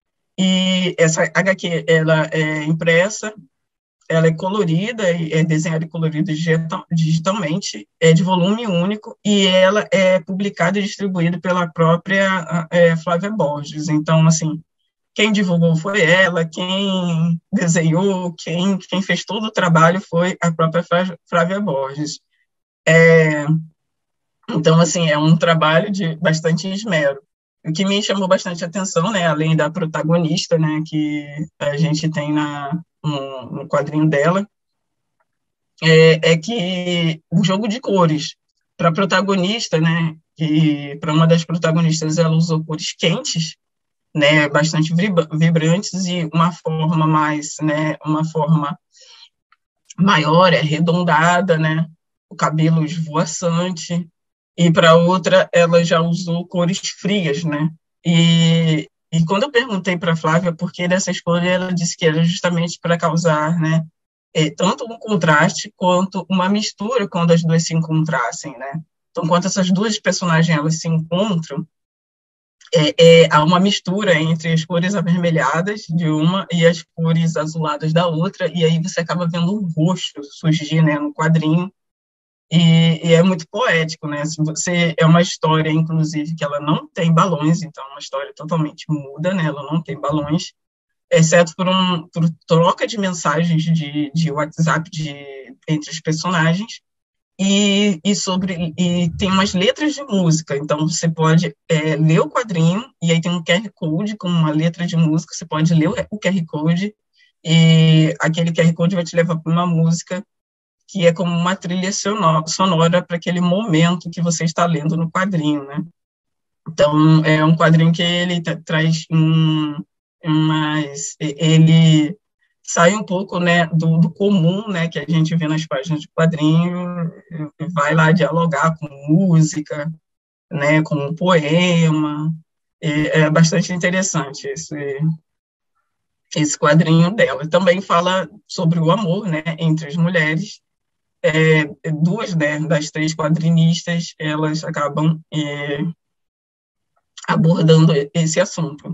e essa agá quê, ela é impressa, ela é colorida, é desenhada e colorida digitalmente, é de volume único, e ela é publicada e distribuída pela própria é, Flávia Borges. Então, assim, quem divulgou foi ela, quem desenhou, quem, quem fez todo o trabalho foi a própria Flávia Borges. É, então, assim, é um trabalho de bastante esmero. O que me chamou bastante atenção, né, além da protagonista, né, que a gente tem na, no, no quadrinho dela, é, é que o jogo de cores, para a protagonista, né, e para uma das protagonistas, ela usou cores quentes, né, bastante vibrantes e uma forma mais, né, uma forma maior, é arredondada, né, o cabelo esvoaçante. E para outra, ela já usou cores frias, né? E, e quando eu perguntei para a Flávia por que dessa escolha, ela disse que era justamente para causar, né, é, tanto um contraste quanto uma mistura quando as duas se encontrassem, né? Então, quando essas duas personagens elas se encontram, é, é, há uma mistura entre as cores avermelhadas de uma e as cores azuladas da outra, e aí você acaba vendo um rosto surgir, né, no quadrinho. E, e é muito poético, né? Se você, é uma história, inclusive, que ela não tem balões, então é uma história totalmente muda, né? Ela não tem balões, exceto por, um, por troca de mensagens de, de WhatsApp de, entre os personagens, e, e, sobre, e tem umas letras de música, então você pode é, ler o quadrinho, e aí tem um Q R Code com uma letra de música, você pode ler o Q R Code, e aquele Q R Code vai te levar para uma música que é como uma trilha sonora para aquele momento que você está lendo no quadrinho, né? Então, é um quadrinho que ele traz um, umas... ele sai um pouco, né, do, do comum, né, que a gente vê nas páginas de quadrinho, vai lá dialogar com música, né, com um poema, e é bastante interessante esse, esse quadrinho dela. Também fala sobre o amor, né, entre as mulheres. É, duas, né, das três quadrinistas, elas acabam é, abordando esse assunto.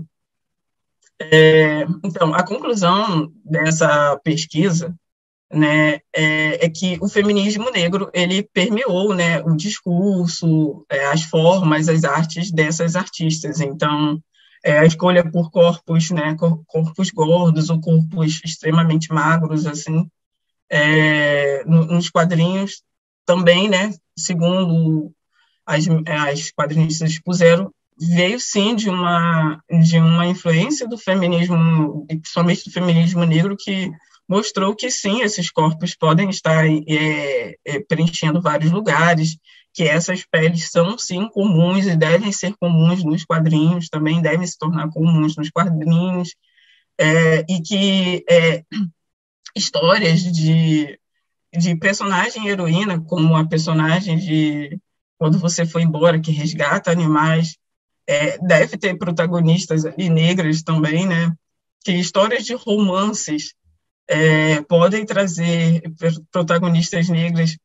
É, então, a conclusão dessa pesquisa, né, é, é que o feminismo negro, ele permeou, né, o discurso, é, as formas, as artes dessas artistas. Então, é, a escolha por corpos, né, corpos gordos ou corpos extremamente magros, assim, É, nos quadrinhos também, né, segundo as, as quadrinistas expuseram, veio sim de uma, de uma influência do feminismo, principalmente do feminismo negro, que mostrou que sim, esses corpos podem estar é, é, preenchendo vários lugares, que essas peles são, sim, comuns e devem ser comuns nos quadrinhos, também devem se tornar comuns nos quadrinhos, é, e que é, histórias de, de personagem heroína, como a personagem de Quando Você Foi Embora, que resgata animais, é, deve ter protagonistas ali negras também, né? Que histórias de romances é, podem trazer protagonistas negras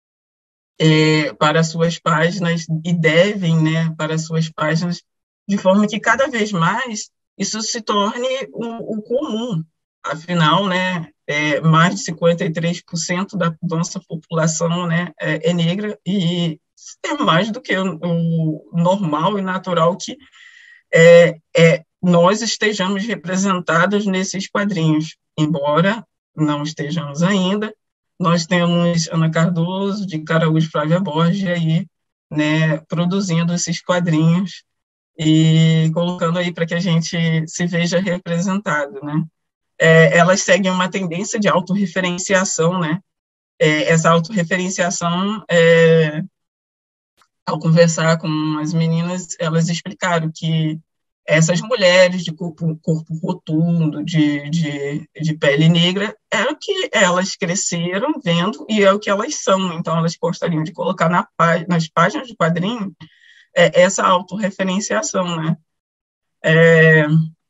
é, para suas páginas e devem, né, para suas páginas, de forma que cada vez mais isso se torne o, o comum. Afinal, né, é, mais de cinquenta e três por cento da nossa população, né, é, é negra, e é mais do que o, o normal e natural que é, é, nós estejamos representados nesses quadrinhos, embora não estejamos ainda. Nós temos Ana Cardoso, de Caraújo, Flávia Borges, aí, né, produzindo esses quadrinhos e colocando aí para que a gente se veja representado, né? É, elas seguem uma tendência de autorreferenciação, né? É, essa autorreferenciação, é, ao conversar com as meninas, elas explicaram que essas mulheres de corpo, corpo rotundo, de, de, de pele negra, é o que elas cresceram vendo e é o que elas são. Então, elas gostariam de colocar na, nas páginas de quadrinho é, essa autorreferenciação, né? É,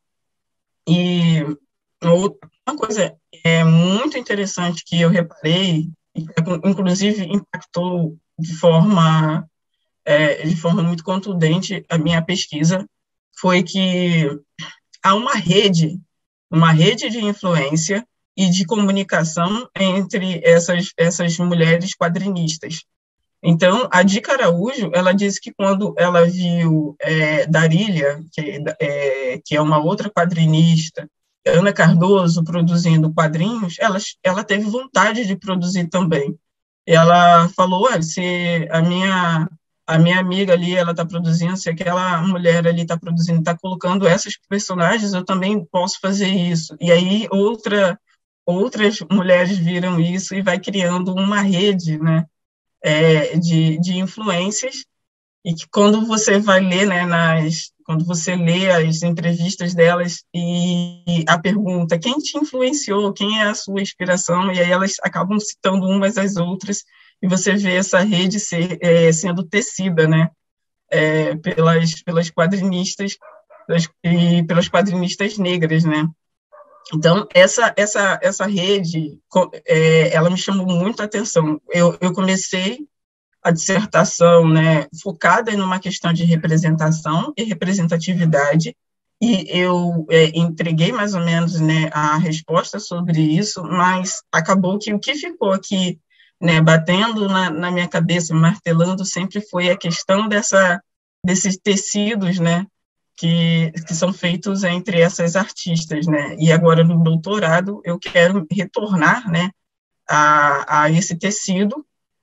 e uma coisa é muito interessante que eu reparei, inclusive impactou de forma, é, de forma muito contundente a minha pesquisa, foi que há uma rede, uma rede de influência e de comunicação entre essas, essas mulheres quadrinistas. Então, a Dica Araújo, ela disse que quando ela viu é, Darília, que é, que é uma outra quadrinista, Ana Cardoso, produzindo quadrinhos, ela, ela teve vontade de produzir também. Ela falou, olha, se a minha... a minha amiga ali, ela está produzindo, se aquela mulher ali está produzindo, está colocando essas personagens, eu também posso fazer isso. E aí outra, outras mulheres viram isso e vai criando uma rede, né, é, de, de influências, e que quando você vai ler, né, nas, quando você lê as entrevistas delas e a pergunta, quem te influenciou, quem é a sua inspiração, e aí elas acabam citando umas às outras, e você vê essa rede ser, é, sendo tecida, né, é, pelas, pelas quadrinistas pelas, e pelas quadrinistas negras, né. Então, essa, essa, essa rede, é, ela me chamou muito a atenção. Eu, eu comecei a dissertação, né, focada em uma questão de representação e representatividade, e eu é, entreguei mais ou menos, né, a resposta sobre isso, mas acabou que o que ficou aqui, né, batendo na, na minha cabeça, martelando, sempre foi a questão dessa, desses tecidos, né, que, que são feitos entre essas artistas, né, e agora no doutorado eu quero retornar, né, a, a esse tecido.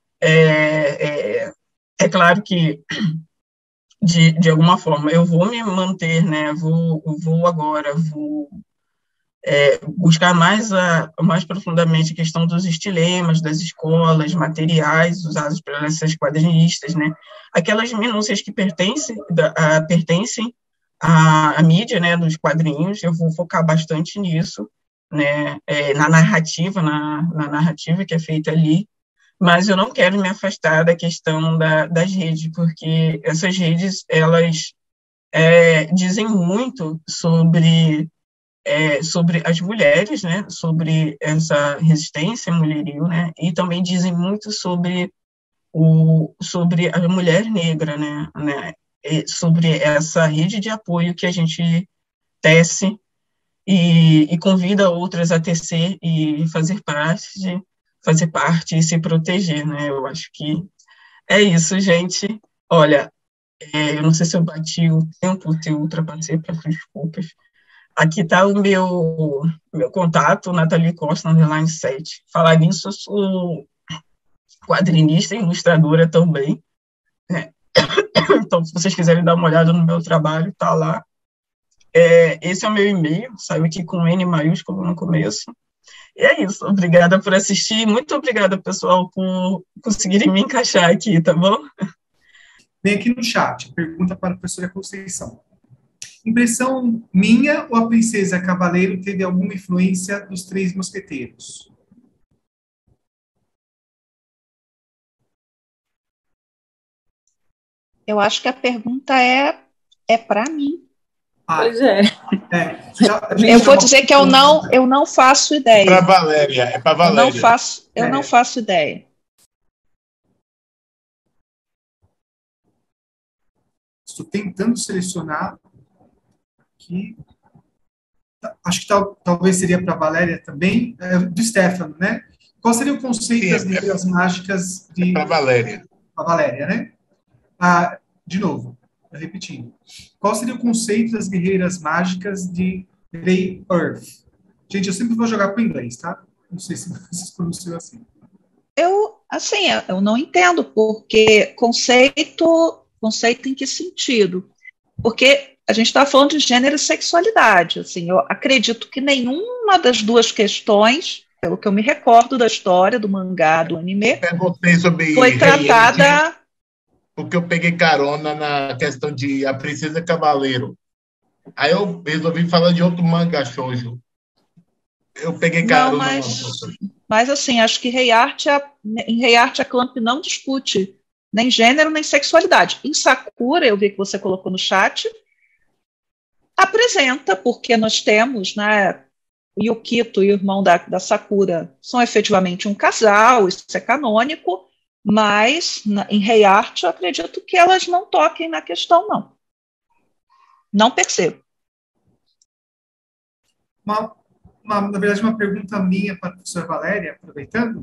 É, é, é claro que, de, de alguma forma, eu vou me manter, né, vou, vou agora, vou é, buscar mais, a, mais profundamente a questão dos estilemas, das escolas, materiais usados por essas quadrinistas, né, aquelas minúcias que pertencem, a, pertencem à, à mídia, né, dos quadrinhos, eu vou focar bastante nisso, né, é, na narrativa, na, na narrativa que é feita ali, mas eu não quero me afastar da questão da, das redes, porque essas redes, elas é, dizem muito sobre, é, sobre as mulheres, né, sobre essa resistência mulheril, né, e também dizem muito sobre, o, sobre a mulher negra, né, né, sobre essa rede de apoio que a gente tece e, e convida outras a tecer e fazer parte de fazer parte e se proteger, né? Eu acho que é isso, gente. Olha, é, eu não sei se eu bati o tempo, se eu ultrapassei, peço desculpas. Aqui está o meu, meu contato, Nathalie Costa, underline sete. Falar nisso, eu sou quadrinista e ilustradora também, né? Então, se vocês quiserem dar uma olhada no meu trabalho, está lá. É, esse é o meu e-mail, saiu aqui com N maiúsculo no começo. E é isso, obrigada por assistir, muito obrigada, pessoal, por conseguirem me encaixar aqui, tá bom? Vem aqui no chat, pergunta para a professora Conceição. Impressão minha ou a princesa Cavaleiro teve alguma influência dos Três Mosqueteiros? Eu acho que a pergunta é, é para mim. Ah, Pois é. é. Já, eu vou dizer que eu não, eu não faço ideia. É para Valéria, é para Valéria. Eu não faço, eu é. não faço ideia. Estou tentando selecionar aqui. Acho que tal, talvez seria para a Valéria também, é, do Stefano, né? Qual seria o conceito Sim, das guerreiras é, mágicas de... É para a Valéria. A Valéria, né? Ah, de novo, repetindo. Qual seria o conceito das guerreiras mágicas de Grey Earth? Gente, eu sempre vou jogar para o inglês, tá? Não sei se vocês pronunciam assim. Eu, assim, eu não entendo, porque conceito, conceito em que sentido? Porque a gente está falando de gênero e sexualidade, assim, eu acredito que nenhuma das duas questões, pelo que eu me recordo da história, do mangá, do anime, sobre foi tratada... Porque eu peguei carona na questão de A Princesa Cavaleiro. Aí eu resolvi falar de outro manga shoujo. Eu peguei carona. Não, mas, mas assim, acho que Rei Arte, em Rei Arte a Clamp não discute nem gênero, nem sexualidade. Em Sakura, eu vi que você colocou no chat, apresenta, porque nós temos, né, o Yukito e o irmão da, da Sakura são efetivamente um casal, isso é canônico, mas na, em Rei Arte eu acredito que elas não toquem na questão, não. Não percebo. Uma, uma, na verdade, uma pergunta minha para a professora Valéria, aproveitando,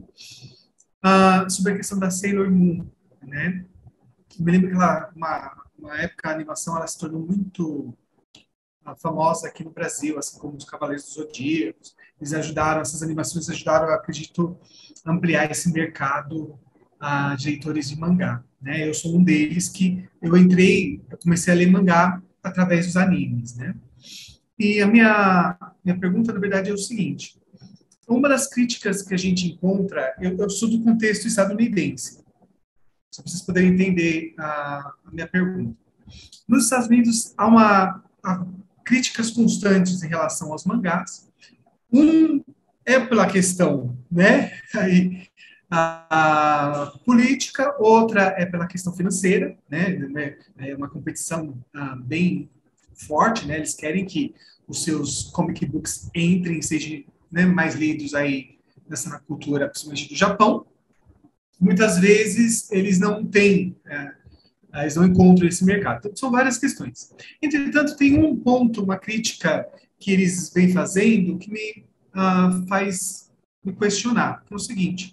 uh, sobre a questão da Sailor Moon, né? Eu me lembro que ela, uma, uma época a animação ela se tornou muito uh, famosa aqui no Brasil, assim como os Cavaleiros dos Zodíacos. Eles ajudaram, essas animações ajudaram, eu acredito, a ampliar esse mercado uh, de leitores de mangá, né? Eu sou um deles que eu entrei, eu comecei a ler mangá através dos animes, né? E a minha, minha pergunta, na verdade, é o seguinte. Uma das críticas que a gente encontra, eu, eu sou do contexto estadunidense, só para vocês poderem entender a, a minha pergunta. Nos Estados Unidos, há uma há críticas constantes em relação aos mangás. Um é pela questão, né, aí, a, a política, outra é pela questão financeira, né, é uma competição a, bem forte, né, eles querem que os seus comic books entrem, sejam, né, mais lidos aí nessa cultura, principalmente do Japão. Muitas vezes eles não têm, é, eles não encontram esse mercado. Então, são várias questões. Entretanto, tem um ponto, uma crítica que eles vêm fazendo que me uh, faz me questionar, que é o seguinte: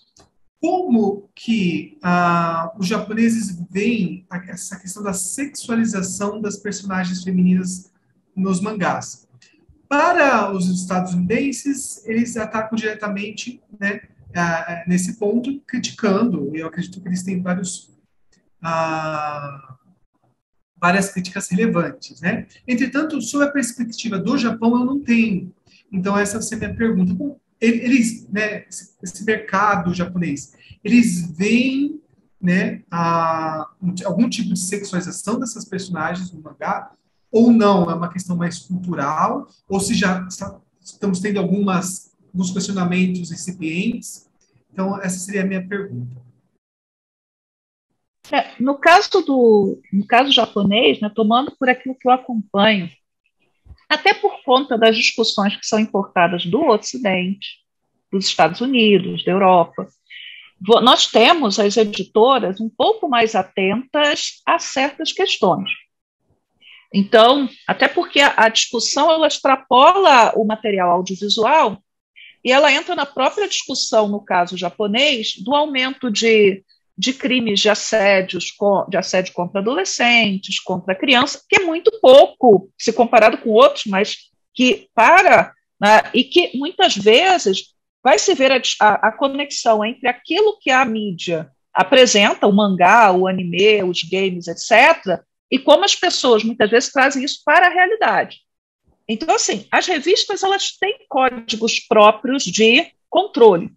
como que uh, os japoneses veem essa questão da sexualização das personagens femininas nos mangás? Para os estadunidenses, eles atacam diretamente, né, uh, nesse ponto, criticando. Eu acredito que eles têm vários, uh, várias críticas relevantes, né? Entretanto, sob a perspectiva do Japão, eu não tenho. Então, essa vai ser a minha pergunta. Bom, eles, né, esse mercado japonês, eles veem, né, a, algum tipo de sexualização dessas personagens no mangá, ou não? É uma questão mais cultural? Ou se já estamos tendo algumas, alguns questionamentos incipientes? Então, essa seria a minha pergunta. É, no caso do no caso japonês, né, tomando por aquilo que eu acompanho, até por conta das discussões que são importadas do Ocidente, dos Estados Unidos, da Europa, nós temos as editoras um pouco mais atentas a certas questões. Então, até porque a, a discussão ela extrapola o material audiovisual e ela entra na própria discussão, no caso japonês, do aumento de, de crimes de, assédios, de assédio contra adolescentes, contra crianças, que é muito pouco se comparado com outros, mas que para, né, e que muitas vezes vai se ver a, a, a conexão entre aquilo que a mídia apresenta, o mangá, o anime, os games, etcétera, e como as pessoas muitas vezes trazem isso para a realidade. Então, assim, as revistas elas têm códigos próprios de controle.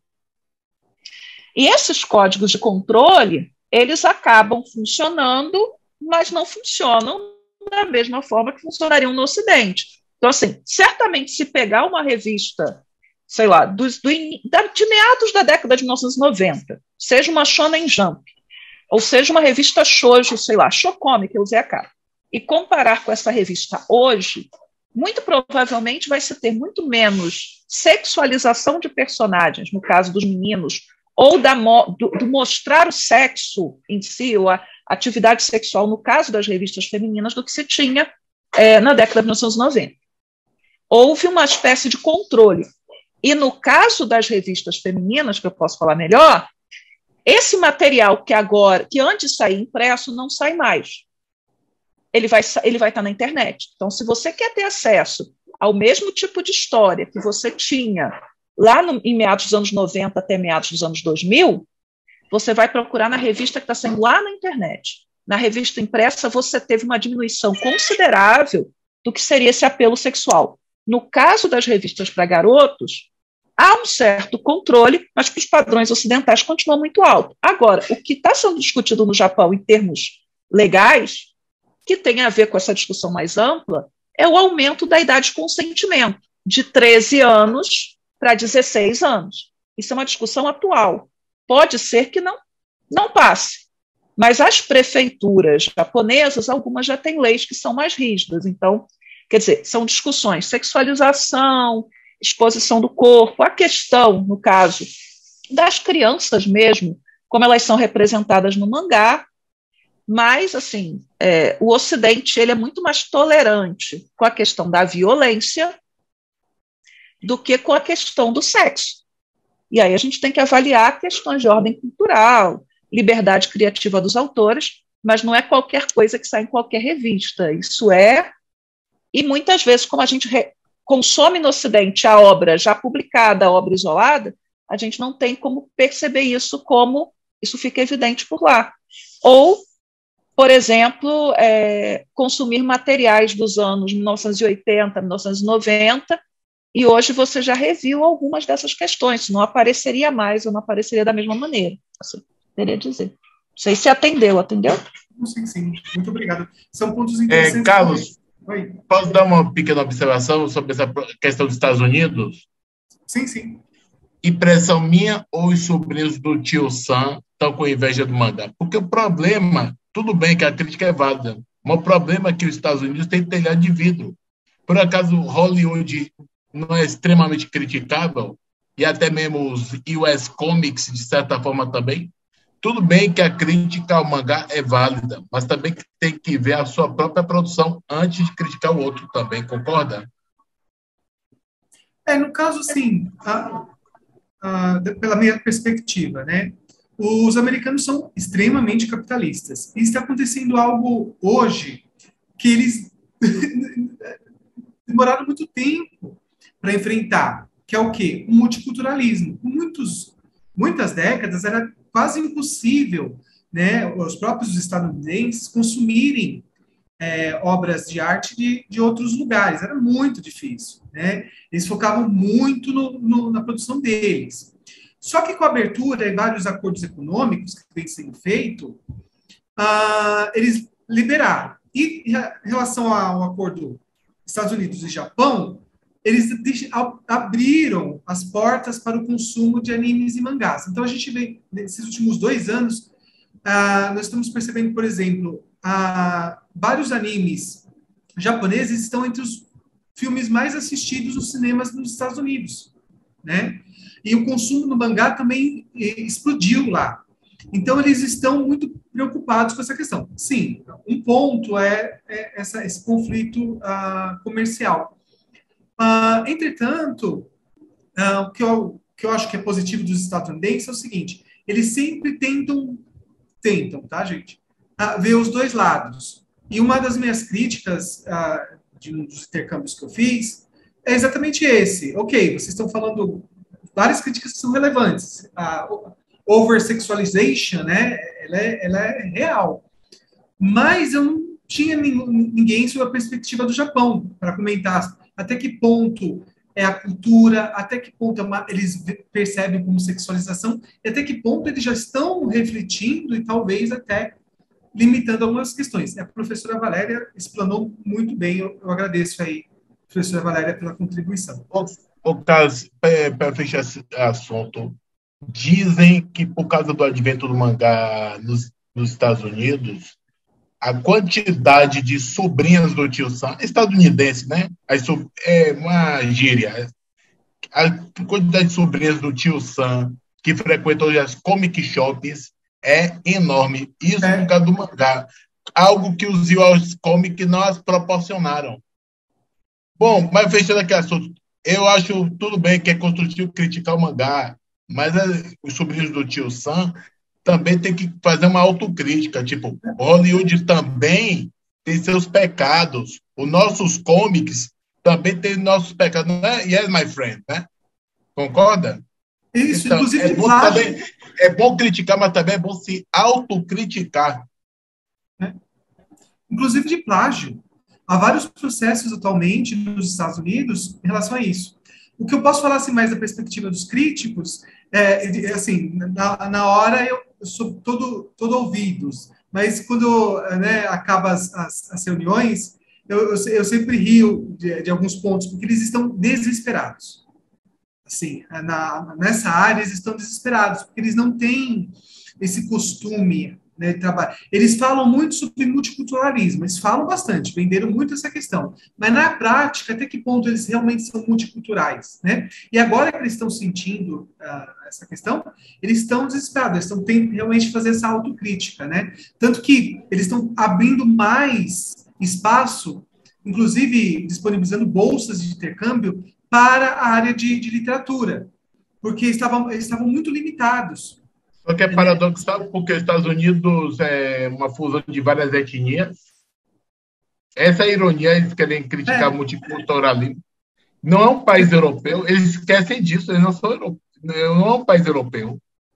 E esses códigos de controle, eles acabam funcionando, mas não funcionam da mesma forma que funcionariam no Ocidente. Então, assim, certamente se pegar uma revista, sei lá, do, do, de meados da década de mil novecentos e noventa, seja uma Shonen Jump, ou seja uma revista shoujo, sei lá, Shokome, que eu usei a cara, e comparar com essa revista hoje, muito provavelmente vai se ter muito menos sexualização de personagens, no caso dos meninos, ou da, do, do mostrar o sexo em si, ou a atividade sexual, no caso das revistas femininas, do que se tinha é, na década de mil novecentos e noventa. Houve uma espécie de controle. E no caso das revistas femininas, que eu posso falar melhor, esse material que agora, que antes saía impresso, não sai mais. Ele vai, ele vai estar na internet. Então, se você quer ter acesso ao mesmo tipo de história que você tinha lá no, em meados dos anos noventa até meados dos anos dois mil, você vai procurar na revista que está saindo lá na internet. Na revista impressa, você teve uma diminuição considerável do que seria esse apelo sexual. No caso das revistas para garotos, há um certo controle, mas que os padrões ocidentais continuam muito altos. Agora, o que está sendo discutido no Japão em termos legais, que tem a ver com essa discussão mais ampla, é o aumento da idade de consentimento, de treze anos para dezesseis anos. Isso é uma discussão atual. Pode ser que não, não passe, mas as prefeituras japonesas, algumas já têm leis que são mais rígidas. Então, quer dizer, são discussões, sexualização, exposição do corpo, a questão, no caso, das crianças mesmo, como elas são representadas no mangá, mas, assim, é, o Ocidente ele é muito mais tolerante com a questão da violência do que com a questão do sexo. E aí a gente tem que avaliar questões de ordem cultural, liberdade criativa dos autores, mas não é qualquer coisa que sai em qualquer revista. Isso é... E muitas vezes, como a gente re- consome no Ocidente a obra já publicada, a obra isolada, a gente não tem como perceber isso como isso fica evidente por lá. Ou, por exemplo, é, consumir materiais dos anos mil novecentos e oitenta, mil novecentos e noventa, e hoje você já reviu algumas dessas questões, não apareceria mais, ou não apareceria da mesma maneira. Assim, queria dizer. Não sei se atendeu, atendeu? Sim, sim. Muito obrigado. São pontos interessantes. É, Carlos, Oi. Posso dar uma pequena observação sobre essa questão dos Estados Unidos? Sim, sim. Impressão minha ou os sobrinhos do tio Sam estão com inveja do mangá? Porque o problema, tudo bem que a crítica é válida, mas o problema é que os Estados Unidos têm telhado de vidro. Por acaso, Hollywood não é extremamente criticável? E até mesmo os U S Comics, de certa forma, também? Tudo bem que a crítica ao mangá é válida, mas também tem que ver a sua própria produção antes de criticar o outro também, concorda? É, no caso, sim, a, a, pela minha perspectiva, né? Os americanos são extremamente capitalistas. E está acontecendo algo hoje que eles demoraram muito tempo para enfrentar, que é o quê? O multiculturalismo. Por muitos, muitas décadas era quase impossível, né, os próprios estadunidenses consumirem é, obras de arte de, de outros lugares. Era muito difícil, né? Eles focavam muito no, no, na produção deles. Só que com a abertura e vários acordos econômicos que vem sendo feito, ah, eles liberaram. E em relação ao acordo Estados Unidos e Japão, eles abriram as portas para o consumo de animes e mangás. Então, a gente vê, nesses últimos dois anos, uh, nós estamos percebendo, por exemplo, uh, vários animes japoneses estão entre os filmes mais assistidos nos cinemas nos Estados Unidos, né? E o consumo do mangá também explodiu lá. Então, eles estão muito preocupados com essa questão. Sim, um ponto é, é essa, esse conflito uh, comercial. Uh, entretanto, uh, o que eu, que eu acho que é positivo dos estadunidenses é o seguinte, eles sempre tentam, tentam, tá, gente, uh, ver os dois lados. E uma das minhas críticas uh, de um dos intercâmbios que eu fiz é exatamente esse. Ok, vocês estão falando várias críticas que são relevantes. A uh, over-sexualization, né, ela é, ela é real. Mas eu não tinha ninguém sob a perspectiva do Japão para comentar até que ponto é a cultura, até que ponto é uma, eles percebem como sexualização, e até que ponto eles já estão refletindo e talvez até limitando algumas questões. A professora Valéria explanou muito bem, eu, eu agradeço aí, professora Valéria, pela contribuição. O caso, para fechar esse assunto, dizem que por causa do advento do mangá nos, nos Estados Unidos, a quantidade de sobrinhas do Tio Sam, estadunidense, né? As, é uma gíria. A quantidade de sobrinhas do Tio Sam que frequentam as comic shops é enorme. Isso é. por causa do mangá. Algo que os U S Comic não as proporcionaram. Bom, mas fechando aqui o assunto, eu acho tudo bem que é construtivo criticar o mangá, mas é, os sobrinhos do Tio Sam também tem que fazer uma autocrítica. Tipo, Hollywood também tem seus pecados. Os nossos comics também têm nossos pecados. Não é? Yes, my friend, né? Concorda? Isso, então, inclusive é bom, também, é bom criticar, mas também é bom se autocriticar. É. Inclusive de plágio. Há vários processos atualmente nos Estados Unidos em relação a isso. O que eu posso falar assim, mais da perspectiva dos críticos, é, assim, na, na hora eu, eu sou todo, todo ouvidos, mas quando né, acaba as, as, as reuniões, eu, eu, eu sempre rio de, de alguns pontos, porque eles estão desesperados. Assim, na, nessa área, eles estão desesperados, porque eles não têm esse costume, né, de trabalho. Eles falam muito sobre multiculturalismo, eles falam bastante, venderam muito essa questão, mas na prática, até que ponto eles realmente são multiculturais, né? E agora que eles estão sentindo uh, essa questão, eles estão desesperados, eles estão tendo realmente fazer essa autocrítica, né? Tanto que eles estão abrindo mais espaço, inclusive disponibilizando bolsas de intercâmbio para a área de, de literatura, porque estavam, eles estavam muito limitados. Só que é paradoxal, porque os Estados Unidos é uma fusão de várias etnias. Essa é a ironia, eles querem criticar o é. multiculturalismo. Não é um país europeu, eles esquecem disso, eles não são europeus. Não é um país europeu.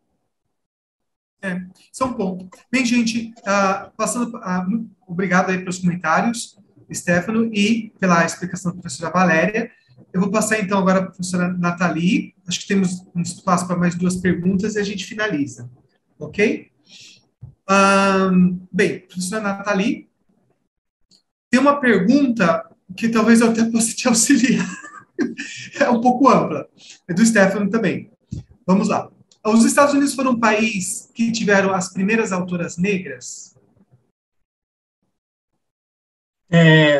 É, isso é um ponto. Bem, gente, uh, passando, uh, obrigado aí pelos comentários, Stefano, e pela explicação da professora Valéria. Eu vou passar, então, agora para a professora Nathalie. Acho que temos um espaço para mais duas perguntas e a gente finaliza. Ok? Um, bem, professora Nathalie, tem uma pergunta que talvez eu até possa te auxiliar. É um pouco ampla. É do Stefano também. Vamos lá. Os Estados Unidos foram um país que tiveram as primeiras autoras negras? É...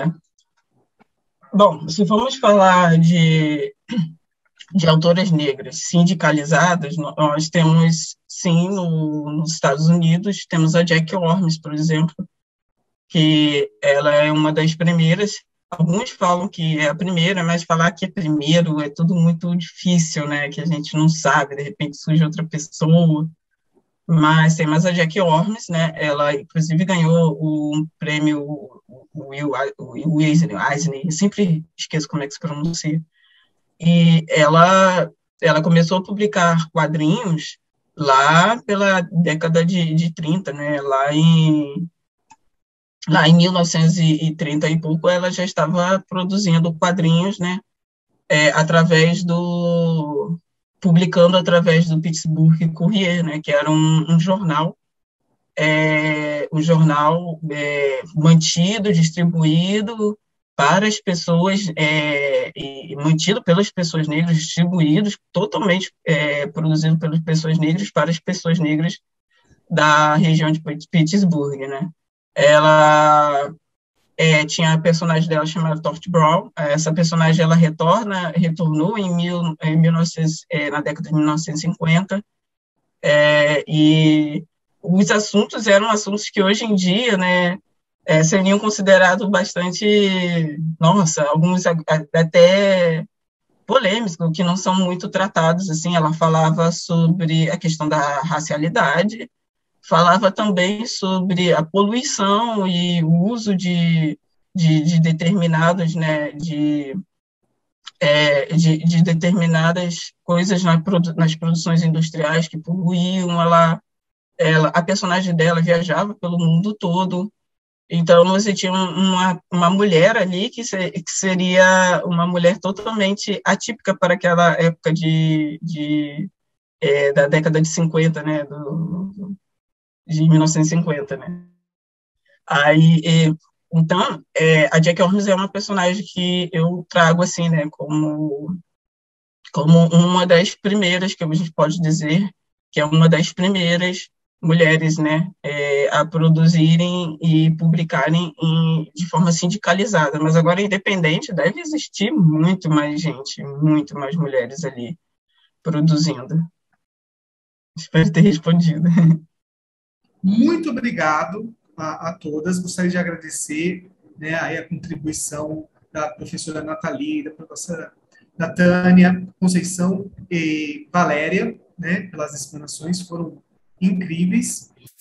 Bom, se vamos falar de, de autoras negras sindicalizadas, nós temos, sim, no, nos Estados Unidos, temos a Jackie Ormes, por exemplo, que ela é uma das primeiras. Alguns falam que é a primeira, mas falar que é primeiro é tudo muito difícil, né? Que a gente não sabe, de repente surge outra pessoa. Mas tem mais a Jackie Ormes, né? Ela, inclusive, ganhou o prêmio Will, Will Eisner, eu sempre esqueço como é que se pronuncia. E ela, ela começou a publicar quadrinhos lá pela década de, de trinta, né? Lá em, lá em mil novecentos e trinta e pouco, ela já estava produzindo quadrinhos, né? É, através do... publicando através do Pittsburgh Courier, né, que era um, um jornal, é, um jornal é, mantido, distribuído para as pessoas, é, e mantido pelas pessoas negras, distribuídos, totalmente é, produzido pelas pessoas negras para as pessoas negras da região de Pittsburgh, né. Ela... É, tinha a personagem dela chamada Tort Brown. Essa personagem ela retorna, retornou em, mil, em mil e novecentos, é, na década de mil novecentos e cinquenta, é, e os assuntos eram assuntos que hoje em dia, né, é, seriam considerados bastante, nossa, alguns até polêmicos, que não são muito tratados. Assim, ela falava sobre a questão da racialidade, falava também sobre a poluição e o uso de, de, de determinados, né, de, é, de, de determinadas coisas na produ nas produções industriais que poluíam. Ela, ela, a personagem dela viajava pelo mundo todo, Então, você tinha uma, uma mulher ali que, se, que seria uma mulher totalmente atípica para aquela época de, de, é, da década de cinquenta, né, do, de mil novecentos e cinquenta, né. Aí, é, então, é, a Jackie Holmes é uma personagem que eu trago, assim, né, como, como uma das primeiras, que a gente pode dizer, que é uma das primeiras mulheres, né, é, a produzirem e publicarem em, de forma sindicalizada, mas agora independente deve existir muito mais gente, muito mais mulheres ali produzindo. Espero ter respondido. Muito obrigado a, a todas. Gostaria de agradecer, né, aí a contribuição da professora Nathalie, da professora Natânia, Conceição e Valéria, né, pelas explanações, foram incríveis.